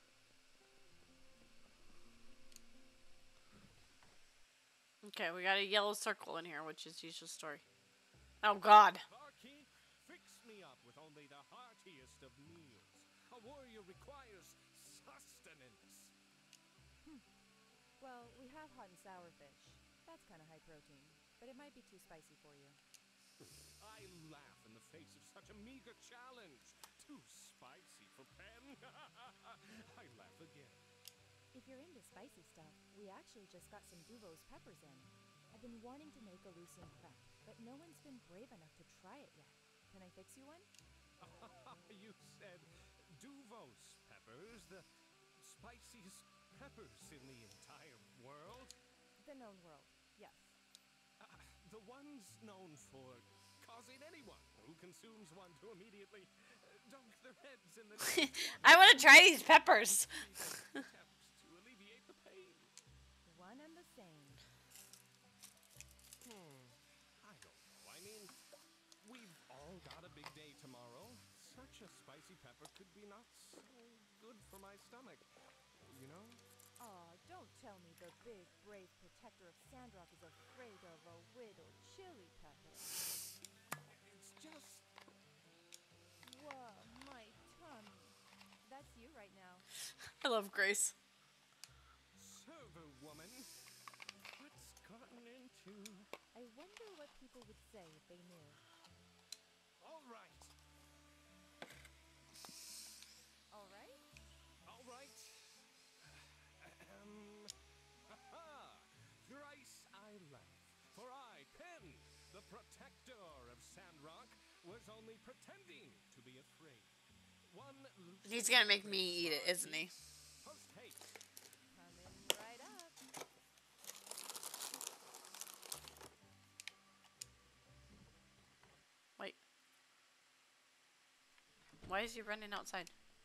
Speaker 8: Okay, we got a yellow circle in here, which is usual story. Oh God.
Speaker 16: Barkeep, fix me up with only the heartiest of meals. A warrior requires sustenance.
Speaker 21: Hmm. Well, we have hot and sour fish. That's kind of high protein, but it might be too spicy for you.
Speaker 16: I laugh in the face of such a meager challenge. Too spicy for Pen. I laugh again.
Speaker 21: If you're into spicy stuff, we actually just got some Duvo's peppers in. I've been wanting to make a lucerne crepe, but no one's been brave enough to try it yet. Can I fix you one?
Speaker 16: You said Duvo's peppers, the spiciest peppers in the entire world?
Speaker 21: The known world, yes.
Speaker 16: Uh, the ones known for causing anyone who consumes one to immediately uh, dunk their heads in the
Speaker 8: I want to try these peppers.
Speaker 16: to alleviate the pain.
Speaker 21: One and the same.
Speaker 16: Hmm. I don't
Speaker 3: a spicy pepper could be not so good for my stomach, you know?
Speaker 21: Aw, don't tell me the big, brave protector of Sandrock is afraid of a little chili pepper.
Speaker 3: It's just...
Speaker 21: Whoa, my tummy. That's you right now.
Speaker 8: I love Grace.
Speaker 3: Server woman, what's gotten into...
Speaker 21: I wonder what people would say if they knew.
Speaker 3: All right.
Speaker 21: All right?
Speaker 3: All right. Um, ha-ha! Thrice I laugh, for I, Penn, the protector of Sandrock, was only pretending to be afraid. One
Speaker 8: He's gonna make me eat it, isn't he?
Speaker 3: Post haste.
Speaker 21: Coming right up.
Speaker 8: Wait. Why is he running outside?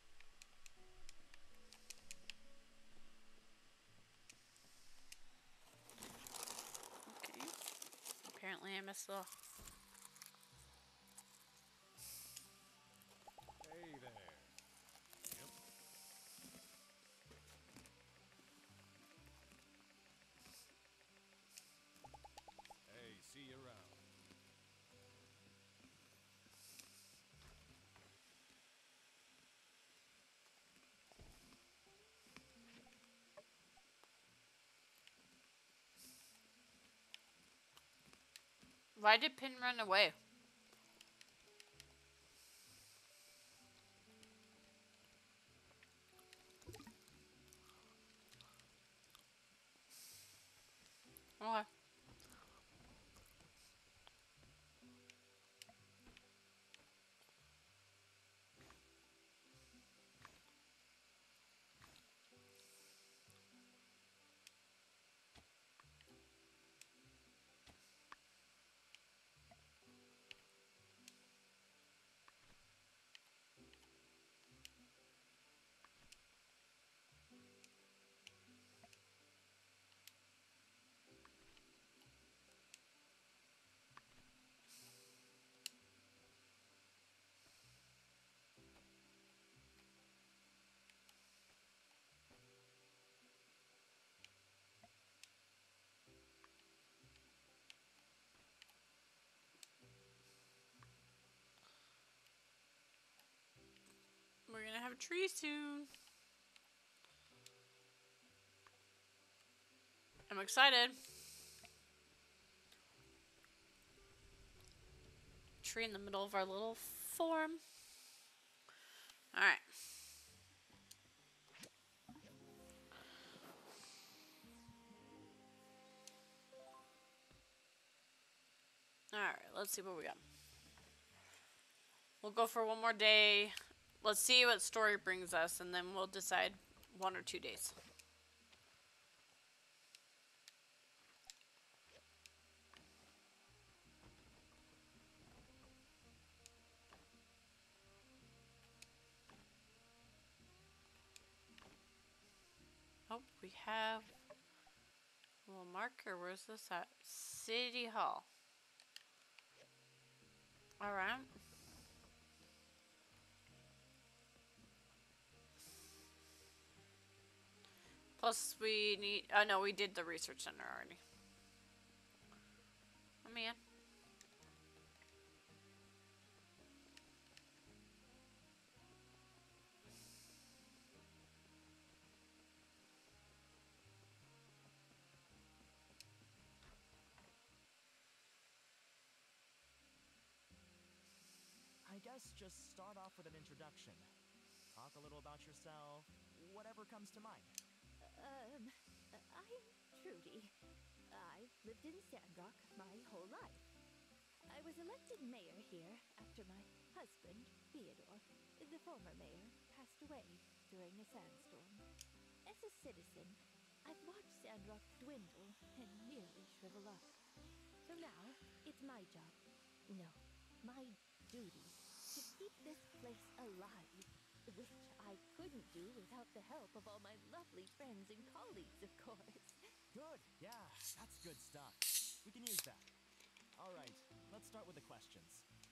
Speaker 8: Okay. Apparently I missed the...
Speaker 3: Hey there. Yep. Hey, see you around.
Speaker 8: Why did Pin run away? Okay. We're gonna have a tree soon. I'm excited. Tree in the middle of our little farm. Alright. Alright, let's see what we got. We'll go for one more day. Let's see what story brings us, and then we'll decide one or two days. Oh, we have a little marker. Where's this at? City Hall. Alright. Plus, we need. Oh no, we did the research center already. Oh man.
Speaker 19: I guess just start off with an introduction. Talk a little about yourself, whatever comes to mind.
Speaker 18: Um, I'm Trudy. I've lived in Sandrock my whole life. I was elected mayor here after my husband, Theodore, the former mayor, passed away during a sandstorm. As a citizen, I've watched Sandrock dwindle and nearly shrivel up. So now, it's my job, no, my duty, to keep this place alive, which I couldn't do without the help of all my lovely friends and colleagues, of course.
Speaker 19: Good, yeah, that's good stuff. We can use that. All right, let's start with the questions.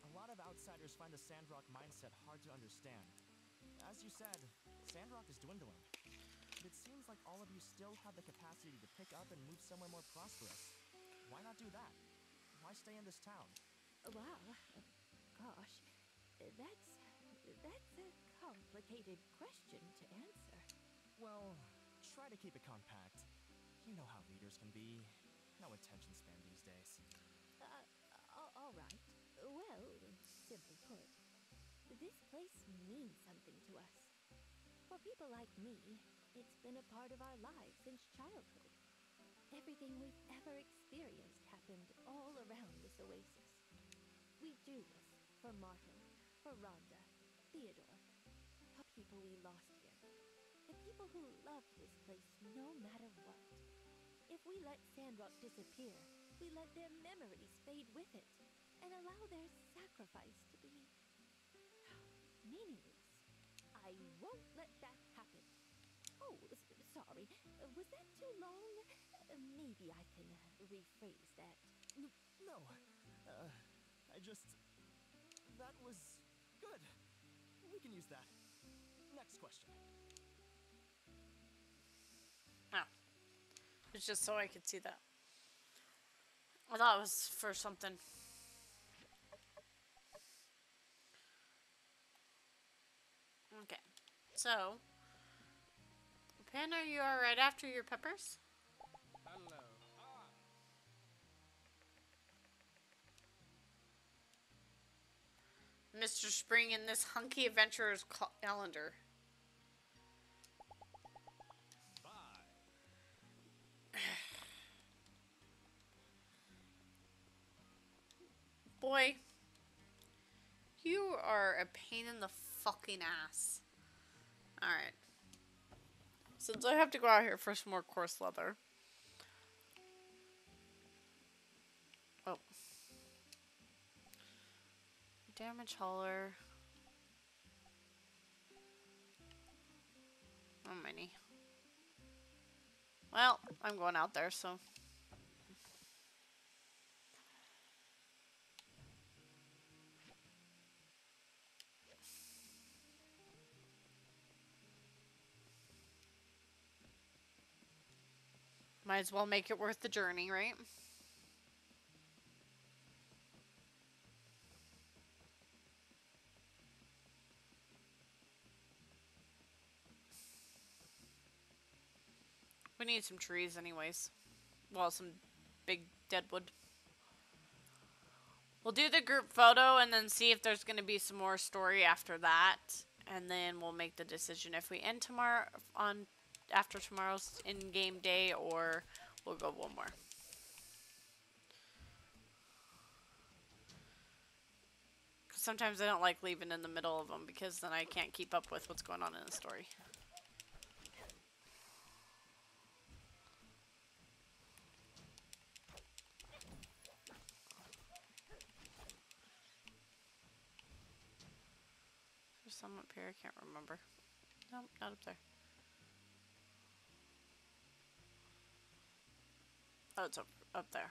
Speaker 19: A lot of outsiders find the Sandrock mindset hard to understand. As you said, Sandrock is dwindling. But it seems like all of you still have the capacity to pick up and move somewhere more prosperous. Why not do that? Why stay in this town?
Speaker 18: Well, gosh, that's that's a complicated question to answer.
Speaker 19: Well, try to keep it compact. You know how leaders can be. No attention span these days.
Speaker 18: Uh, all, all right. Well, simply put, this place means something to us. For people like me, it's been a part of our lives since childhood. Everything we've ever experienced happened all around this oasis. We do this for Martel, for Rhonda, Theodore, the people we lost here, the people who loved this place no matter what. If we let Sandrock disappear, we let their memories fade with it, and allow their sacrifice to be meaningless. I won't let that happen. Oh, s- sorry. Uh, Was that too long? Uh, maybe I can uh, rephrase that.
Speaker 19: N- no. Uh, I just... That was good. We can use that. Next question.
Speaker 8: Oh. It's just so I could see that. I thought it was for something. Okay. So, Pan, are you alright after your peppers?
Speaker 13: Hello. Ah.
Speaker 8: Mister Spring in this hunky adventurer's calendar. Boy, you are a pain in the fucking ass. Alright. Since I have to go out here for some more coarse leather. Oh. Damage hauler. How many? Well, I'm going out there, so. Might as well make it worth the journey, right? We need some trees anyways. Well, some big deadwood. We'll do the group photo and then see if there's going to be some more story after that. And then we'll make the decision if we end tomorrow on after tomorrow's in-game day or we'll go one more. Because sometimes I don't like leaving in the middle of them because then I can't keep up with what's going on in the story. There's some up here, I can't remember. Nope, not up there. Oh, it's up, up there.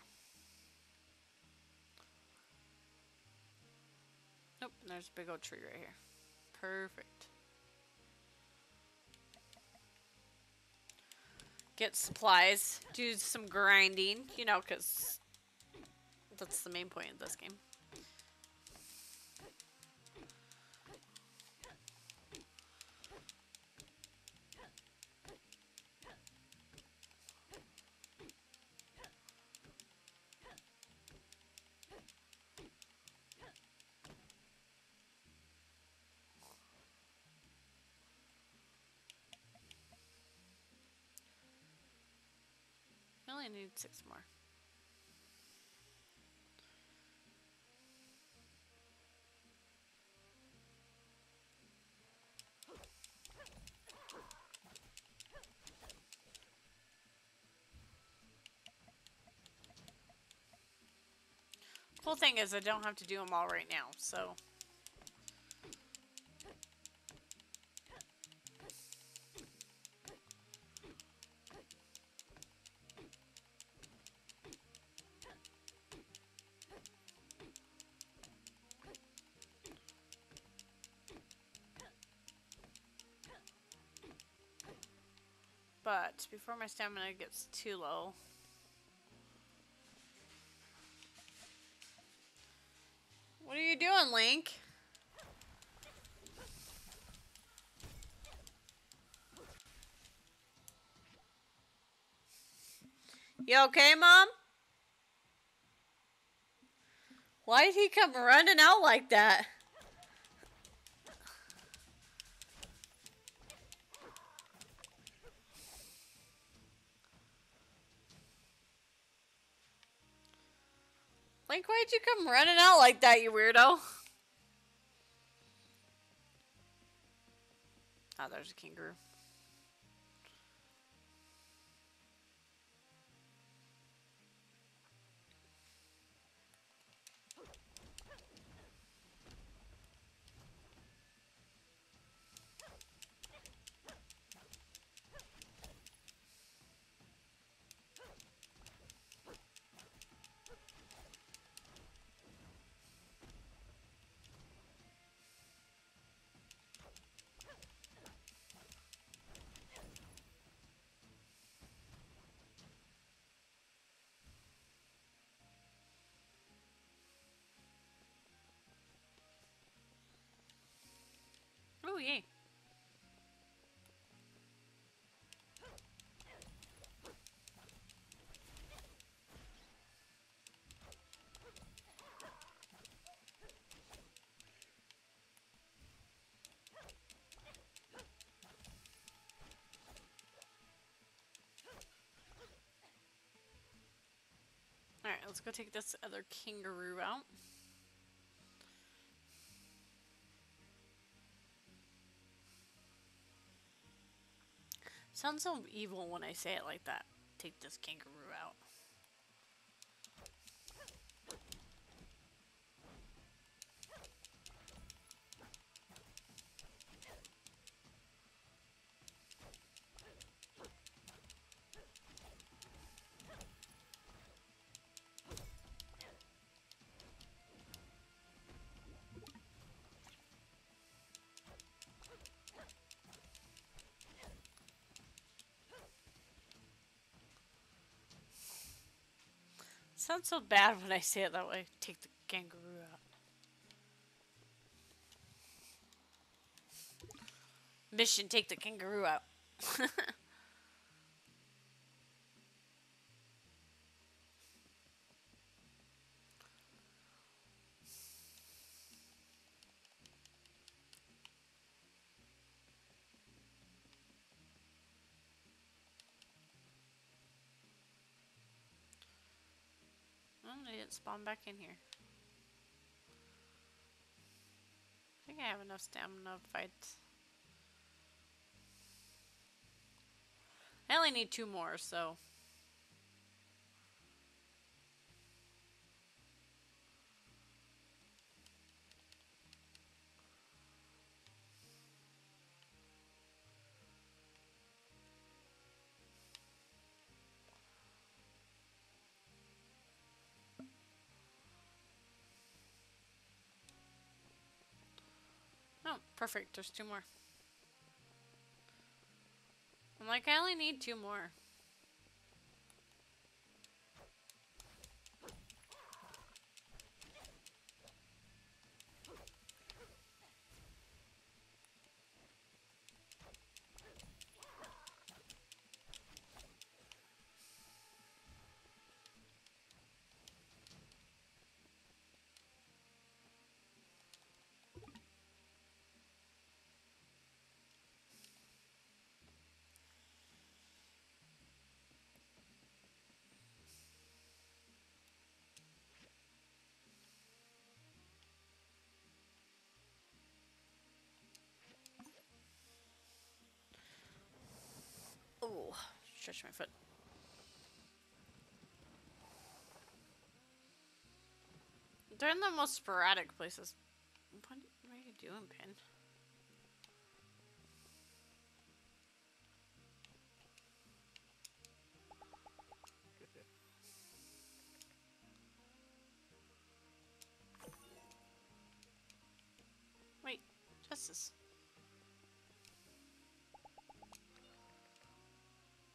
Speaker 8: Nope, and there's a big old tree right here. Perfect. Get supplies, do some grinding, you know, because that's the main point of this game. I only need six more. Cool thing is I don't have to do them all right now, so. But before my stamina gets too low, what are you doing, Link? You okay, Mom? Why did he come running out like that? Link, why'd you come running out like that, you weirdo? Oh, there's a kangaroo. Oh, yay. Alright, let's go take this other kangaroo out. Sounds so evil when I say it like that. Take this kangaroo out. Sounds so bad when I say it that way. Take the kangaroo out. Mission, take the kangaroo out. Oh, they didn't spawn back in here. I think I have enough stamina to fight. I only need two more, so. Oh, perfect. There's two more. I'm like, I only need two more. Oh, stretch my foot. They're in the most sporadic places. What are you doing, Pin? Wait, Justice.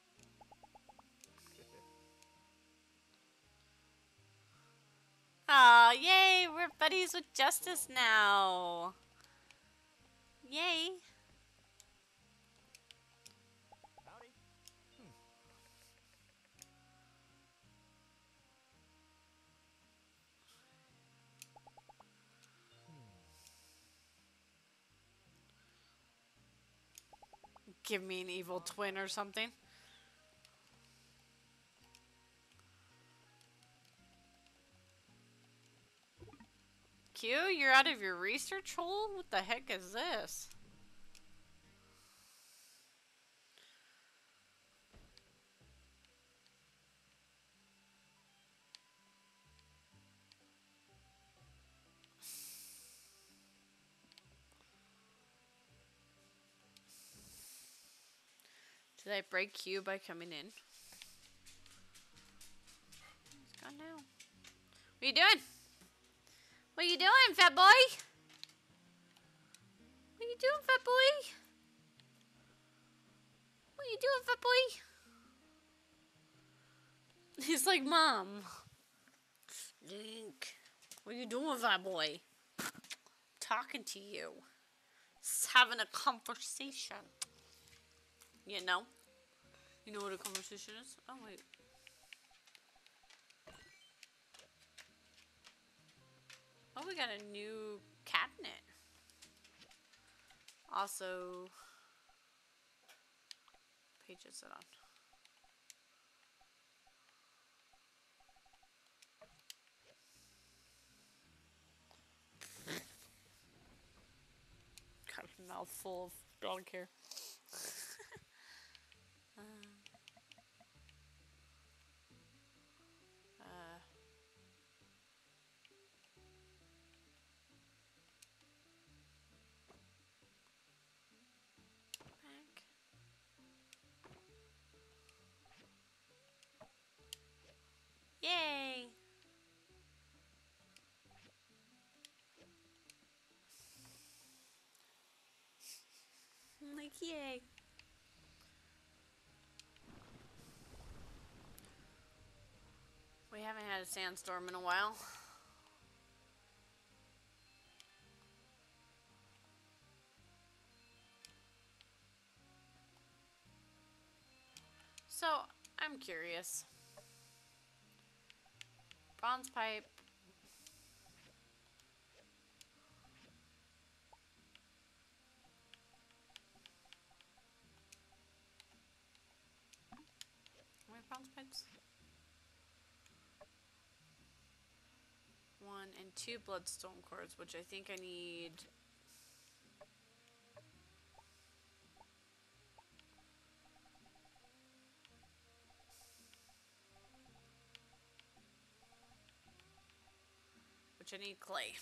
Speaker 8: buddies with Justice now. Yay.
Speaker 19: Howdy. Hmm.
Speaker 8: Give me an evil twin or something. Q, you're out of your research hole? What the heck is this? Did I break Q by coming in? He's gone now. What are you doing? What are you doing, fat boy? What are you doing, fat boy? What are you doing, fat boy? He's like, Mom. Link. What are you doing, fat boy? Talking to you. Just having a conversation. You know? You know what a conversation is? Oh, wait. Oh, we got a new cabinet. Also, pages sit on. Got a mouthful of dog hair. uh, uh, back. Yay! I'm like, yay. We haven't had a sandstorm in a while. So, I'm curious. Bronze pipe. How many bronze pipes? One and two bloodstone cords, which I think I need. Which I need clay.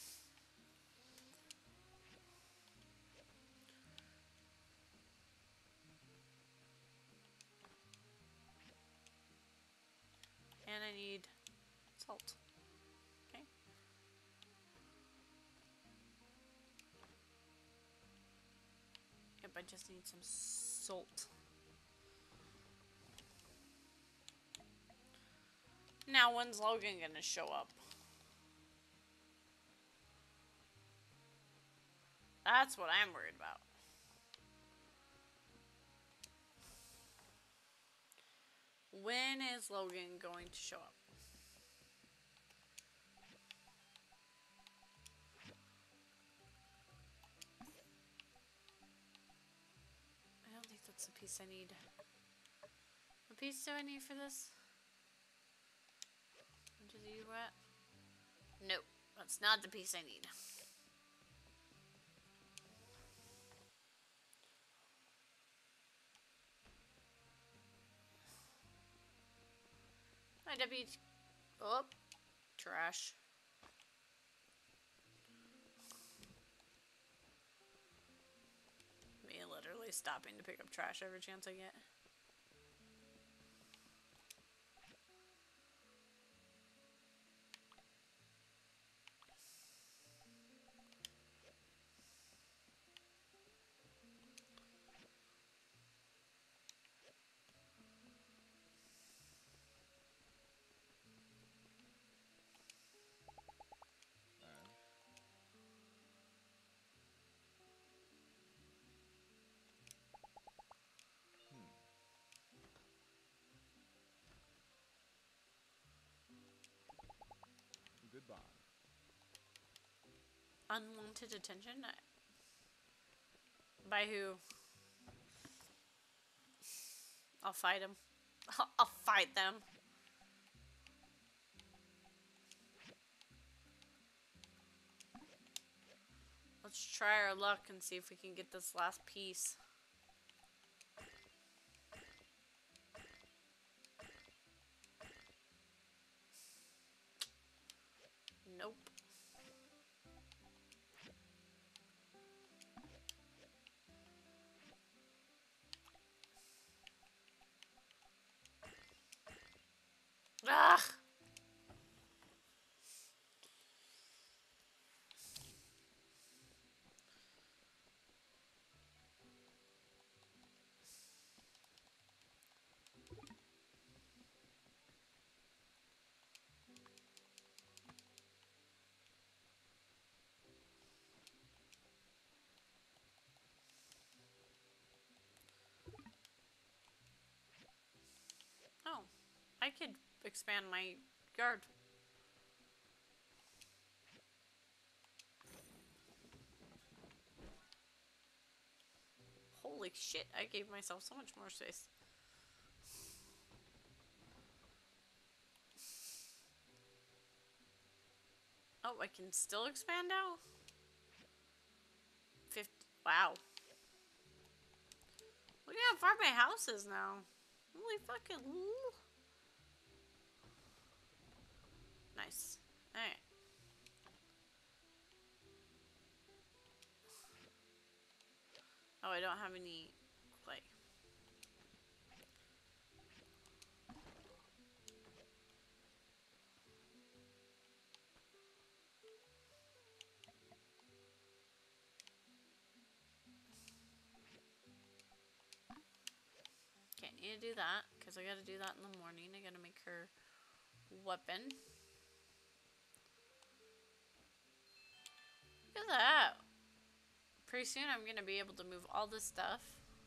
Speaker 8: And I need salt. Okay. Yep, I just need some salt. Now, when's Logan gonna show up? That's what I'm worried about. When is Logan going to show up? I don't think that's the piece I need. What piece do I need for this? What are you at? Nope, that's not the piece I need. My W. Oh, trash. Me literally stopping to pick up trash every chance I get. Unwanted attention? By who? I'll fight him. I'll, I'll fight them. Let's try our luck and see if we can get this last piece. Nope. Ah! Oh, I could expand my yard. Holy shit, I gave myself so much more space. Oh, I can still expand out? fifty. Wow. Look at how far my house is now. Holy fucking. Ooh. Nice. Alright. Oh, I don't have any clay. Can't need to do that, because I gotta do that in the morning. I gotta make her weapon. Look at that. Pretty soon I'm gonna be able to move all this stuff.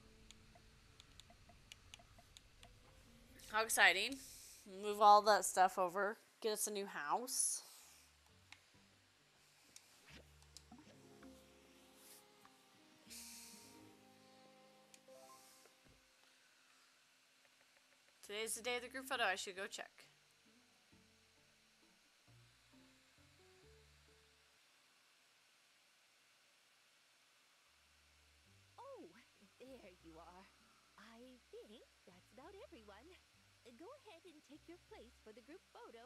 Speaker 8: How exciting. Move all that stuff over. Get us a new house. Today's the day of the group photo. I should go check.
Speaker 18: Oh, there you are. I think that's about everyone. Go ahead and take your place for the group photo.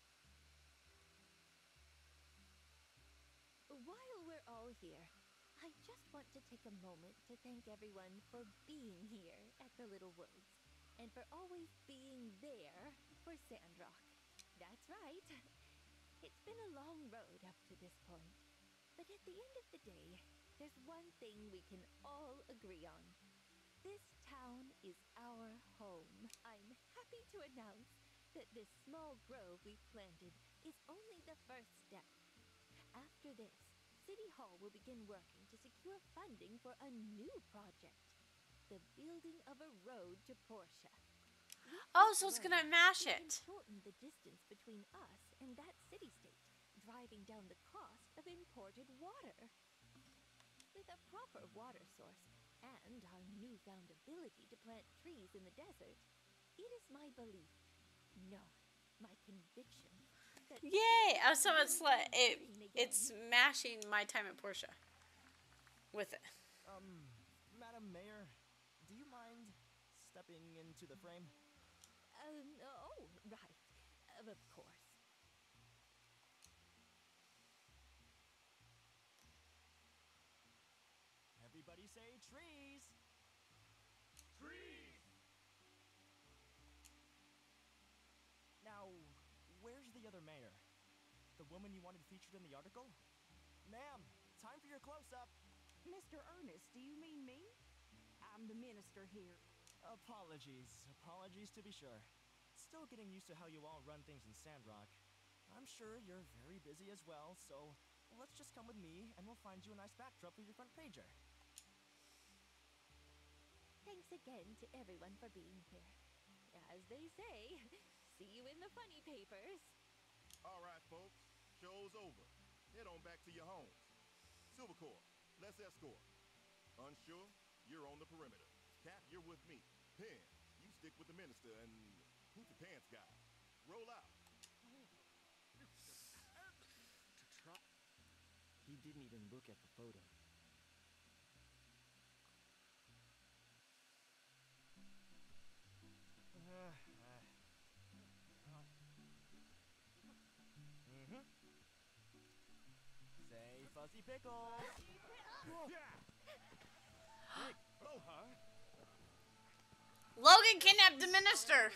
Speaker 18: While we're all here, I just want to take a moment to thank everyone for being here at the Little Woods, and for always being there for Sandrock. That's right. It's been a long road up to this point, but at the end of the day, there's one thing we can all agree on. This town is our home. I'm happy to announce that this small grove we've planted is only the first step. After this, City Hall will begin working to secure funding for a new project. The building of a road to Portia.
Speaker 8: Oh, so it's gonna mash it.
Speaker 18: Shorten the distance between us and that city-state, driving down the cost of imported water. With a proper water source and our newfound ability to plant trees in the desert, it is my belief, no, my conviction, that
Speaker 8: Yay! Oh, so it's like it. It's mashing my time at Portia. With it.
Speaker 19: Um, Madam Mayor, do you mind stepping into the frame?
Speaker 18: Um, oh, right. Uh, of course.
Speaker 19: Everybody say trees!
Speaker 6: Trees!
Speaker 19: Now, where's the other mayor? The woman you wanted featured in the article? Ma'am, time for your close-up.
Speaker 17: Mister Ernest, do you mean me? I'm the minister here.
Speaker 19: Apologies. Apologies to be sure. Still getting used to how you all run things in Sandrock. I'm sure you're very busy as well, so let's just come with me and we'll find you a nice backdrop for your front pager.
Speaker 18: Thanks again to everyone for being here. As they say, see you in the funny papers.
Speaker 9: All right, folks. Show's over. Head on back to your homes. Silver Corps, let's escort. Unsure, you're on the perimeter. Cap, you're with me. Penn, you stick with the minister and poofy pants guy. Roll out.
Speaker 12: To try. He didn't even look at the photo.
Speaker 19: Mm-hmm. Say fuzzy pickles. Nick, oh, huh?
Speaker 8: Logan kidnapped the minister.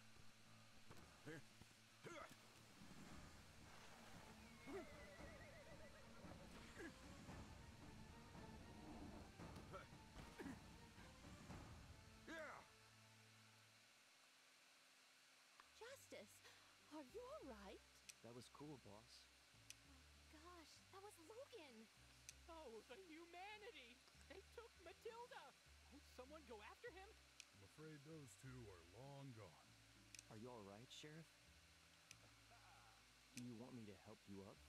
Speaker 18: Justice, are you alright?
Speaker 12: That was cool, boss.
Speaker 2: Gosh, that was Logan.
Speaker 10: Oh, the humanity! They took Matilda! Won't someone go after him?
Speaker 14: I'm afraid those two are long gone.
Speaker 12: Are you alright, Sheriff? Do you want me to help you up?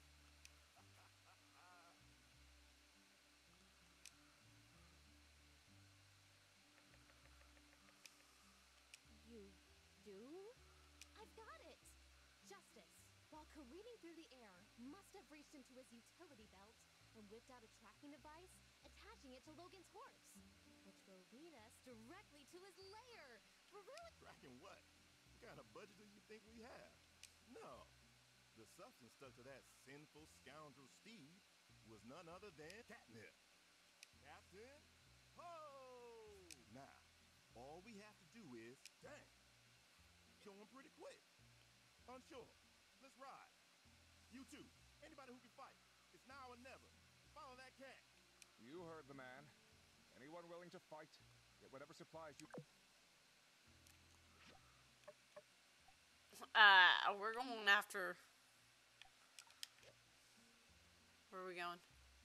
Speaker 2: You do? I've got it! Justice, while careening through the air, must have reached into his utility belt and whipped out a tracking device, attaching it to Logan's horse, which will lead us directly to his lair. For really?
Speaker 9: Tracking what? What kind of budget do you think we have? No. The substance stuck to that sinful scoundrel Steve was none other than catnip. Captain? Ho! Now, all we have to do is, dang, show him pretty quick. Unsure. Let's ride. You two, anybody who can fight. It's now or never. Follow that cat.
Speaker 13: You heard the man. Anyone willing to fight, get whatever supplies you...
Speaker 8: Uh, we're going after... Where are we going?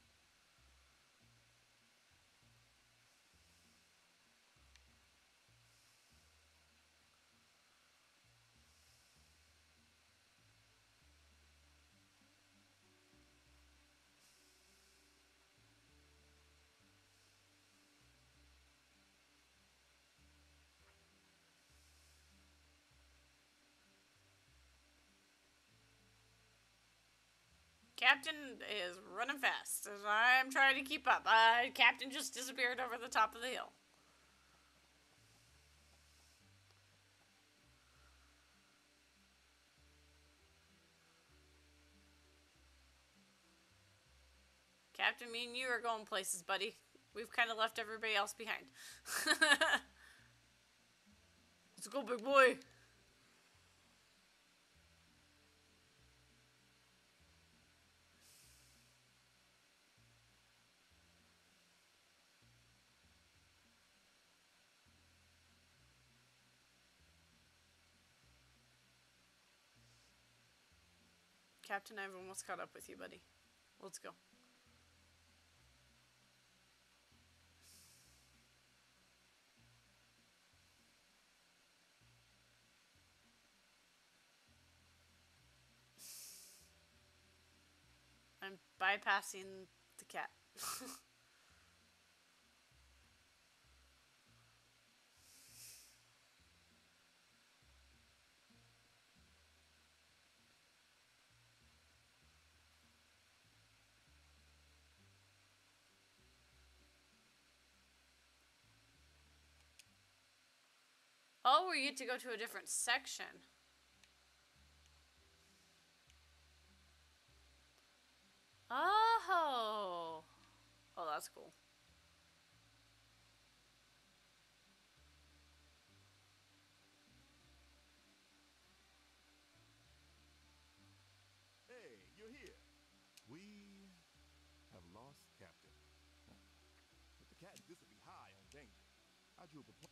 Speaker 8: Captain is running fast as I'm trying to keep up. Uh, Captain just disappeared over the top of the hill. Captain, me and you are going places, buddy. We've kind of left everybody else behind. Let's go, big boy. Captain, I've almost caught up with you, buddy. Let's go. I'm bypassing the cat. Oh, we get to go to a different section. Oh. Oh, that's cool.
Speaker 9: Hey, you're here. We have lost Captain. With the cat, this would be high on danger. I drew up a plan.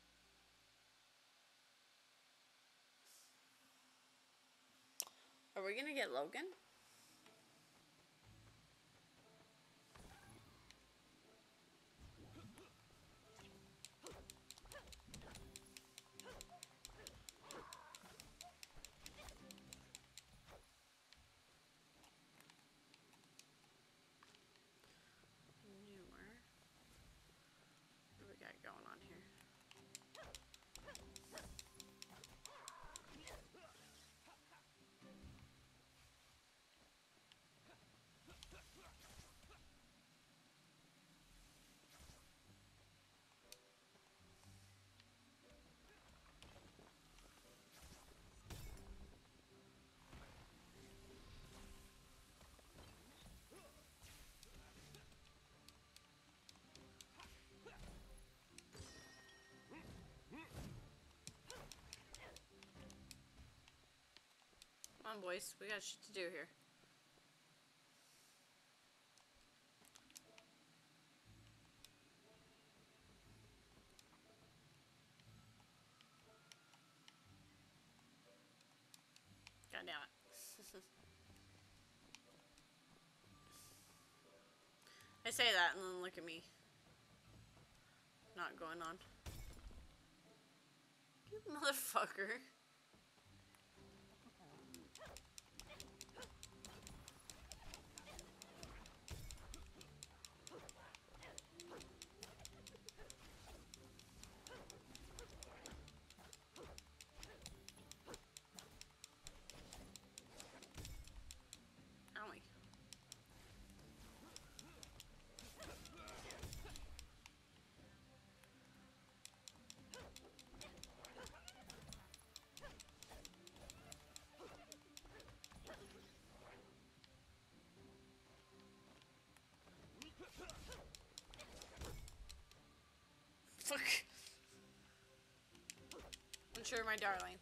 Speaker 8: Are we gonna get Logan? Come on, boys. We got shit to do here. God damn it. I say that and then look at me. Not going on. You motherfucker. Owie. Fuck. I'm sure, my darling.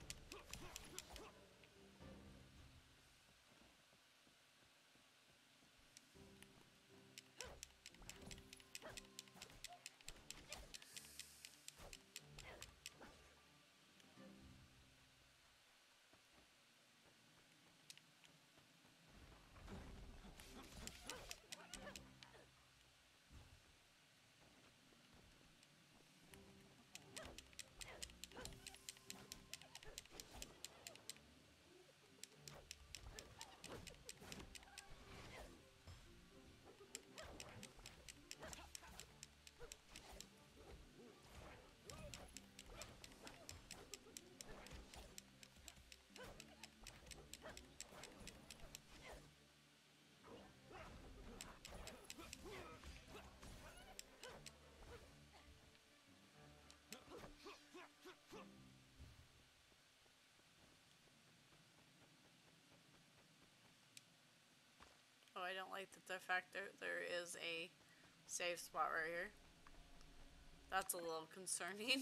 Speaker 8: Oh, I don't like that the fact that there is a safe spot right here. That's a little concerning.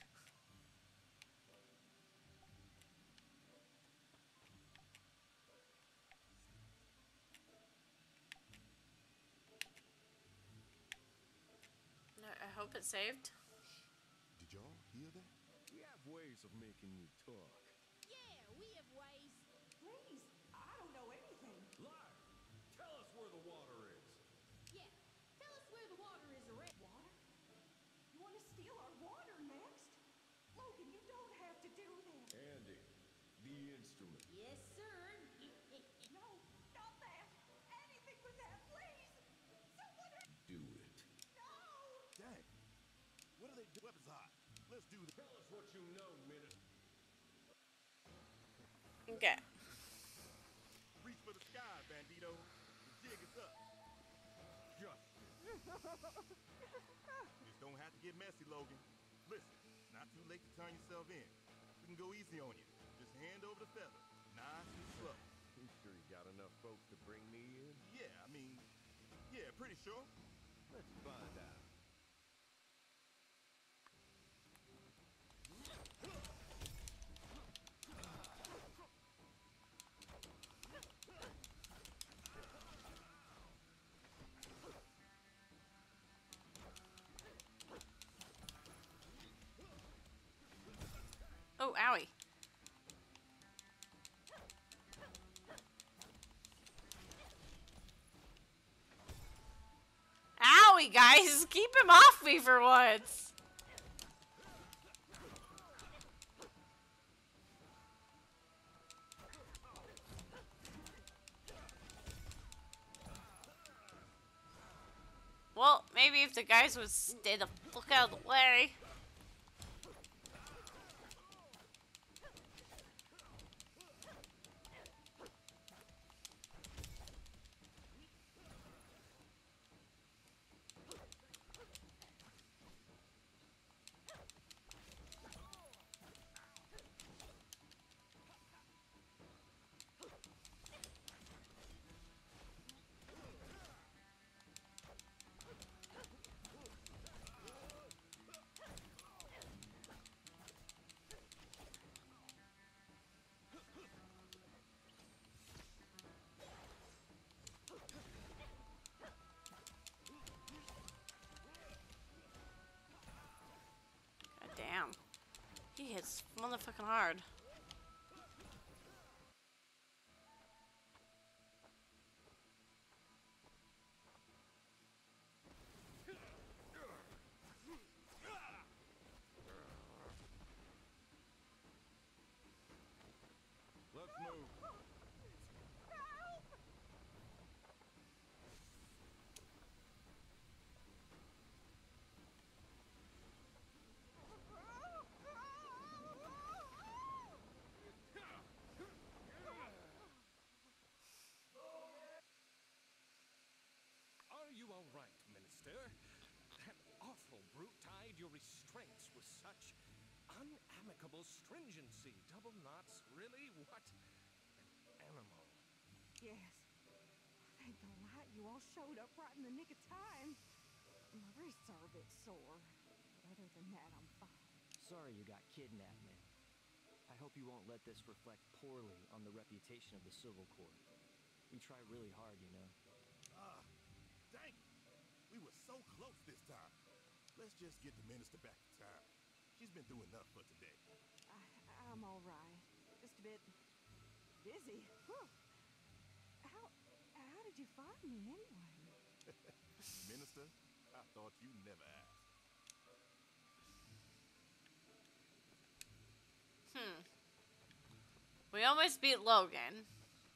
Speaker 8: I hope it's saved.
Speaker 9: Did y'all hear that? We have ways of making you talk.
Speaker 17: Yeah, we have ways. Please, I don't know anything.
Speaker 9: Lie! Tell us where the water is.
Speaker 17: Yeah, tell us where the water is, or water? You want to steal our water next? Logan, you don't have to do that.
Speaker 9: Andy, the instrument.
Speaker 17: Yes, sir. No, not that. Anything but that, please. Someone.
Speaker 9: Do it.
Speaker 17: No.
Speaker 9: Dang. What are they doing? Weapons hot. Let's do this. Tell us what you know, minute.
Speaker 8: Okay.
Speaker 9: Reach for the sky, bandito. The jig is up. Justice. Just don't have to get messy, Logan. Listen, it's not too late to turn yourself in. We can go easy on you. Just hand over the feather. Nice and slow.
Speaker 6: You sure you got enough folks to bring me in?
Speaker 9: Yeah, I mean, yeah, pretty sure.
Speaker 6: Let's find out.
Speaker 8: Oh, owie. Owie, guys! Keep him off me for once! Well, maybe if the guys would stay the fuck out of the way. It's motherfucking hard.
Speaker 9: Let's move.
Speaker 3: Are you all right, Minister? That awful brute tied your restraints with such unamicable stringency. Double knots, really? What an animal.
Speaker 17: Yes. Thank the light you all showed up right in the nick of time. My wrists are a bit sore, but other than that, I'm fine.
Speaker 12: Sorry you got kidnapped, man. I hope you won't let this reflect poorly on the reputation of the Civil Corps. We try really hard, you know.
Speaker 9: Ah, dang it. We were so close this time. Let's just get the minister back in time. She's been through enough for today.
Speaker 17: I, I'm all right. Just a bit busy. Whew. How, how did you find me anyway?
Speaker 9: Minister, I thought you'd never ask.
Speaker 8: Hmm. We almost beat Logan.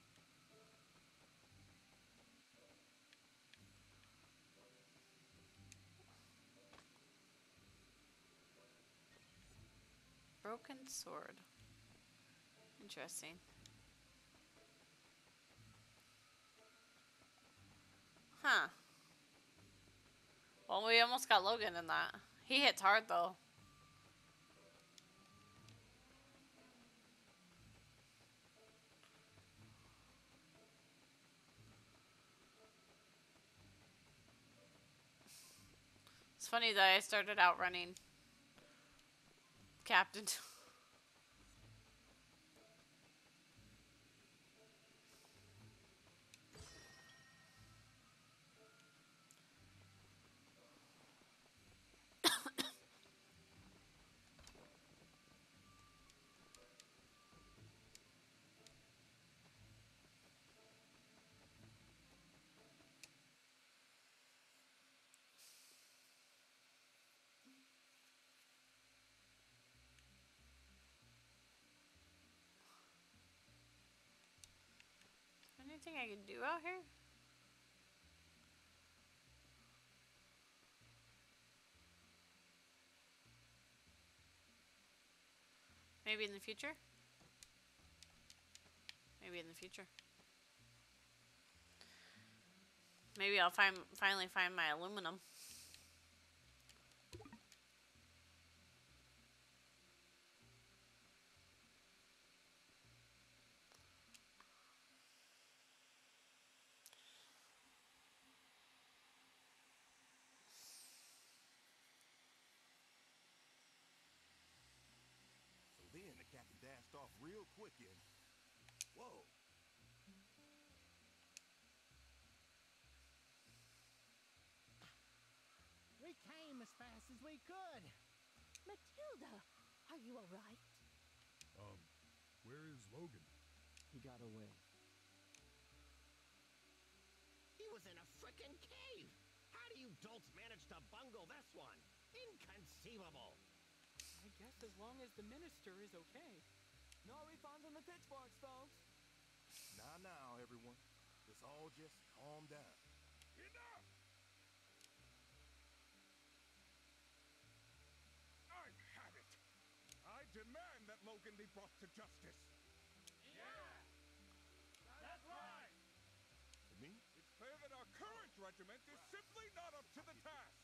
Speaker 8: Broken sword. Interesting. Huh. Well, we almost got Logan in that. He hits hard, though. It's funny that I started out running Captain. Anything I can do out here? Maybe in the future? Maybe in the future. Maybe I'll find finally find my aluminum.
Speaker 9: So then the captain dashed off real quick and... Whoa.
Speaker 5: We came as fast as we could.
Speaker 18: Matilda, are you all right?
Speaker 14: Um, where is Logan?
Speaker 12: He got away.
Speaker 16: He was in a frickin' cave! How do you dolts manage to bungle this one? Inconceivable!
Speaker 10: I guess as long as the minister is okay.
Speaker 20: No refunds on the pitchforks, folks.
Speaker 9: Now, now, everyone. Let's all just calm down.
Speaker 14: Enough! I've had it. I demand that Logan be brought to justice.
Speaker 9: Yeah! That's right! To me?
Speaker 14: It's clear that our current regiment is simply not up to the task.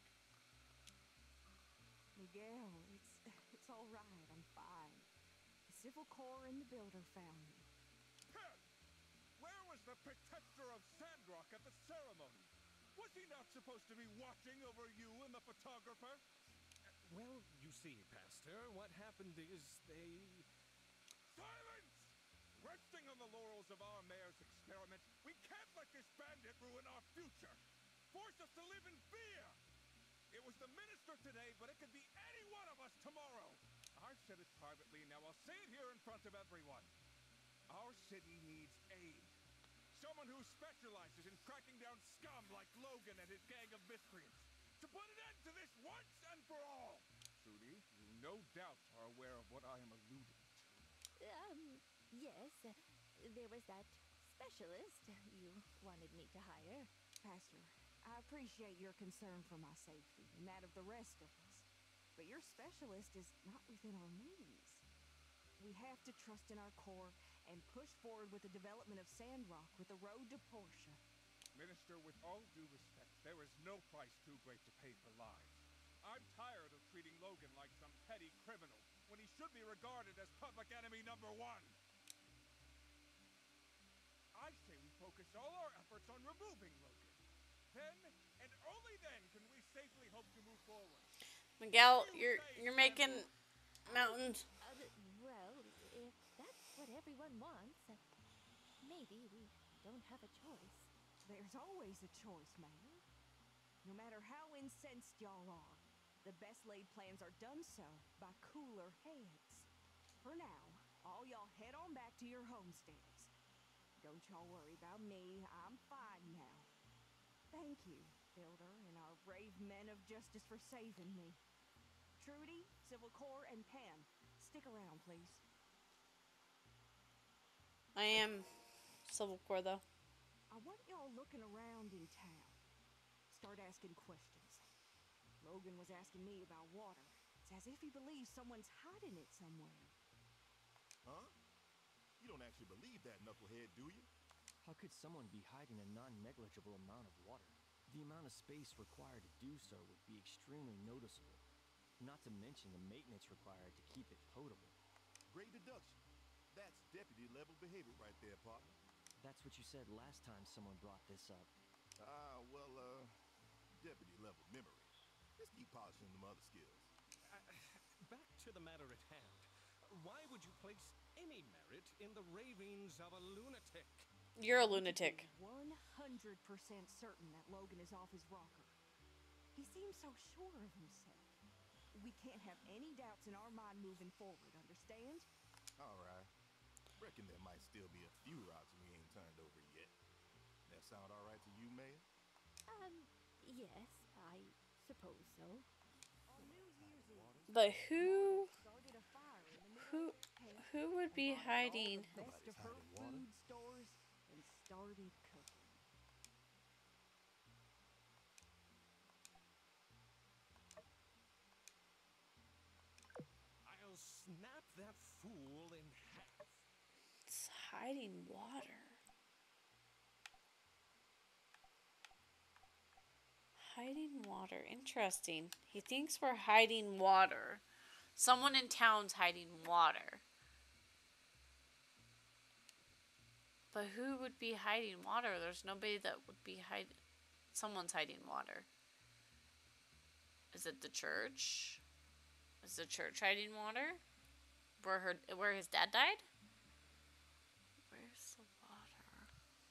Speaker 17: Miguel, it's it's all right. I'm fine. The Civil Corps and the Builder found me.
Speaker 14: Huh. Where was the protector of Sandrock at the ceremony? Was he not supposed to be watching over you and the photographer?
Speaker 3: Well, you see, Pastor, what happened is they...
Speaker 14: Silence! Resting on the laurels of our mayor's experiment, we can't let this bandit ruin our future. Force us to live in fear. It was the minister today, but it could be any one of us tomorrow. Our
Speaker 13: I've said it privately, now I'll say it here in front of everyone. Our city needs aid. Someone who specializes in tracking down scum like Logan and his gang of miscreants. To put an end to this once and for all. Trudy, you no doubt are aware of what I am alluding to.
Speaker 18: Um, yes. Uh, there was that specialist you wanted me to hire.
Speaker 17: Pastor, I appreciate your concern for my safety and that of the rest of us. But your specialist is not within our means. We have to trust in our core and push forward with the development of Sandrock with the road to Portia.
Speaker 13: Minister, with all due respect, there is no price too great to pay for lives. I'm tired of treating Logan like some petty criminal when he should be regarded as public enemy number one. I say we focus all our efforts on removing Logan. Then, and only then, can we safely hope to move forward.
Speaker 8: Miguel, you're you're making mountains.
Speaker 18: Uh, well, if that's what everyone wants, uh, maybe we don't have a choice.
Speaker 17: There's always a choice, Mayor. No matter how incensed y'all are, the best laid plans are done so by cooler heads. For now, all y'all head on back to your homesteads. Don't y'all worry about me, I'm fine now. Thank you, Builder, and our brave men of justice for saving me. Trudy, Civil Corps, and Pam, stick around, please.
Speaker 8: I am Civil Corps, though.
Speaker 17: I want y'all looking around in town. Start asking questions. Logan was asking me about water. It's as if he believes someone's hiding it somewhere.
Speaker 9: Huh? You don't actually believe that, knucklehead, do you?
Speaker 12: How could someone be hiding a non-negligible amount of water? The amount of space required to do so would be extremely noticeable. Not to mention the maintenance required to keep it potable.
Speaker 9: Great deduction. That's deputy-level behavior right there, partner.
Speaker 12: That's what you said last time someone brought this up.
Speaker 9: Ah, well, uh, deputy-level memory. Just keep polishing them other skills.
Speaker 3: Uh, back to the matter at hand. Why would you place any merit in the ravings of a lunatic?
Speaker 8: You're a lunatic.
Speaker 17: one hundred percent certain that Logan is off his rocker. He seems so sure of himself. We can't have any doubts in our mind moving forward, understand?
Speaker 9: All right. Reckon there might still be a few rocks we ain't turned over yet. That sound all right to you, Mayor?
Speaker 18: Um, yes, I suppose so.
Speaker 8: But who, who, who would be hiding?
Speaker 17: Best of her food stores and started cooking.
Speaker 3: I'll snap that fool in half.
Speaker 8: It's hiding water. Hiding water. Interesting. He thinks we're hiding water. Someone in town's hiding water. But who would be hiding water? There's nobody that would be hiding. Someone's hiding water. Is it the church? Is the church hiding water? Where her, where his dad died? Where's the water?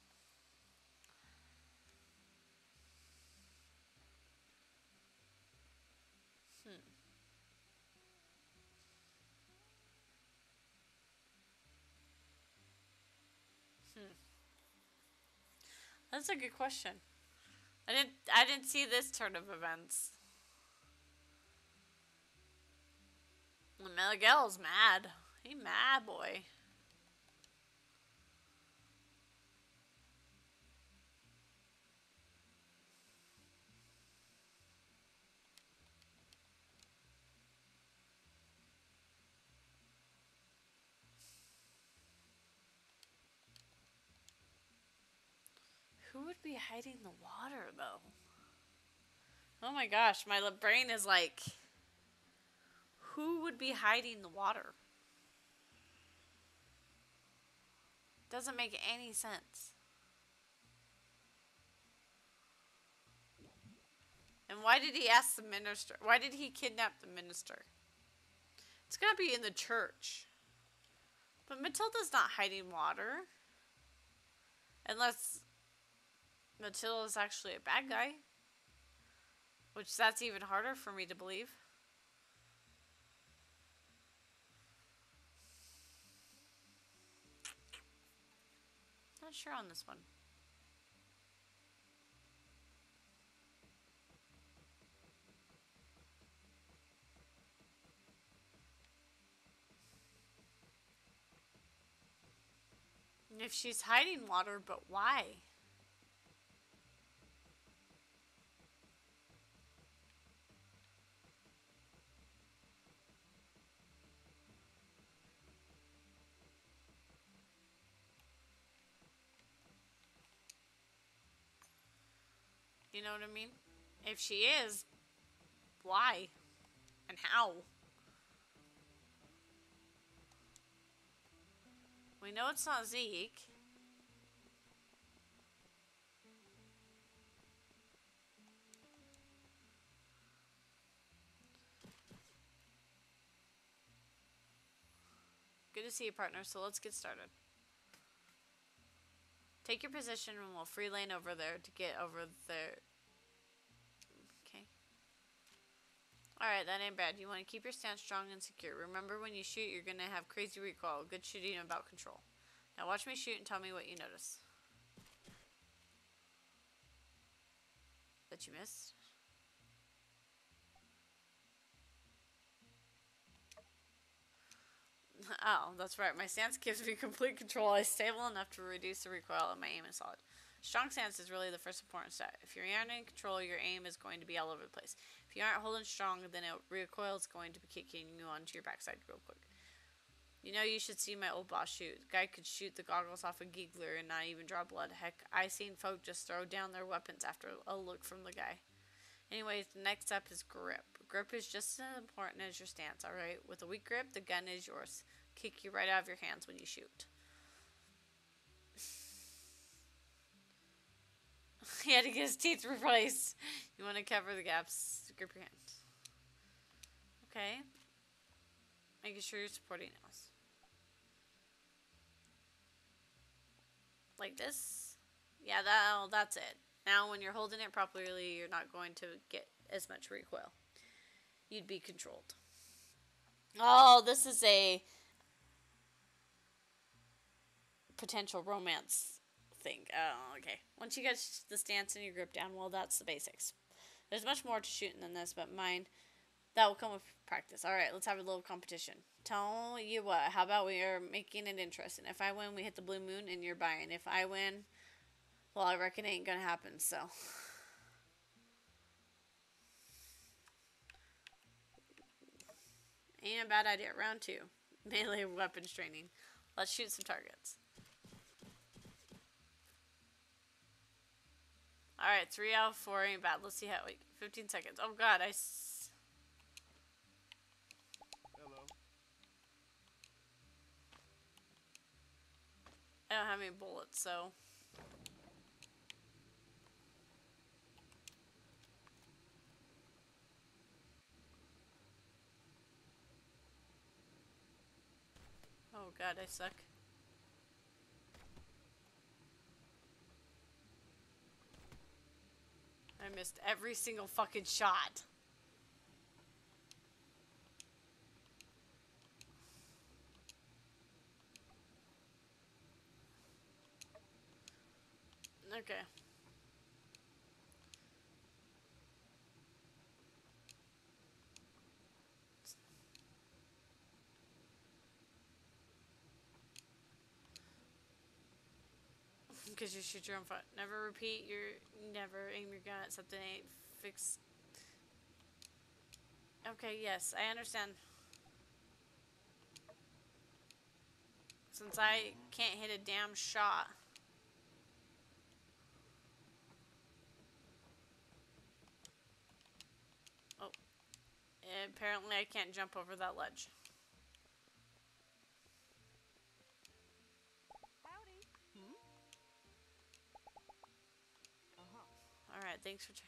Speaker 8: Hmm. Hmm. That's a good question. I didn't I didn't see this turn of events. Miguel's mad. He mad, boy. Who would be hiding the water, though? Oh my gosh, my brain is like, who would be hiding the water? Doesn't make any sense. And why did he ask the minister? Why did he kidnap the minister? It's gotta be in the church. But Matilda's not hiding water. Unless Matilda's actually a bad guy. Which that's even harder for me to believe. not sure on this one. If she's hiding water, but why? You know what I mean? If she is, why? And how? We know it's not Zeke. Good to see you, partner, so let's get started. Take your position and we'll free lane over there to get over there. Okay. Alright, that ain't bad. You want to keep your stance strong and secure. Remember, when you shoot, you're going to have crazy recoil. Good shooting about control. Now watch me shoot and tell me what you notice. That you missed? Oh, that's right. My stance gives me complete control. I'm stable enough to reduce the recoil and my aim is solid. Strong stance is really the first important step. If you're not in control, your aim is going to be all over the place. If you aren't holding strong, then it recoil is going to be kicking you onto your backside real quick. You know, you should see my old boss shoot. The guy could shoot the goggles off a giggler and not even draw blood. Heck, I seen folk just throw down their weapons after a look from the guy. Anyways, the next step is grip. Grip is just as important as your stance, alright? With a weak grip, the gun is yours. Kick you right out of your hands when you shoot. He had to get his teeth replaced. You want to cover the gaps. Grip your hands. Okay. Making sure you're supporting us. Like this? Yeah, that, oh, that's it. Now when you're holding it properly, you're not going to get as much recoil. You'd be controlled. Oh, this is a potential romance thing. Oh, okay. Once you get the stance and your grip down, well, that's the basics. There's much more to shooting than this, but mine, that will come with practice. Alright, let's have a little competition. Tell you what, how about we are making it interesting? If I win, we hit the blue moon and you're buying. If I win, well, I reckon it ain't gonna happen, so. Ain't a bad idea. Round two. Melee weapons training. Let's shoot some targets. Alright, three out of four ain't bad. Let's see how, wait, fifteen seconds. Oh god, I s
Speaker 9: Hello.
Speaker 8: I don't have any bullets, so. Oh god, I suck. I missed every single fucking shot. Okay. Because you shoot your own foot. Never repeat your, never aim your gun at something that ain't fixed. Okay, yes, I understand. Since I can't hit a damn shot. Oh. Apparently I can't jump over that ledge.
Speaker 17: Howdy. Hmm? Uh-huh.
Speaker 8: Alright, thanks for checking.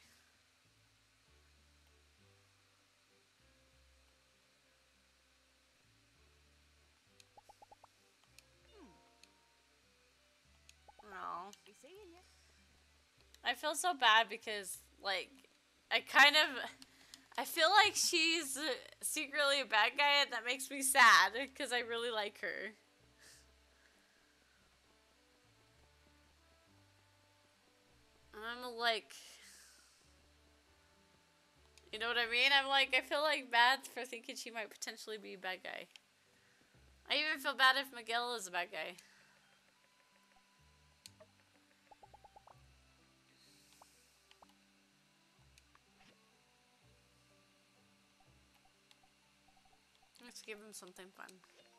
Speaker 8: No.
Speaker 17: Be seeing ya.
Speaker 8: I feel so bad because, like, I kind of, I feel like she's secretly a bad guy and that makes me sad because I really like her. like, you know what I mean? I'm like, I feel like bad for thinking she might potentially be a bad guy. I even feel bad if Miguel is a bad guy. Let's give him something fun.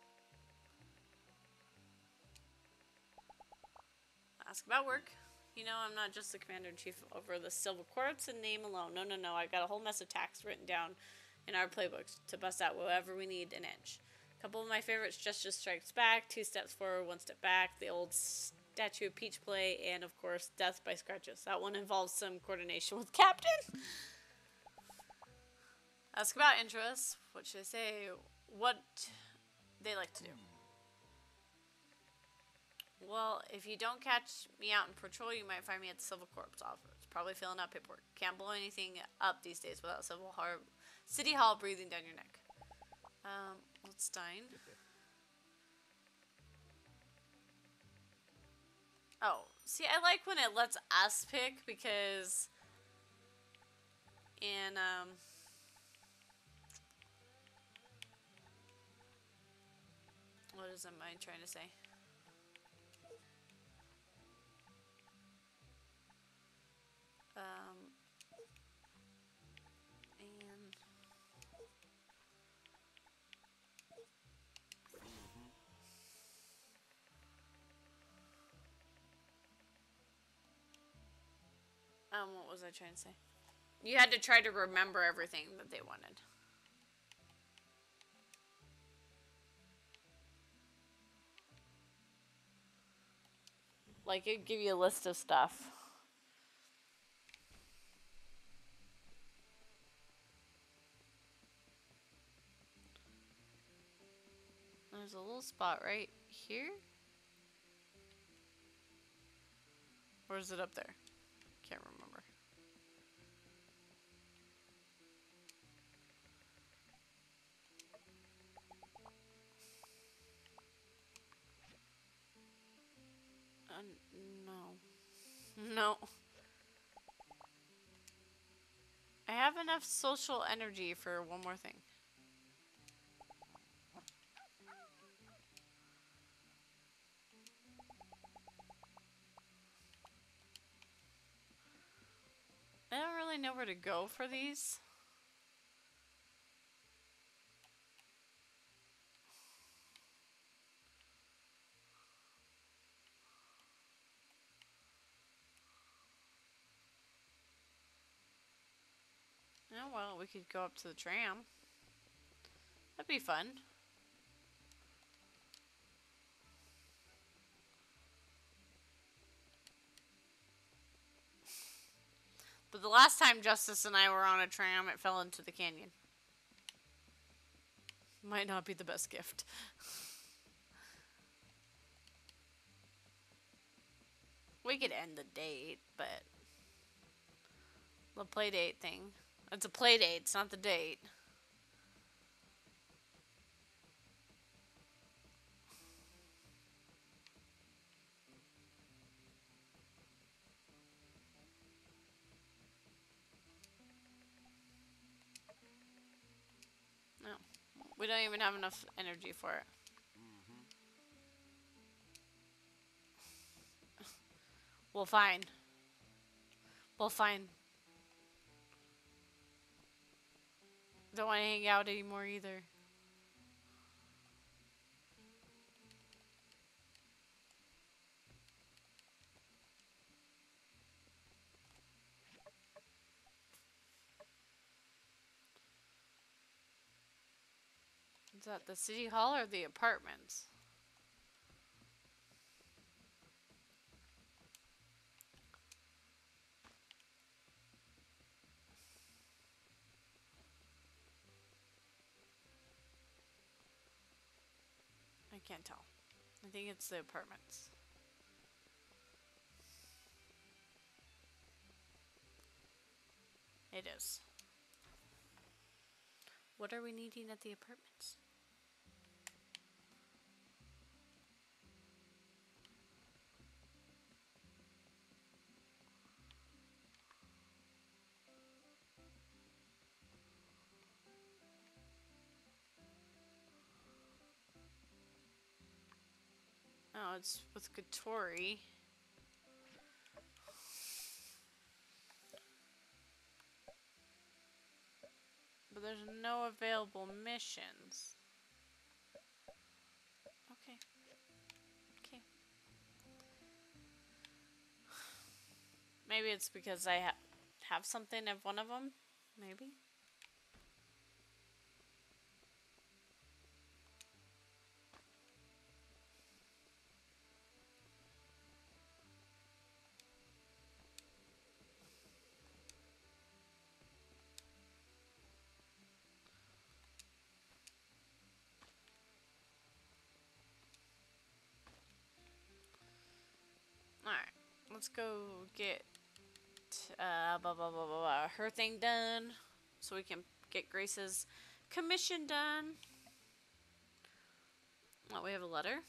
Speaker 8: Ask about work. You know, I'm not just the commander-in-chief over the Silver Quartz in name alone. No, no, no. I got a whole mess of tasks written down in our playbooks to bust out wherever we need an edge. A couple of my favorites, Just Just Strikes Back, Two Steps Forward, One Step Back, the old Statue of Peach play, and of course, Death by Scratches. That one involves some coordination with Captain. Ask about interests. What should I say? What they like to do. Well, if you don't catch me out in patrol, you might find me at the Civil Corps office. Probably filling out paperwork. Can't blow anything up these days without Civil Hall, City Hall breathing down your neck. Um, let's dine. Oh, see, I like when it lets us pick because in, um... what is am I trying to say? Um, and um, what was I trying to say? You had to try to remember everything that they wanted. Like, it'd give you a list of stuff. There's a little spot right here. Or is it up there? Can't remember. Uh, no. No. I have enough social energy for one more thing. I don't really know where to go for these. Oh, well, we could go up to the tram. That'd be fun. But the last time Justice and I were on a tram, it fell into the canyon. Might not be the best gift. We could end the date, but the play date thing. It's a play date, it's not the date. No. We don't even have enough energy for it. Well, fine. Well, fine. Don't want to hang out anymore either. Is that the city hall or the apartments? I can't tell. I think it's the apartments. It is. What are we needing at the apartments? it's with Katori. But there's no available missions. Okay. Okay. Maybe it's because I ha have something of one of them. Maybe. Alright. Let's go get uh, blah, blah, blah, blah, blah, her thing done. So we can get Grace's commission done. Oh, we have a letter.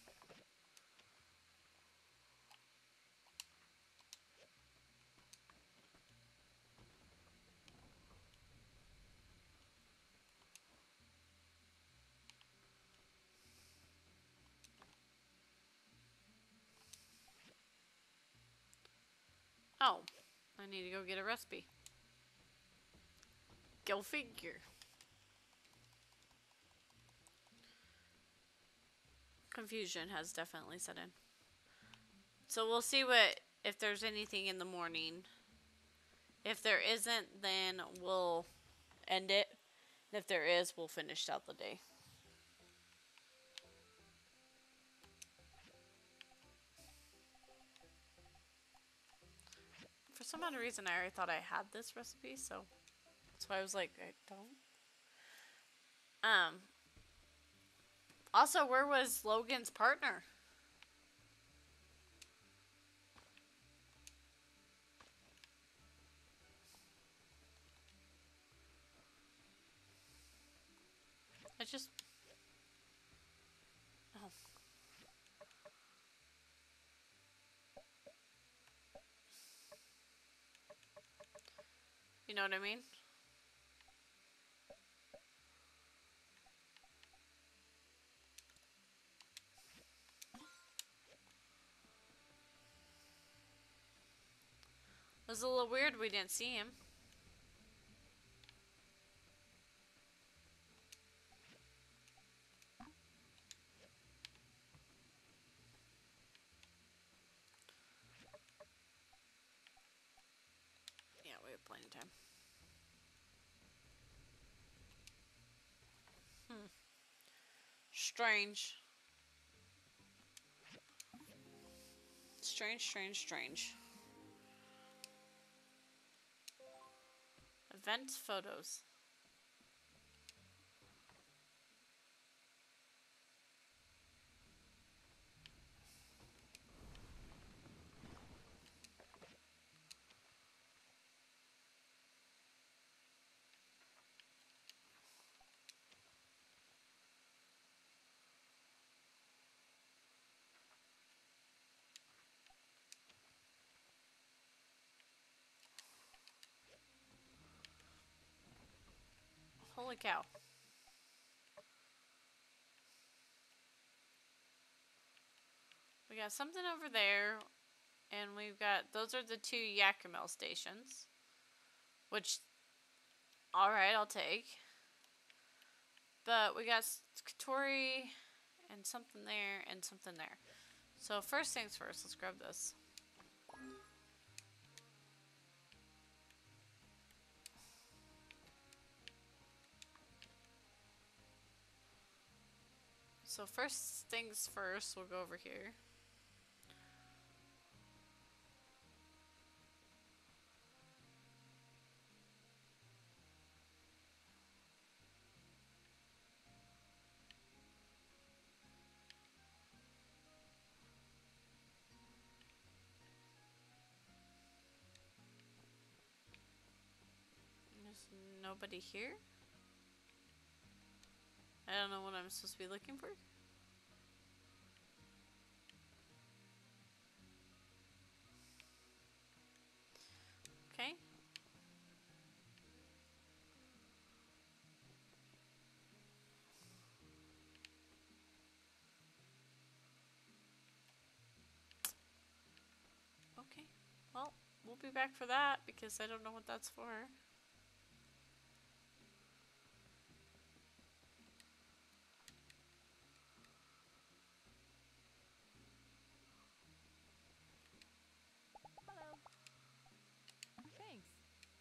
Speaker 8: Oh, I need to go get a recipe. Go figure. Confusion has definitely set in. So we'll see what, if there's anything in the morning. If there isn't, then we'll end it. And if there is, we'll finish out the day. For some odd reason, I already thought I had this recipe, so that's why I was like, I don't. Um. Also, where was Logan's partner? I just. Oh. You know what I mean? It was a little weird we didn't see him. Yeah, we have plenty of time. Hmm. Strange. Strange, strange, strange. Event photos. Holy cow. We got something over there, and we've got, those are the two Yakima stations, which, alright, I'll take. But we got Katori, and something there, and something there. So first things first, let's grab this. So first things first, we'll go over here. There's nobody here. I don't know what I'm supposed to be looking for. Okay. we'll be back for that because I don't know what that's for.
Speaker 21: Hello. Thanks.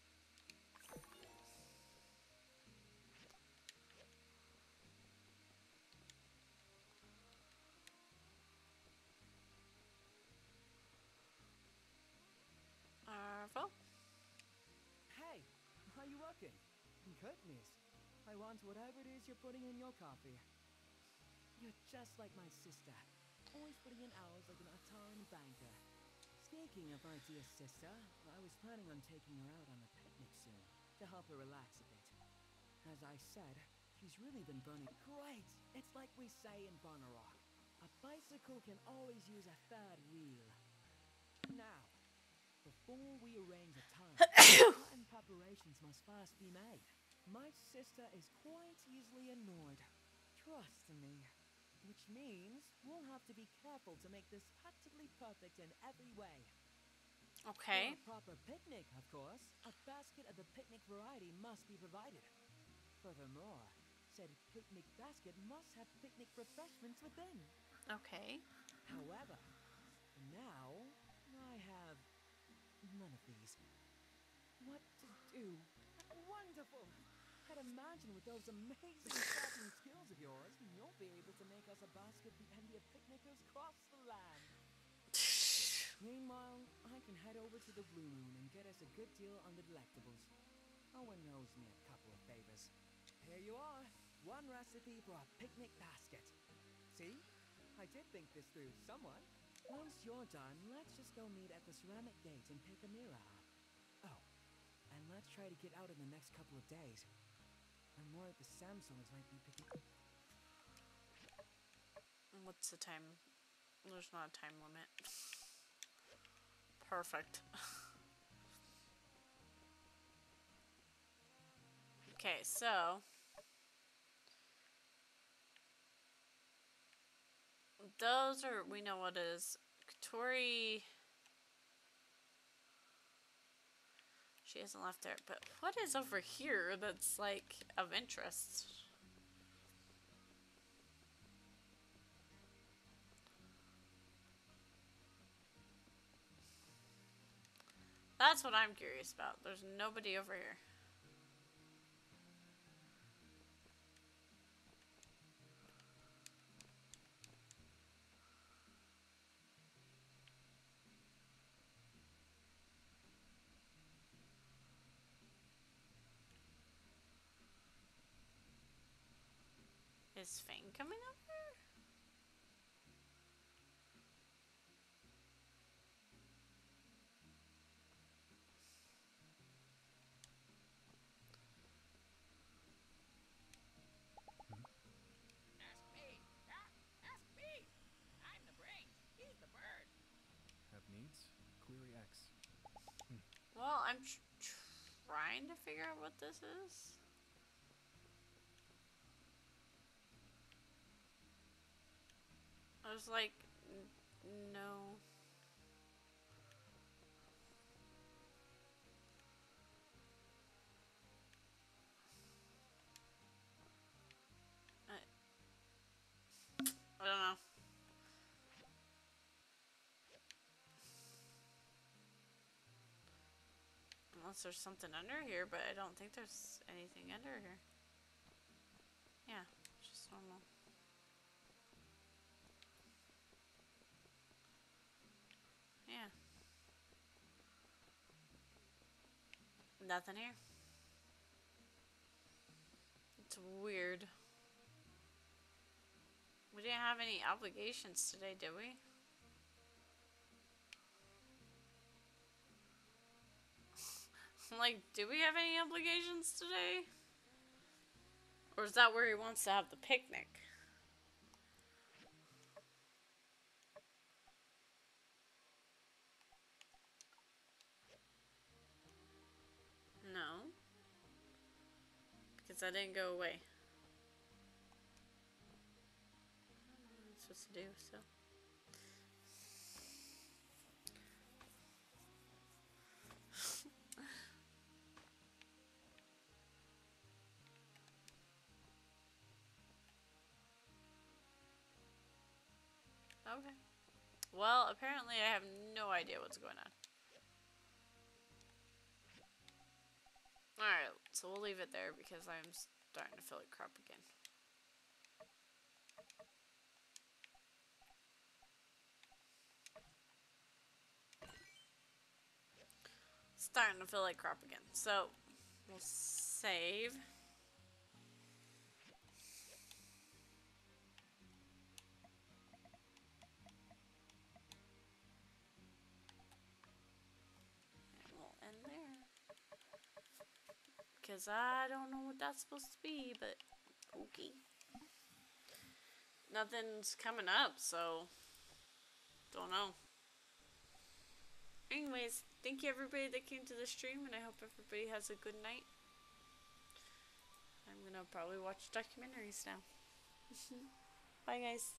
Speaker 8: Arvo?
Speaker 20: Hey, are you working? Goodness. I want whatever it is you're putting in your coffee. You're just like my sister. Always putting in hours like an Ataran banker. Speaking of my dear sister, I was planning on taking her out on a picnic soon to help her relax a bit. As I said, she's really been burning. Great! It's like we say in Bonnerock. A bicycle can always use a third wheel. Now, before we arrange a time, certain preparations must first be made. My sister is quite easily annoyed. Trust me. Which means we'll have to be careful to make this practically perfect in every way.
Speaker 8: Okay.
Speaker 20: For a proper picnic, of course, a basket of the picnic variety must be provided. Furthermore, said picnic basket must have picnic refreshments within.
Speaker 8: Okay.
Speaker 20: However, now I have none of these. What to do? Wonderful! I'd imagine with those amazing crafting skills of yours, you'll be able to make us a basket the envy of picnickers across the land. Meanwhile, I can head over to the Blue Moon and get us a good deal on the delectables. Owen owes me a couple of favors. Here you are, one recipe for a picnic basket. See? I did think this through somewhat. Once you're done, let's just go meet at the ceramic gate and pick a mirror up. Oh, and let's try to get out in the next couple of days. I'm worried the Samsungs might be picking.
Speaker 8: What's the time? There's not a time limit. Perfect. Okay, so those are, we know what is. Katori, she hasn't left there, but what is over here that's like of interest? That's what I'm curious about. There's nobody over here. Is Fang coming over?
Speaker 11: Ask me. Yeah, ask me. I'm the brains. He's the bird.
Speaker 3: Have needs? Query X.
Speaker 8: Well, I'm tr trying to figure out what this is. I was like, n no. I, I don't know. Unless there's something under here, but I don't think there's anything under here. Yeah, just normal. Yeah. Nothing here. It's weird. We didn't have any obligations today, did we? Like, do we have any obligations today? Or is that where he wants to have the picnic? No. Because I didn't go away. I don't know what I'm supposed to do, so. Okay. Well, apparently I have no idea what's going on. Alright, so we'll leave it there because I'm starting to feel like crap again. Starting to feel like crap again. So, we'll save. And we'll end there. Because I don't know what that's supposed to be, but okay. Nothing's coming up, so don't know. Anyways, thank you everybody that came to the stream, and I hope everybody has a good night. I'm gonna probably watch documentaries now. Bye guys.